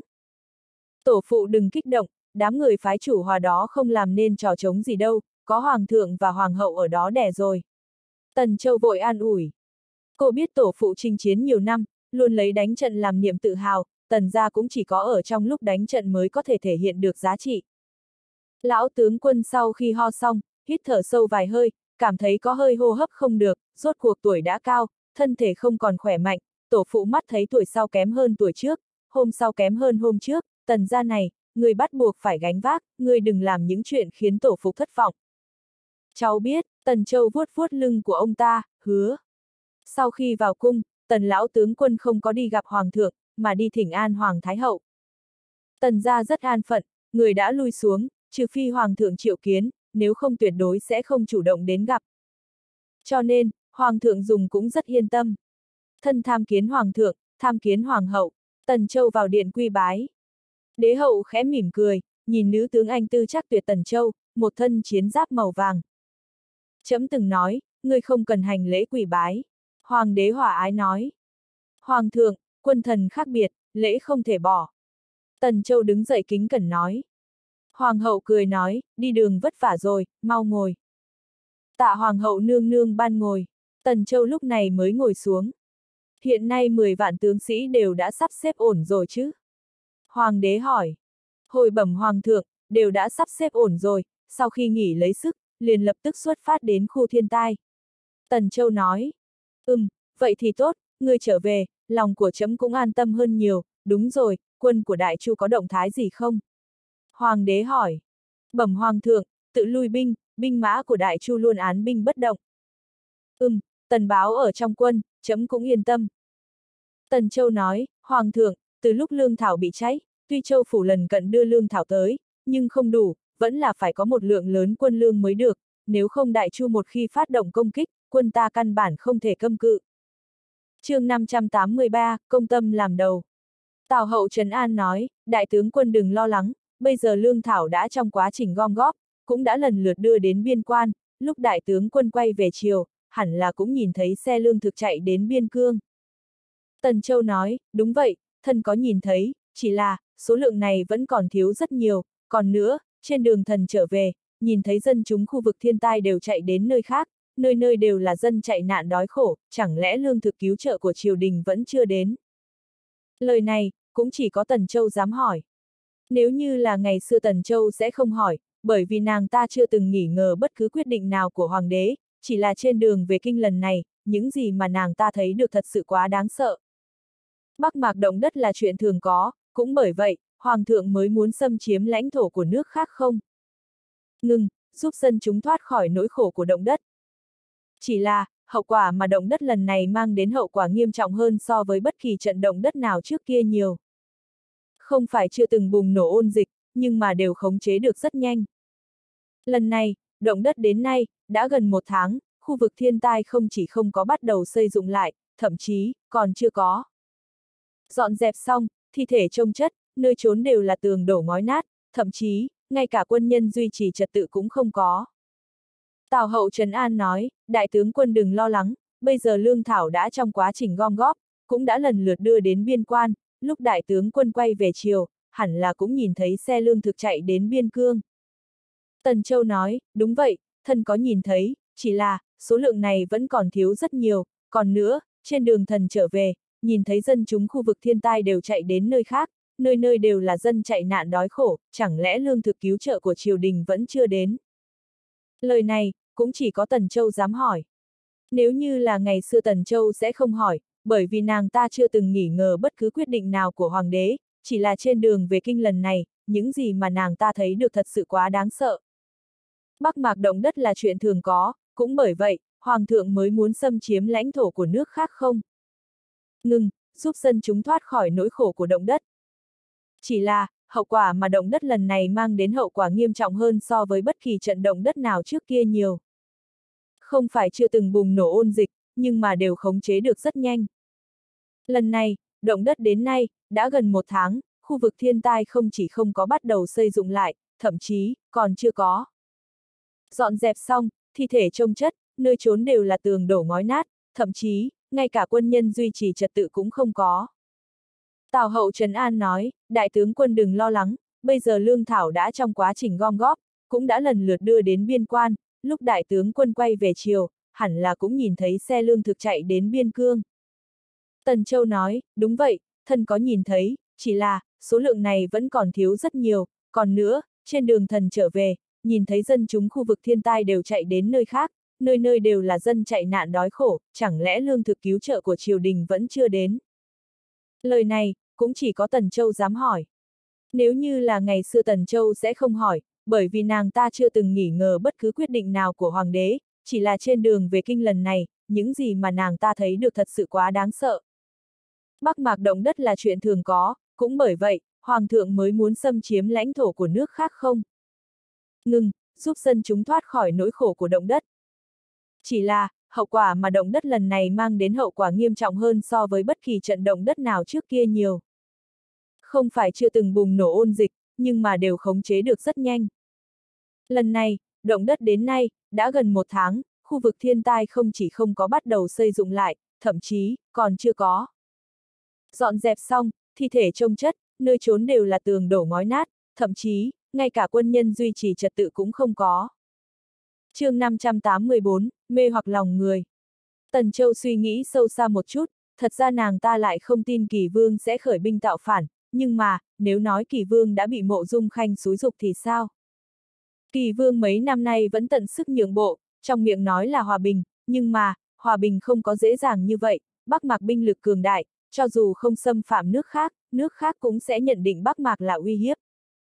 Tổ phụ đừng kích động, đám người phái Chủ Hòa đó không làm nên trò trống gì đâu, có hoàng thượng và hoàng hậu ở đó đẻ rồi. Tần Châu vội an ủi. Cô biết tổ phụ chinh chiến nhiều năm, luôn lấy đánh trận làm niềm tự hào, tần gia cũng chỉ có ở trong lúc đánh trận mới có thể thể hiện được giá trị. Lão tướng quân sau khi ho xong, hít thở sâu vài hơi, cảm thấy có hơi hô hấp không được, rốt cuộc tuổi đã cao, thân thể không còn khỏe mạnh, tổ phụ mắt thấy tuổi sau kém hơn tuổi trước, hôm sau kém hơn hôm trước, tần gia này, người bắt buộc phải gánh vác, người đừng làm những chuyện khiến tổ phụ thất vọng. Cháu biết, Tần Châu vuốt vuốt lưng của ông ta, hứa. Sau khi vào cung, tần lão tướng quân không có đi gặp hoàng thượng, mà đi thỉnh an hoàng thái hậu. Tần gia rất an phận, người đã lui xuống, trừ phi hoàng thượng triệu kiến, nếu không tuyệt đối sẽ không chủ động đến gặp. Cho nên, hoàng thượng dùng cũng rất yên tâm. Thân tham kiến hoàng thượng, tham kiến hoàng hậu, Tần Châu vào điện quy bái. Đế hậu khẽ mỉm cười, nhìn nữ tướng anh tư chắc tuyệt Tần Châu, một thân chiến giáp màu vàng. Trẫm từng nói, ngươi không cần hành lễ quỳ bái. Hoàng đế hòa ái nói. Hoàng thượng, quân thần khác biệt, lễ không thể bỏ. Tần Châu đứng dậy kính cẩn nói. Hoàng hậu cười nói, đi đường vất vả rồi, mau ngồi. Tạ hoàng hậu nương nương ban ngồi. Tần Châu lúc này mới ngồi xuống. Hiện nay 10 vạn tướng sĩ đều đã sắp xếp ổn rồi chứ? Hoàng đế hỏi. Hồi bẩm hoàng thượng, đều đã sắp xếp ổn rồi, sau khi nghỉ lấy sức, liền lập tức xuất phát đến khu thiên tai. Tần Châu nói. Vậy thì tốt, ngươi trở về, lòng của trẫm cũng an tâm hơn nhiều, đúng rồi, quân của Đại Chu có động thái gì không? Hoàng đế hỏi. Bẩm Hoàng thượng, tự lui binh, binh mã của Đại Chu luôn án binh bất động. Tần báo ở trong quân, trẫm cũng yên tâm. Tần Châu nói, Hoàng thượng, từ lúc lương thảo bị cháy, tuy Châu phủ lần cận đưa lương thảo tới, nhưng không đủ, vẫn là phải có một lượng lớn quân lương mới được, nếu không Đại Chu một khi phát động công kích, quân ta căn bản không thể câm cự. Chương 583, công tâm làm đầu. Tào Hậu trấn an nói, đại tướng quân đừng lo lắng, bây giờ lương thảo đã trong quá trình gom góp, cũng đã lần lượt đưa đến biên quan, lúc đại tướng quân quay về chiều, hẳn là cũng nhìn thấy xe lương thực chạy đến biên cương. Tần Châu nói, đúng vậy, thần có nhìn thấy, chỉ là, số lượng này vẫn còn thiếu rất nhiều, còn nữa, trên đường thần trở về, nhìn thấy dân chúng khu vực thiên tai đều chạy đến nơi khác, nơi nơi đều là dân chạy nạn đói khổ, chẳng lẽ lương thực cứu trợ của triều đình vẫn chưa đến? Lời này, cũng chỉ có Tần Châu dám hỏi. Nếu như là ngày xưa Tần Châu sẽ không hỏi, bởi vì nàng ta chưa từng nghi ngờ bất cứ quyết định nào của hoàng đế, chỉ là trên đường về kinh lần này, những gì mà nàng ta thấy được thật sự quá đáng sợ. Bắc Mạc động đất là chuyện thường có, cũng bởi vậy, Hoàng thượng mới muốn xâm chiếm lãnh thổ của nước khác không? Giúp dân chúng thoát khỏi nỗi khổ của động đất. Chỉ là, hậu quả mà động đất lần này mang đến hậu quả nghiêm trọng hơn so với bất kỳ trận động đất nào trước kia nhiều. Không phải chưa từng bùng nổ ôn dịch, nhưng mà đều khống chế được rất nhanh. Lần này, động đất đến nay, đã gần 1 tháng, khu vực thiên tai không chỉ không có bắt đầu xây dựng lại, thậm chí, còn chưa có. Dọn dẹp xong, thi thể chồng chất, nơi trốn đều là tường đổ ngói nát, thậm chí, ngay cả quân nhân duy trì trật tự cũng không có. Tào Hậu trấn an nói, đại tướng quân đừng lo lắng, bây giờ lương thảo đã trong quá trình gom góp, cũng đã lần lượt đưa đến biên quan, lúc đại tướng quân quay về chiều, hẳn là cũng nhìn thấy xe lương thực chạy đến biên cương. Tần Châu nói, đúng vậy, thần có nhìn thấy, chỉ là, số lượng này vẫn còn thiếu rất nhiều, còn nữa, trên đường thần trở về, nhìn thấy dân chúng khu vực thiên tai đều chạy đến nơi khác, nơi nơi đều là dân chạy nạn đói khổ, chẳng lẽ lương thực cứu trợ của triều đình vẫn chưa đến? Lời này, cũng chỉ có Tần Châu dám hỏi. Nếu như là ngày xưa Tần Châu sẽ không hỏi, bởi vì nàng ta chưa từng nghi ngờ bất cứ quyết định nào của hoàng đế, chỉ là trên đường về kinh lần này, những gì mà nàng ta thấy được thật sự quá đáng sợ. Bắc Mạc động đất là chuyện thường có, cũng bởi vậy, Hoàng thượng mới muốn xâm chiếm lãnh thổ của nước khác không? Giúp dân chúng thoát khỏi nỗi khổ của động đất. Chỉ là, hậu quả mà động đất lần này mang đến hậu quả nghiêm trọng hơn so với bất kỳ trận động đất nào trước kia nhiều. Không phải chưa từng bùng nổ ôn dịch, nhưng mà đều khống chế được rất nhanh. Lần này, động đất đến nay, đã gần 1 tháng, khu vực thiên tai không chỉ không có bắt đầu xây dựng lại, thậm chí, còn chưa có. Dọn dẹp xong, thi thể chồng chất, nơi trốn đều là tường đổ ngói nát, thậm chí, ngay cả quân nhân duy trì trật tự cũng không có. Tào Hậu trấn an nói, đại tướng quân đừng lo lắng, bây giờ lương thảo đã trong quá trình gom góp, cũng đã lần lượt đưa đến biên quan, lúc đại tướng quân quay về chiều, hẳn là cũng nhìn thấy xe lương thực chạy đến biên cương. Tần Châu nói, đúng vậy, thần có nhìn thấy, chỉ là, số lượng này vẫn còn thiếu rất nhiều, còn nữa, trên đường thần trở về, nhìn thấy dân chúng khu vực thiên tai đều chạy đến nơi khác, nơi nơi đều là dân chạy nạn đói khổ, chẳng lẽ lương thực cứu trợ của triều đình vẫn chưa đến? Lời này, cũng chỉ có Tần Châu dám hỏi. Nếu như là ngày xưa Tần Châu sẽ không hỏi, bởi vì nàng ta chưa từng nghi ngờ bất cứ quyết định nào của hoàng đế, chỉ là trên đường về kinh lần này, những gì mà nàng ta thấy được thật sự quá đáng sợ. Bắc Mạc động đất là chuyện thường có, cũng bởi vậy, Hoàng thượng mới muốn xâm chiếm lãnh thổ của nước khác không? Giúp dân chúng thoát khỏi nỗi khổ của động đất. Chỉ là, hậu quả mà động đất lần này mang đến hậu quả nghiêm trọng hơn so với bất kỳ trận động đất nào trước kia nhiều. Không phải chưa từng bùng nổ ôn dịch, nhưng mà đều khống chế được rất nhanh. Lần này, động đất đến nay, đã gần 1 tháng, khu vực thiên tai không chỉ không có bắt đầu xây dựng lại, thậm chí, còn chưa có. Dọn dẹp xong, thi thể chồng chất, nơi trốn đều là tường đổ ngói nát, thậm chí, ngay cả quân nhân duy trì trật tự cũng không có. Chương 584, mê hoặc lòng người. Tần Châu suy nghĩ sâu xa một chút, thật ra nàng ta lại không tin Kỳ Vương sẽ khởi binh tạo phản, nhưng mà, nếu nói Kỳ Vương đã bị Mộ Dung Khanh xúi giục thì sao? Kỳ Vương mấy năm nay vẫn tận sức nhượng bộ, trong miệng nói là hòa bình, nhưng mà, hòa bình không có dễ dàng như vậy, Bắc Mạc binh lực cường đại, cho dù không xâm phạm nước khác, nước khác cũng sẽ nhận định Bắc Mạc là uy hiếp.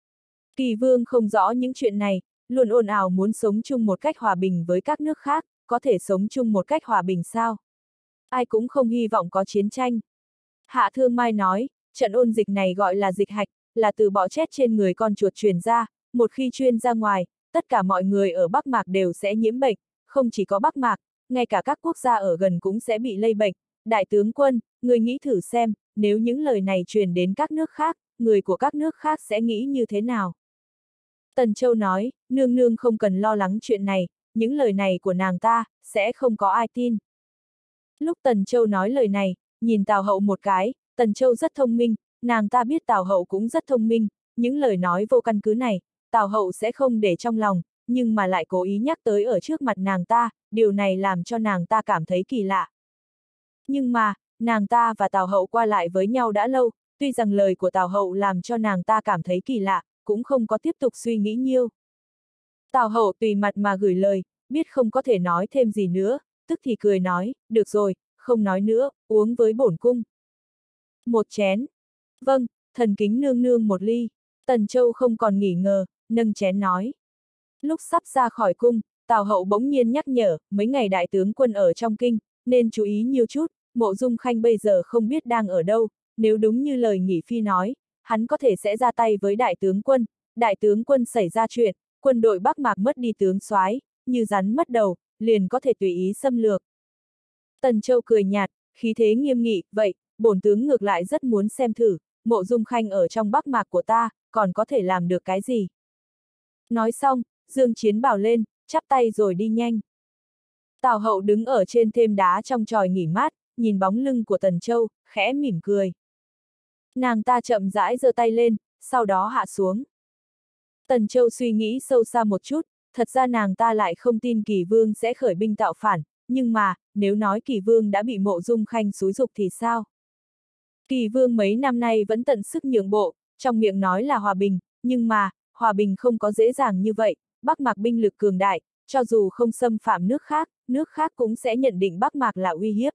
Kỳ Vương không rõ những chuyện này, luôn ồn ào muốn sống chung một cách hòa bình với các nước khác, có thể sống chung một cách hòa bình sao? Ai cũng không hy vọng có chiến tranh. Hạ Thương Mai nói, trận ôn dịch này gọi là dịch hạch, là từ bọ chét trên người con chuột truyền ra, một khi truyền ra ngoài, tất cả mọi người ở Bắc Mạc đều sẽ nhiễm bệnh, không chỉ có Bắc Mạc, ngay cả các quốc gia ở gần cũng sẽ bị lây bệnh. Đại tướng quân, người nghĩ thử xem, nếu những lời này truyền đến các nước khác, người của các nước khác sẽ nghĩ như thế nào? Tần Châu nói, nương nương không cần lo lắng chuyện này, những lời này của nàng ta, sẽ không có ai tin. Lúc Tần Châu nói lời này, nhìn Tào Hậu một cái, Tần Châu rất thông minh, nàng ta biết Tào Hậu cũng rất thông minh, những lời nói vô căn cứ này, Tào Hậu sẽ không để trong lòng, nhưng mà lại cố ý nhắc tới ở trước mặt nàng ta, điều này làm cho nàng ta cảm thấy kỳ lạ. Nhưng mà, nàng ta và Tào Hậu qua lại với nhau đã lâu, tuy rằng lời của Tào Hậu làm cho nàng ta cảm thấy kỳ lạ, cũng không có tiếp tục suy nghĩ nhiều. Tào Hậu tùy mặt mà gửi lời, biết không có thể nói thêm gì nữa, tức thì cười nói, được rồi, không nói nữa, uống với bổn cung. Một chén. Vâng, thần kính nương nương một ly. Tần Châu không còn nghỉ ngờ, nâng chén nói. Lúc sắp ra khỏi cung, Tào Hậu bỗng nhiên nhắc nhở, mấy ngày đại tướng quân ở trong kinh, nên chú ý nhiều chút, Mộ Dung Khanh bây giờ không biết đang ở đâu, nếu đúng như lời Nghị Phi nói, hắn có thể sẽ ra tay với đại tướng quân xảy ra chuyện, quân đội Bắc Mạc mất đi tướng soái, như rắn mất đầu, liền có thể tùy ý xâm lược. Tần Châu cười nhạt, khí thế nghiêm nghị, vậy, bổn tướng ngược lại rất muốn xem thử, Mộ Dung Khanh ở trong Bắc Mạc của ta, còn có thể làm được cái gì? Nói xong, Dương Chiến bảo lên, chắp tay rồi đi nhanh. Tào Hậu đứng ở trên thềm đá trong chòi nghỉ mát, nhìn bóng lưng của Tần Châu, khẽ mỉm cười. Nàng ta chậm rãi giơ tay lên, sau đó hạ xuống. Tần Châu suy nghĩ sâu xa một chút, thật ra nàng ta lại không tin Kỳ Vương sẽ khởi binh tạo phản, nhưng mà, nếu nói Kỳ Vương đã bị Mộ Dung Khanh xúi giục thì sao? Kỳ Vương mấy năm nay vẫn tận sức nhượng bộ, trong miệng nói là hòa bình, nhưng mà, hòa bình không có dễ dàng như vậy, Bắc Mạc binh lực cường đại, cho dù không xâm phạm nước khác cũng sẽ nhận định Bắc Mạc là uy hiếp.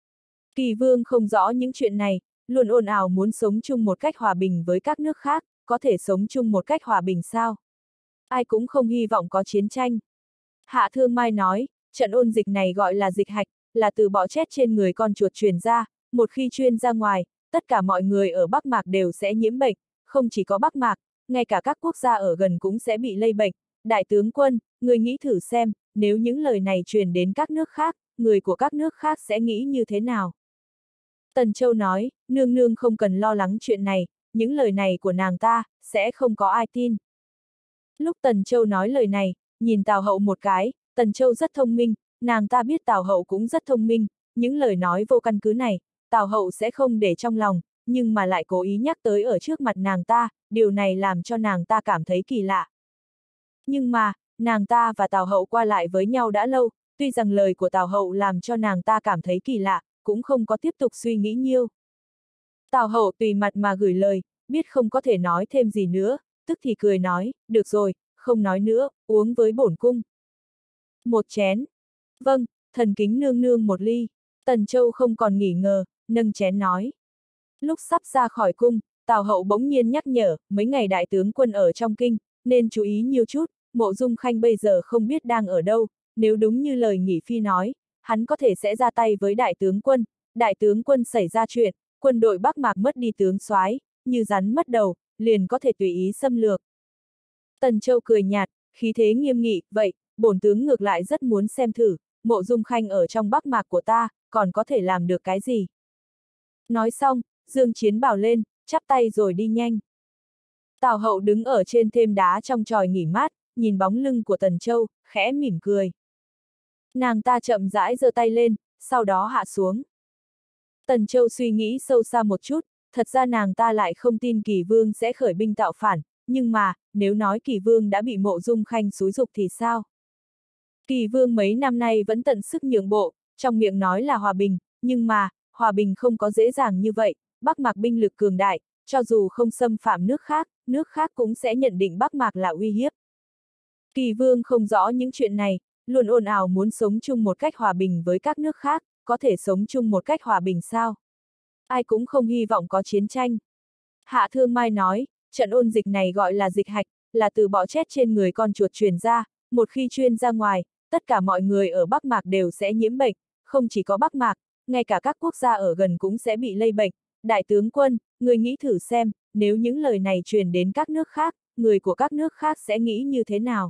Kỳ Vương không rõ những chuyện này, luôn ồn ào muốn sống chung một cách hòa bình với các nước khác, có thể sống chung một cách hòa bình sao? Ai cũng không hy vọng có chiến tranh. Hạ Thương Mai nói, trận ôn dịch này gọi là dịch hạch, là từ bọ chét trên người con chuột truyền ra, một khi truyền ra ngoài, tất cả mọi người ở Bắc Mạc đều sẽ nhiễm bệnh, không chỉ có Bắc Mạc, ngay cả các quốc gia ở gần cũng sẽ bị lây bệnh. Đại tướng quân, người nghĩ thử xem, nếu những lời này truyền đến các nước khác, người của các nước khác sẽ nghĩ như thế nào? Tần Châu nói, nương nương không cần lo lắng chuyện này, những lời này của nàng ta, sẽ không có ai tin. Lúc Tần Châu nói lời này, nhìn Tào Hậu một cái, Tần Châu rất thông minh, nàng ta biết Tào Hậu cũng rất thông minh, những lời nói vô căn cứ này, Tào Hậu sẽ không để trong lòng, nhưng mà lại cố ý nhắc tới ở trước mặt nàng ta, điều này làm cho nàng ta cảm thấy kỳ lạ. Nhưng mà, nàng ta và Tào Hậu qua lại với nhau đã lâu, tuy rằng lời của Tào Hậu làm cho nàng ta cảm thấy kỳ lạ, cũng không có tiếp tục suy nghĩ nhiều. Tào Hậu tùy mặt mà gửi lời, biết không có thể nói thêm gì nữa, tức thì cười nói, được rồi, không nói nữa, uống với bổn cung. Một chén. Vâng, thần kính nương nương một ly. Tần Châu không còn nghỉ ngờ, nâng chén nói. Lúc sắp ra khỏi cung, Tào Hậu bỗng nhiên nhắc nhở, mấy ngày đại tướng quân ở trong kinh, nên chú ý nhiều chút, Mộ Dung Khanh bây giờ không biết đang ở đâu, nếu đúng như lời Nghị Phi nói, hắn có thể sẽ ra tay với đại tướng quân xảy ra chuyện, quân đội Bắc Mạc mất đi tướng soái, như rắn mất đầu, liền có thể tùy ý xâm lược. Tần Châu cười nhạt, khí thế nghiêm nghị, vậy, bổn tướng ngược lại rất muốn xem thử, Mộ Dung Khanh ở trong Bắc Mạc của ta, còn có thể làm được cái gì? Nói xong, Dương Chiến bảo lên, chắp tay rồi đi nhanh. Tào Hậu đứng ở trên thềm đá trong chòi nghỉ mát, nhìn bóng lưng của Tần Châu, khẽ mỉm cười. Nàng ta chậm rãi giơ tay lên, sau đó hạ xuống. Tần Châu suy nghĩ sâu xa một chút, thật ra nàng ta lại không tin Kỳ Vương sẽ khởi binh tạo phản, nhưng mà, nếu nói Kỳ Vương đã bị Mộ Dung Khanh xúi giục thì sao? Kỳ Vương mấy năm nay vẫn tận sức nhượng bộ, trong miệng nói là hòa bình, nhưng mà, hòa bình không có dễ dàng như vậy, Bắc Mạc binh lực cường đại, cho dù không xâm phạm nước khác cũng sẽ nhận định Bắc Mạc là uy hiếp. Kỳ Vương không rõ những chuyện này, luôn ồn ào muốn sống chung một cách hòa bình với các nước khác, có thể sống chung một cách hòa bình sao? Ai cũng không hy vọng có chiến tranh. Hạ Thương Mai nói, trận ôn dịch này gọi là dịch hạch, là từ bọ chết trên người con chuột truyền ra, một khi truyền ra ngoài, tất cả mọi người ở Bắc Mạc đều sẽ nhiễm bệnh, không chỉ có Bắc Mạc, ngay cả các quốc gia ở gần cũng sẽ bị lây bệnh. Đại tướng quân, người nghĩ thử xem, nếu những lời này truyền đến các nước khác, người của các nước khác sẽ nghĩ như thế nào?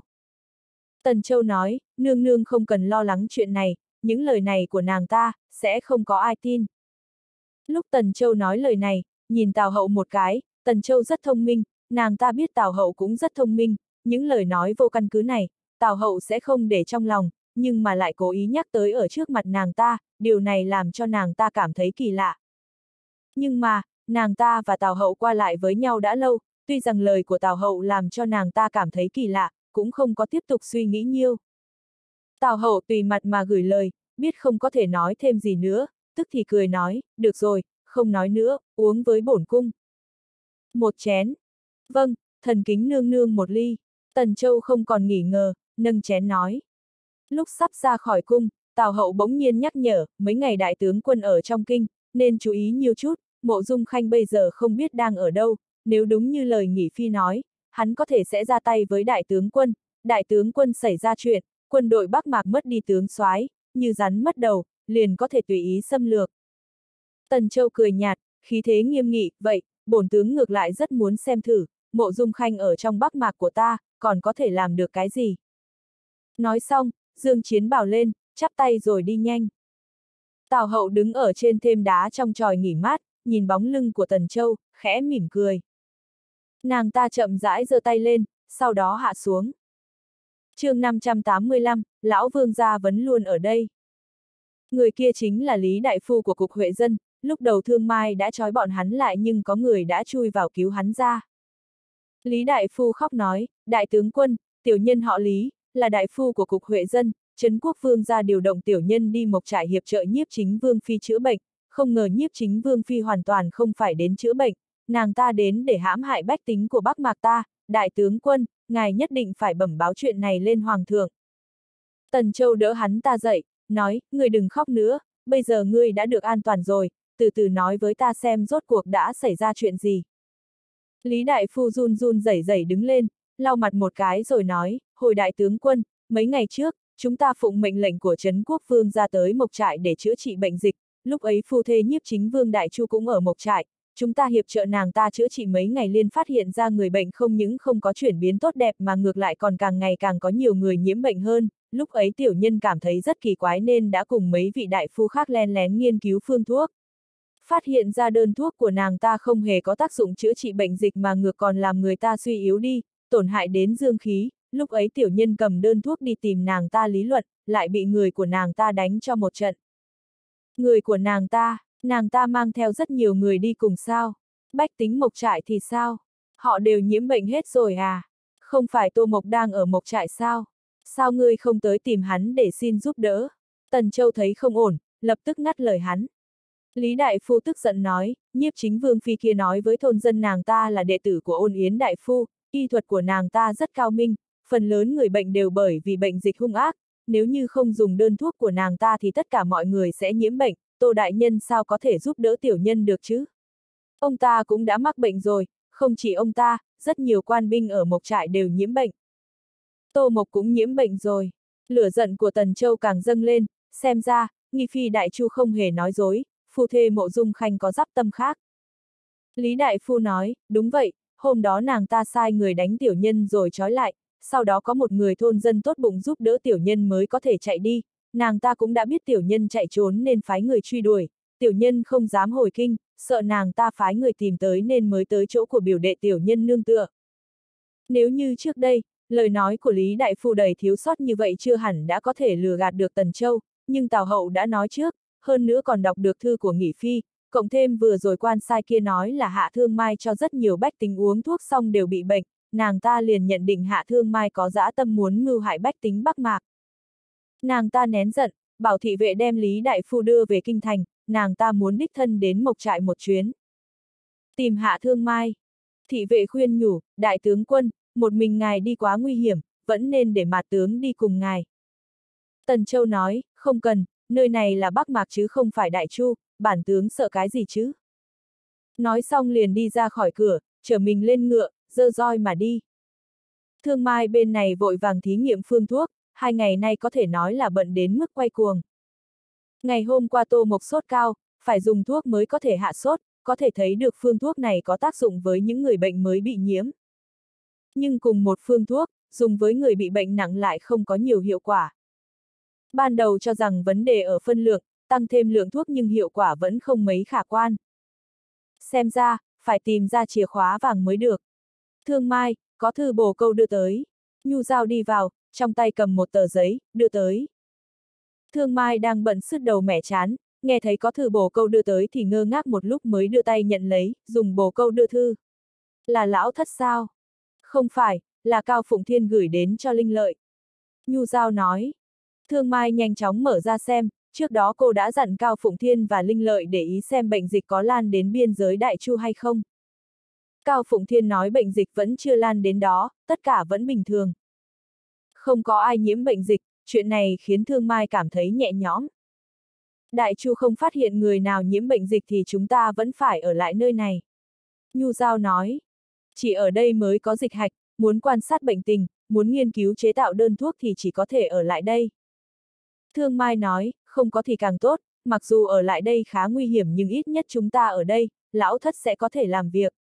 Tần Châu nói, nương nương không cần lo lắng chuyện này, những lời này của nàng ta, sẽ không có ai tin. Lúc Tần Châu nói lời này, nhìn Tào Hậu một cái, Tần Châu rất thông minh, nàng ta biết Tào Hậu cũng rất thông minh, những lời nói vô căn cứ này, Tào Hậu sẽ không để trong lòng, nhưng mà lại cố ý nhắc tới ở trước mặt nàng ta, điều này làm cho nàng ta cảm thấy kỳ lạ. Nhưng mà, nàng ta và Tào Hậu qua lại với nhau đã lâu, tuy rằng lời của Tào Hậu làm cho nàng ta cảm thấy kỳ lạ, cũng không có tiếp tục suy nghĩ nhiều. Tào Hậu tùy mặt mà gửi lời, biết không có thể nói thêm gì nữa, tức thì cười nói, được rồi, không nói nữa, uống với bổn cung. Một chén. Vâng, thần kính nương nương một ly. Tần Châu không còn nghỉ ngờ, nâng chén nói. Lúc sắp ra khỏi cung, Tào Hậu bỗng nhiên nhắc nhở, mấy ngày đại tướng quân ở trong kinh, nên chú ý nhiều chút, Mộ Dung Khanh bây giờ không biết đang ở đâu, nếu đúng như lời Nghị Phi nói, hắn có thể sẽ ra tay với đại tướng quân xảy ra chuyện, quân đội Bắc Mạc mất đi tướng soái, như rắn mất đầu, liền có thể tùy ý xâm lược. Tần Châu cười nhạt, khí thế nghiêm nghị, vậy, bổn tướng ngược lại rất muốn xem thử, Mộ Dung Khanh ở trong Bắc Mạc của ta, còn có thể làm được cái gì? Nói xong, Dương Chiến bảo lên, chắp tay rồi đi nhanh. Tào Hậu đứng ở trên thềm đá trong chòi nghỉ mát, nhìn bóng lưng của Tần Châu, khẽ mỉm cười. Nàng ta chậm rãi giơ tay lên, sau đó hạ xuống. Chương 585, Lão Vương gia vẫn luôn ở đây. Người kia chính là Lý Đại Phu của Cục Huệ Dân, lúc đầu Thương Mai đã trói bọn hắn lại nhưng có người đã chui vào cứu hắn ra. Lý Đại Phu khóc nói, Đại tướng quân, tiểu nhân họ Lý, là Đại Phu của Cục Huệ Dân, Trấn Quốc Vương gia điều động tiểu nhân đi Mộc Trại hiệp trợ Nhiếp Chính Vương Phi chữa bệnh, không ngờ Nhiếp Chính Vương Phi hoàn toàn không phải đến chữa bệnh, nàng ta đến để hãm hại bách tính của Bắc Mạc ta, Đại tướng quân, ngài nhất định phải bẩm báo chuyện này lên Hoàng thượng. Tần Châu đỡ hắn ta dậy, nói, ngươi đừng khóc nữa, bây giờ ngươi đã được an toàn rồi, từ từ nói với ta xem rốt cuộc đã xảy ra chuyện gì. Lý Đại Phu run run rẩy rẩy đứng lên, lau mặt một cái rồi nói, hồi đại tướng quân, mấy ngày trước, chúng ta phụng mệnh lệnh của Trấn Quốc Vương ra tới Mộc Trại để chữa trị bệnh dịch, lúc ấy phu thê Nhiếp Chính Vương Đại Chu cũng ở Mộc Trại, chúng ta hiệp trợ nàng ta chữa trị mấy ngày liền phát hiện ra người bệnh không những không có chuyển biến tốt đẹp mà ngược lại còn càng ngày càng có nhiều người nhiễm bệnh hơn, lúc ấy tiểu nhân cảm thấy rất kỳ quái nên đã cùng mấy vị đại phu khác len lén nghiên cứu phương thuốc. Phát hiện ra đơn thuốc của nàng ta không hề có tác dụng chữa trị bệnh dịch mà ngược còn làm người ta suy yếu đi, tổn hại đến dương khí, lúc ấy tiểu nhân cầm đơn thuốc đi tìm nàng ta lý luận, lại bị người của nàng ta đánh cho một trận. Người của nàng ta mang theo rất nhiều người đi cùng sao? Bách tính Mộc Trại thì sao? Họ đều nhiễm bệnh hết rồi à? Không phải Tô Mộc đang ở Mộc Trại sao? Sao ngươi không tới tìm hắn để xin giúp đỡ? Tần Châu thấy không ổn, lập tức ngắt lời hắn. Lý Đại Phu tức giận nói, Nhiếp Chính Vương Phi kia nói với thôn dân nàng ta là đệ tử của Ôn Yến Đại Phu, y thuật của nàng ta rất cao minh, phần lớn người bệnh đều bởi vì bệnh dịch hung ác, nếu như không dùng đơn thuốc của nàng ta thì tất cả mọi người sẽ nhiễm bệnh, Tô Đại Nhân sao có thể giúp đỡ tiểu nhân được chứ? Ông ta cũng đã mắc bệnh rồi, không chỉ ông ta, rất nhiều quan binh ở Mộc Trại đều nhiễm bệnh. Tô Mộc cũng nhiễm bệnh rồi. Lửa giận của Tần Châu càng dâng lên, xem ra, Nghi Phi Đại Chu không hề nói dối, phu thê Mộ Dung Khanh có dắp tâm khác. Lý Đại Phu nói, đúng vậy, hôm đó nàng ta sai người đánh tiểu nhân rồi trói lại, sau đó có một người thôn dân tốt bụng giúp đỡ tiểu nhân mới có thể chạy đi, nàng ta cũng đã biết tiểu nhân chạy trốn nên phái người truy đuổi, tiểu nhân không dám hồi kinh, sợ nàng ta phái người tìm tới nên mới tới chỗ của biểu đệ tiểu nhân nương tựa. Nếu như trước đây, lời nói của Lý Đại Phu đầy thiếu sót như vậy chưa hẳn đã có thể lừa gạt được Tần Châu, nhưng Tào Hậu đã nói trước, hơn nữa còn đọc được thư của Nghị Phi, cộng thêm vừa rồi quan sai kia nói là Hạ Thương Mai cho rất nhiều bách tính uống thuốc xong đều bị bệnh, nàng ta liền nhận định Hạ Thương Mai có dã tâm muốn mưu hại bách tính Bắc Mạc. Nàng ta nén giận, bảo thị vệ đem Lý Đại Phu đưa về kinh thành, nàng ta muốn đích thân đến Mộc Trại một chuyến. Tìm Hạ Thương Mai. Thị vệ khuyên nhủ, đại tướng quân, một mình ngài đi quá nguy hiểm, vẫn nên để Mạt tướng đi cùng ngài. Tần Châu nói, không cần, nơi này là Bắc Mạc chứ không phải Đại Chu, bản tướng sợ cái gì chứ? Nói xong liền đi ra khỏi cửa, chở mình lên ngựa, giơ roi mà đi. Thương Mai bên này vội vàng thí nghiệm phương thuốc, 2 ngày nay có thể nói là bận đến mức quay cuồng. Ngày hôm qua Tô Mộc sốt cao, phải dùng thuốc mới có thể hạ sốt, có thể thấy được phương thuốc này có tác dụng với những người bệnh mới bị nhiễm. Nhưng cùng một phương thuốc, dùng với người bị bệnh nặng lại không có nhiều hiệu quả. Ban đầu cho rằng vấn đề ở phân lượng, tăng thêm lượng thuốc nhưng hiệu quả vẫn không mấy khả quan. Xem ra, phải tìm ra chìa khóa vàng mới được. Thương Mai, có thư bồ câu đưa tới. Nhu Giao đi vào, trong tay cầm một tờ giấy, đưa tới. Thương Mai đang bận sứt đầu mẻ chán, nghe thấy có thư bồ câu đưa tới thì ngơ ngác một lúc mới đưa tay nhận lấy, dùng bồ câu đưa thư. Là lão thất sao? Không phải, là Cao Phụng Thiên gửi đến cho Linh Lợi. Nhu Giao nói. Thương Mai nhanh chóng mở ra xem, trước đó cô đã dặn Cao Phụng Thiên và Linh Lợi để ý xem bệnh dịch có lan đến biên giới Đại Chu hay không. Cao Phụng Thiên nói bệnh dịch vẫn chưa lan đến đó, tất cả vẫn bình thường. Không có ai nhiễm bệnh dịch, chuyện này khiến Thương Mai cảm thấy nhẹ nhõm. Đại Chu không phát hiện người nào nhiễm bệnh dịch thì chúng ta vẫn phải ở lại nơi này. Nhu Giao nói, chỉ ở đây mới có dịch hạch, muốn quan sát bệnh tình, muốn nghiên cứu chế tạo đơn thuốc thì chỉ có thể ở lại đây. Thương Mai nói, không có thì càng tốt, mặc dù ở lại đây khá nguy hiểm nhưng ít nhất chúng ta ở đây, lão thất sẽ có thể làm việc.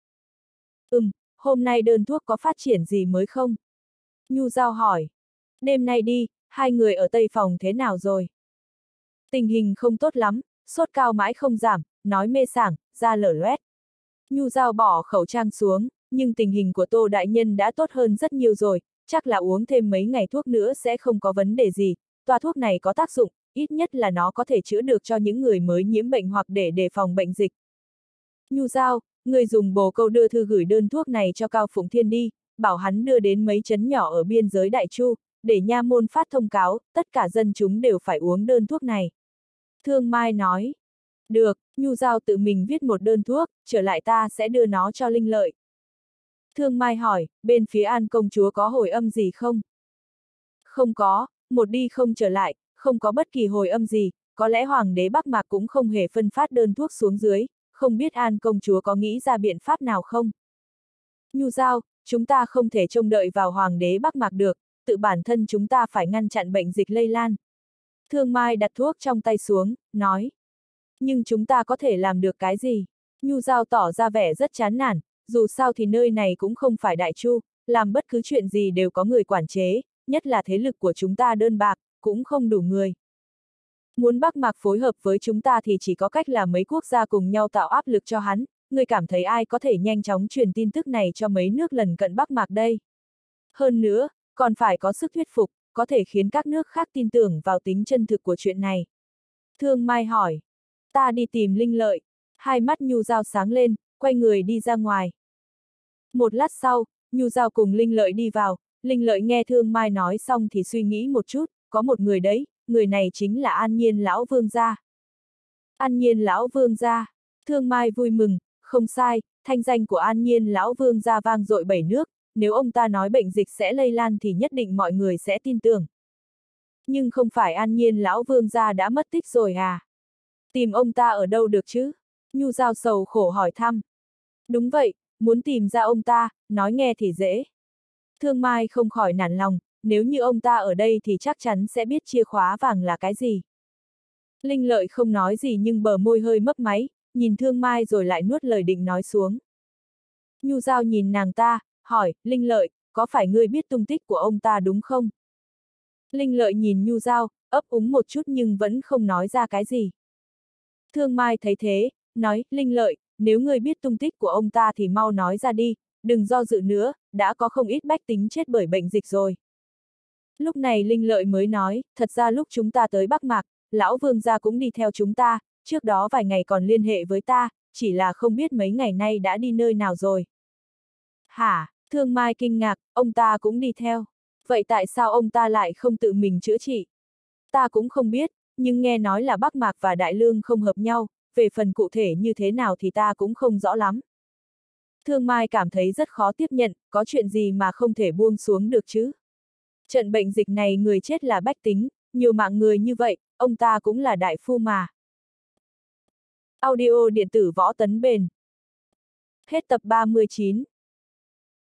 Hôm nay đơn thuốc có phát triển gì mới không? Nhu Giao hỏi. Đêm nay đi, 2 người ở Tây Phòng thế nào rồi? Tình hình không tốt lắm, sốt cao mãi không giảm, nói mê sảng, da lở loét. Nhu Giao bỏ khẩu trang xuống, nhưng tình hình của Tô Đại Nhân đã tốt hơn rất nhiều rồi, chắc là uống thêm mấy ngày thuốc nữa sẽ không có vấn đề gì. Toa thuốc này có tác dụng, ít nhất là nó có thể chữa được cho những người mới nhiễm bệnh hoặc để đề phòng bệnh dịch. Nhu Giao, người dùng bồ câu đưa thư gửi đơn thuốc này cho Cao Phụng Thiên đi, bảo hắn đưa đến mấy trấn nhỏ ở biên giới Đại Chu, để nha môn phát thông cáo, tất cả dân chúng đều phải uống đơn thuốc này. Thương Mai nói. Được, Nhu Giao tự mình viết một đơn thuốc, trở lại ta sẽ đưa nó cho Linh Lợi. Thương Mai hỏi, bên phía An công chúa có hồi âm gì không? Không có, một đi không trở lại, không có bất kỳ hồi âm gì, có lẽ Hoàng đế Bắc Mạc cũng không hề phân phát đơn thuốc xuống dưới, không biết An công chúa có nghĩ ra biện pháp nào không? Nhu Giao, chúng ta không thể trông đợi vào Hoàng đế Bắc Mạc được, tự bản thân chúng ta phải ngăn chặn bệnh dịch lây lan. Thương Mai đặt thuốc trong tay xuống, nói. Nhưng chúng ta có thể làm được cái gì? Nhu Giao tỏ ra vẻ rất chán nản, dù sao thì nơi này cũng không phải Đại Chu, làm bất cứ chuyện gì đều có người quản chế, nhất là thế lực của chúng ta đơn bạc, cũng không đủ người. Muốn Bắc Mạc phối hợp với chúng ta thì chỉ có cách là mấy quốc gia cùng nhau tạo áp lực cho hắn, người cảm thấy ai có thể nhanh chóng truyền tin tức này cho mấy nước lần cận Bắc Mạc đây? Hơn nữa, còn phải có sức thuyết phục, có thể khiến các nước khác tin tưởng vào tính chân thực của chuyện này. Thương Mai hỏi. Ta đi tìm Linh Lợi. Hai mắt Nhu Giao sáng lên, quay người đi ra ngoài. Một lát sau, Nhu Giao cùng Linh Lợi đi vào, Linh Lợi nghe Thương Mai nói xong thì suy nghĩ một chút, có một người đấy, người này chính là An Nhiên lão vương gia. An Nhiên lão vương gia. Thương Mai vui mừng, không sai, thanh danh của An Nhiên lão vương gia vang dội 7 nước, nếu ông ta nói bệnh dịch sẽ lây lan thì nhất định mọi người sẽ tin tưởng. Nhưng không phải An Nhiên lão vương gia đã mất tích rồi à? Tìm ông ta ở đâu được chứ? Nhu Giao sầu khổ hỏi thăm. Đúng vậy, muốn tìm ra ông ta, nói nghe thì dễ. Thương Mai không khỏi nản lòng, nếu như ông ta ở đây thì chắc chắn sẽ biết chìa khóa vàng là cái gì. Linh Lợi không nói gì nhưng bờ môi hơi mấp máy, nhìn Thương Mai rồi lại nuốt lời định nói xuống. Nhu Giao nhìn nàng ta, hỏi, Linh Lợi, có phải ngươi biết tung tích của ông ta đúng không? Linh Lợi nhìn Nhu Giao, ấp úng một chút nhưng vẫn không nói ra cái gì. Thương Mai thấy thế, nói, Linh Lợi, nếu ngươi biết tung tích của ông ta thì mau nói ra đi, đừng do dự nữa, đã có không ít bách tính chết bởi bệnh dịch rồi. Lúc này Linh Lợi mới nói, thật ra lúc chúng ta tới Bắc Mạc, lão vương gia cũng đi theo chúng ta, trước đó vài ngày còn liên hệ với ta, chỉ là không biết mấy ngày nay đã đi nơi nào rồi. Hả? Thương Mai kinh ngạc, ông ta cũng đi theo. Vậy tại sao ông ta lại không tự mình chữa trị? Ta cũng không biết, nhưng nghe nói là Bắc Mạc và Đại Lương không hợp nhau, về phần cụ thể như thế nào thì ta cũng không rõ lắm. Thương Mai cảm thấy rất khó tiếp nhận, có chuyện gì mà không thể buông xuống được chứ? Trận bệnh dịch này người chết là bách tính, nhiều mạng người như vậy, ông ta cũng là đại phu mà. Audio điện tử Võ Tấn Bền Hết tập 39.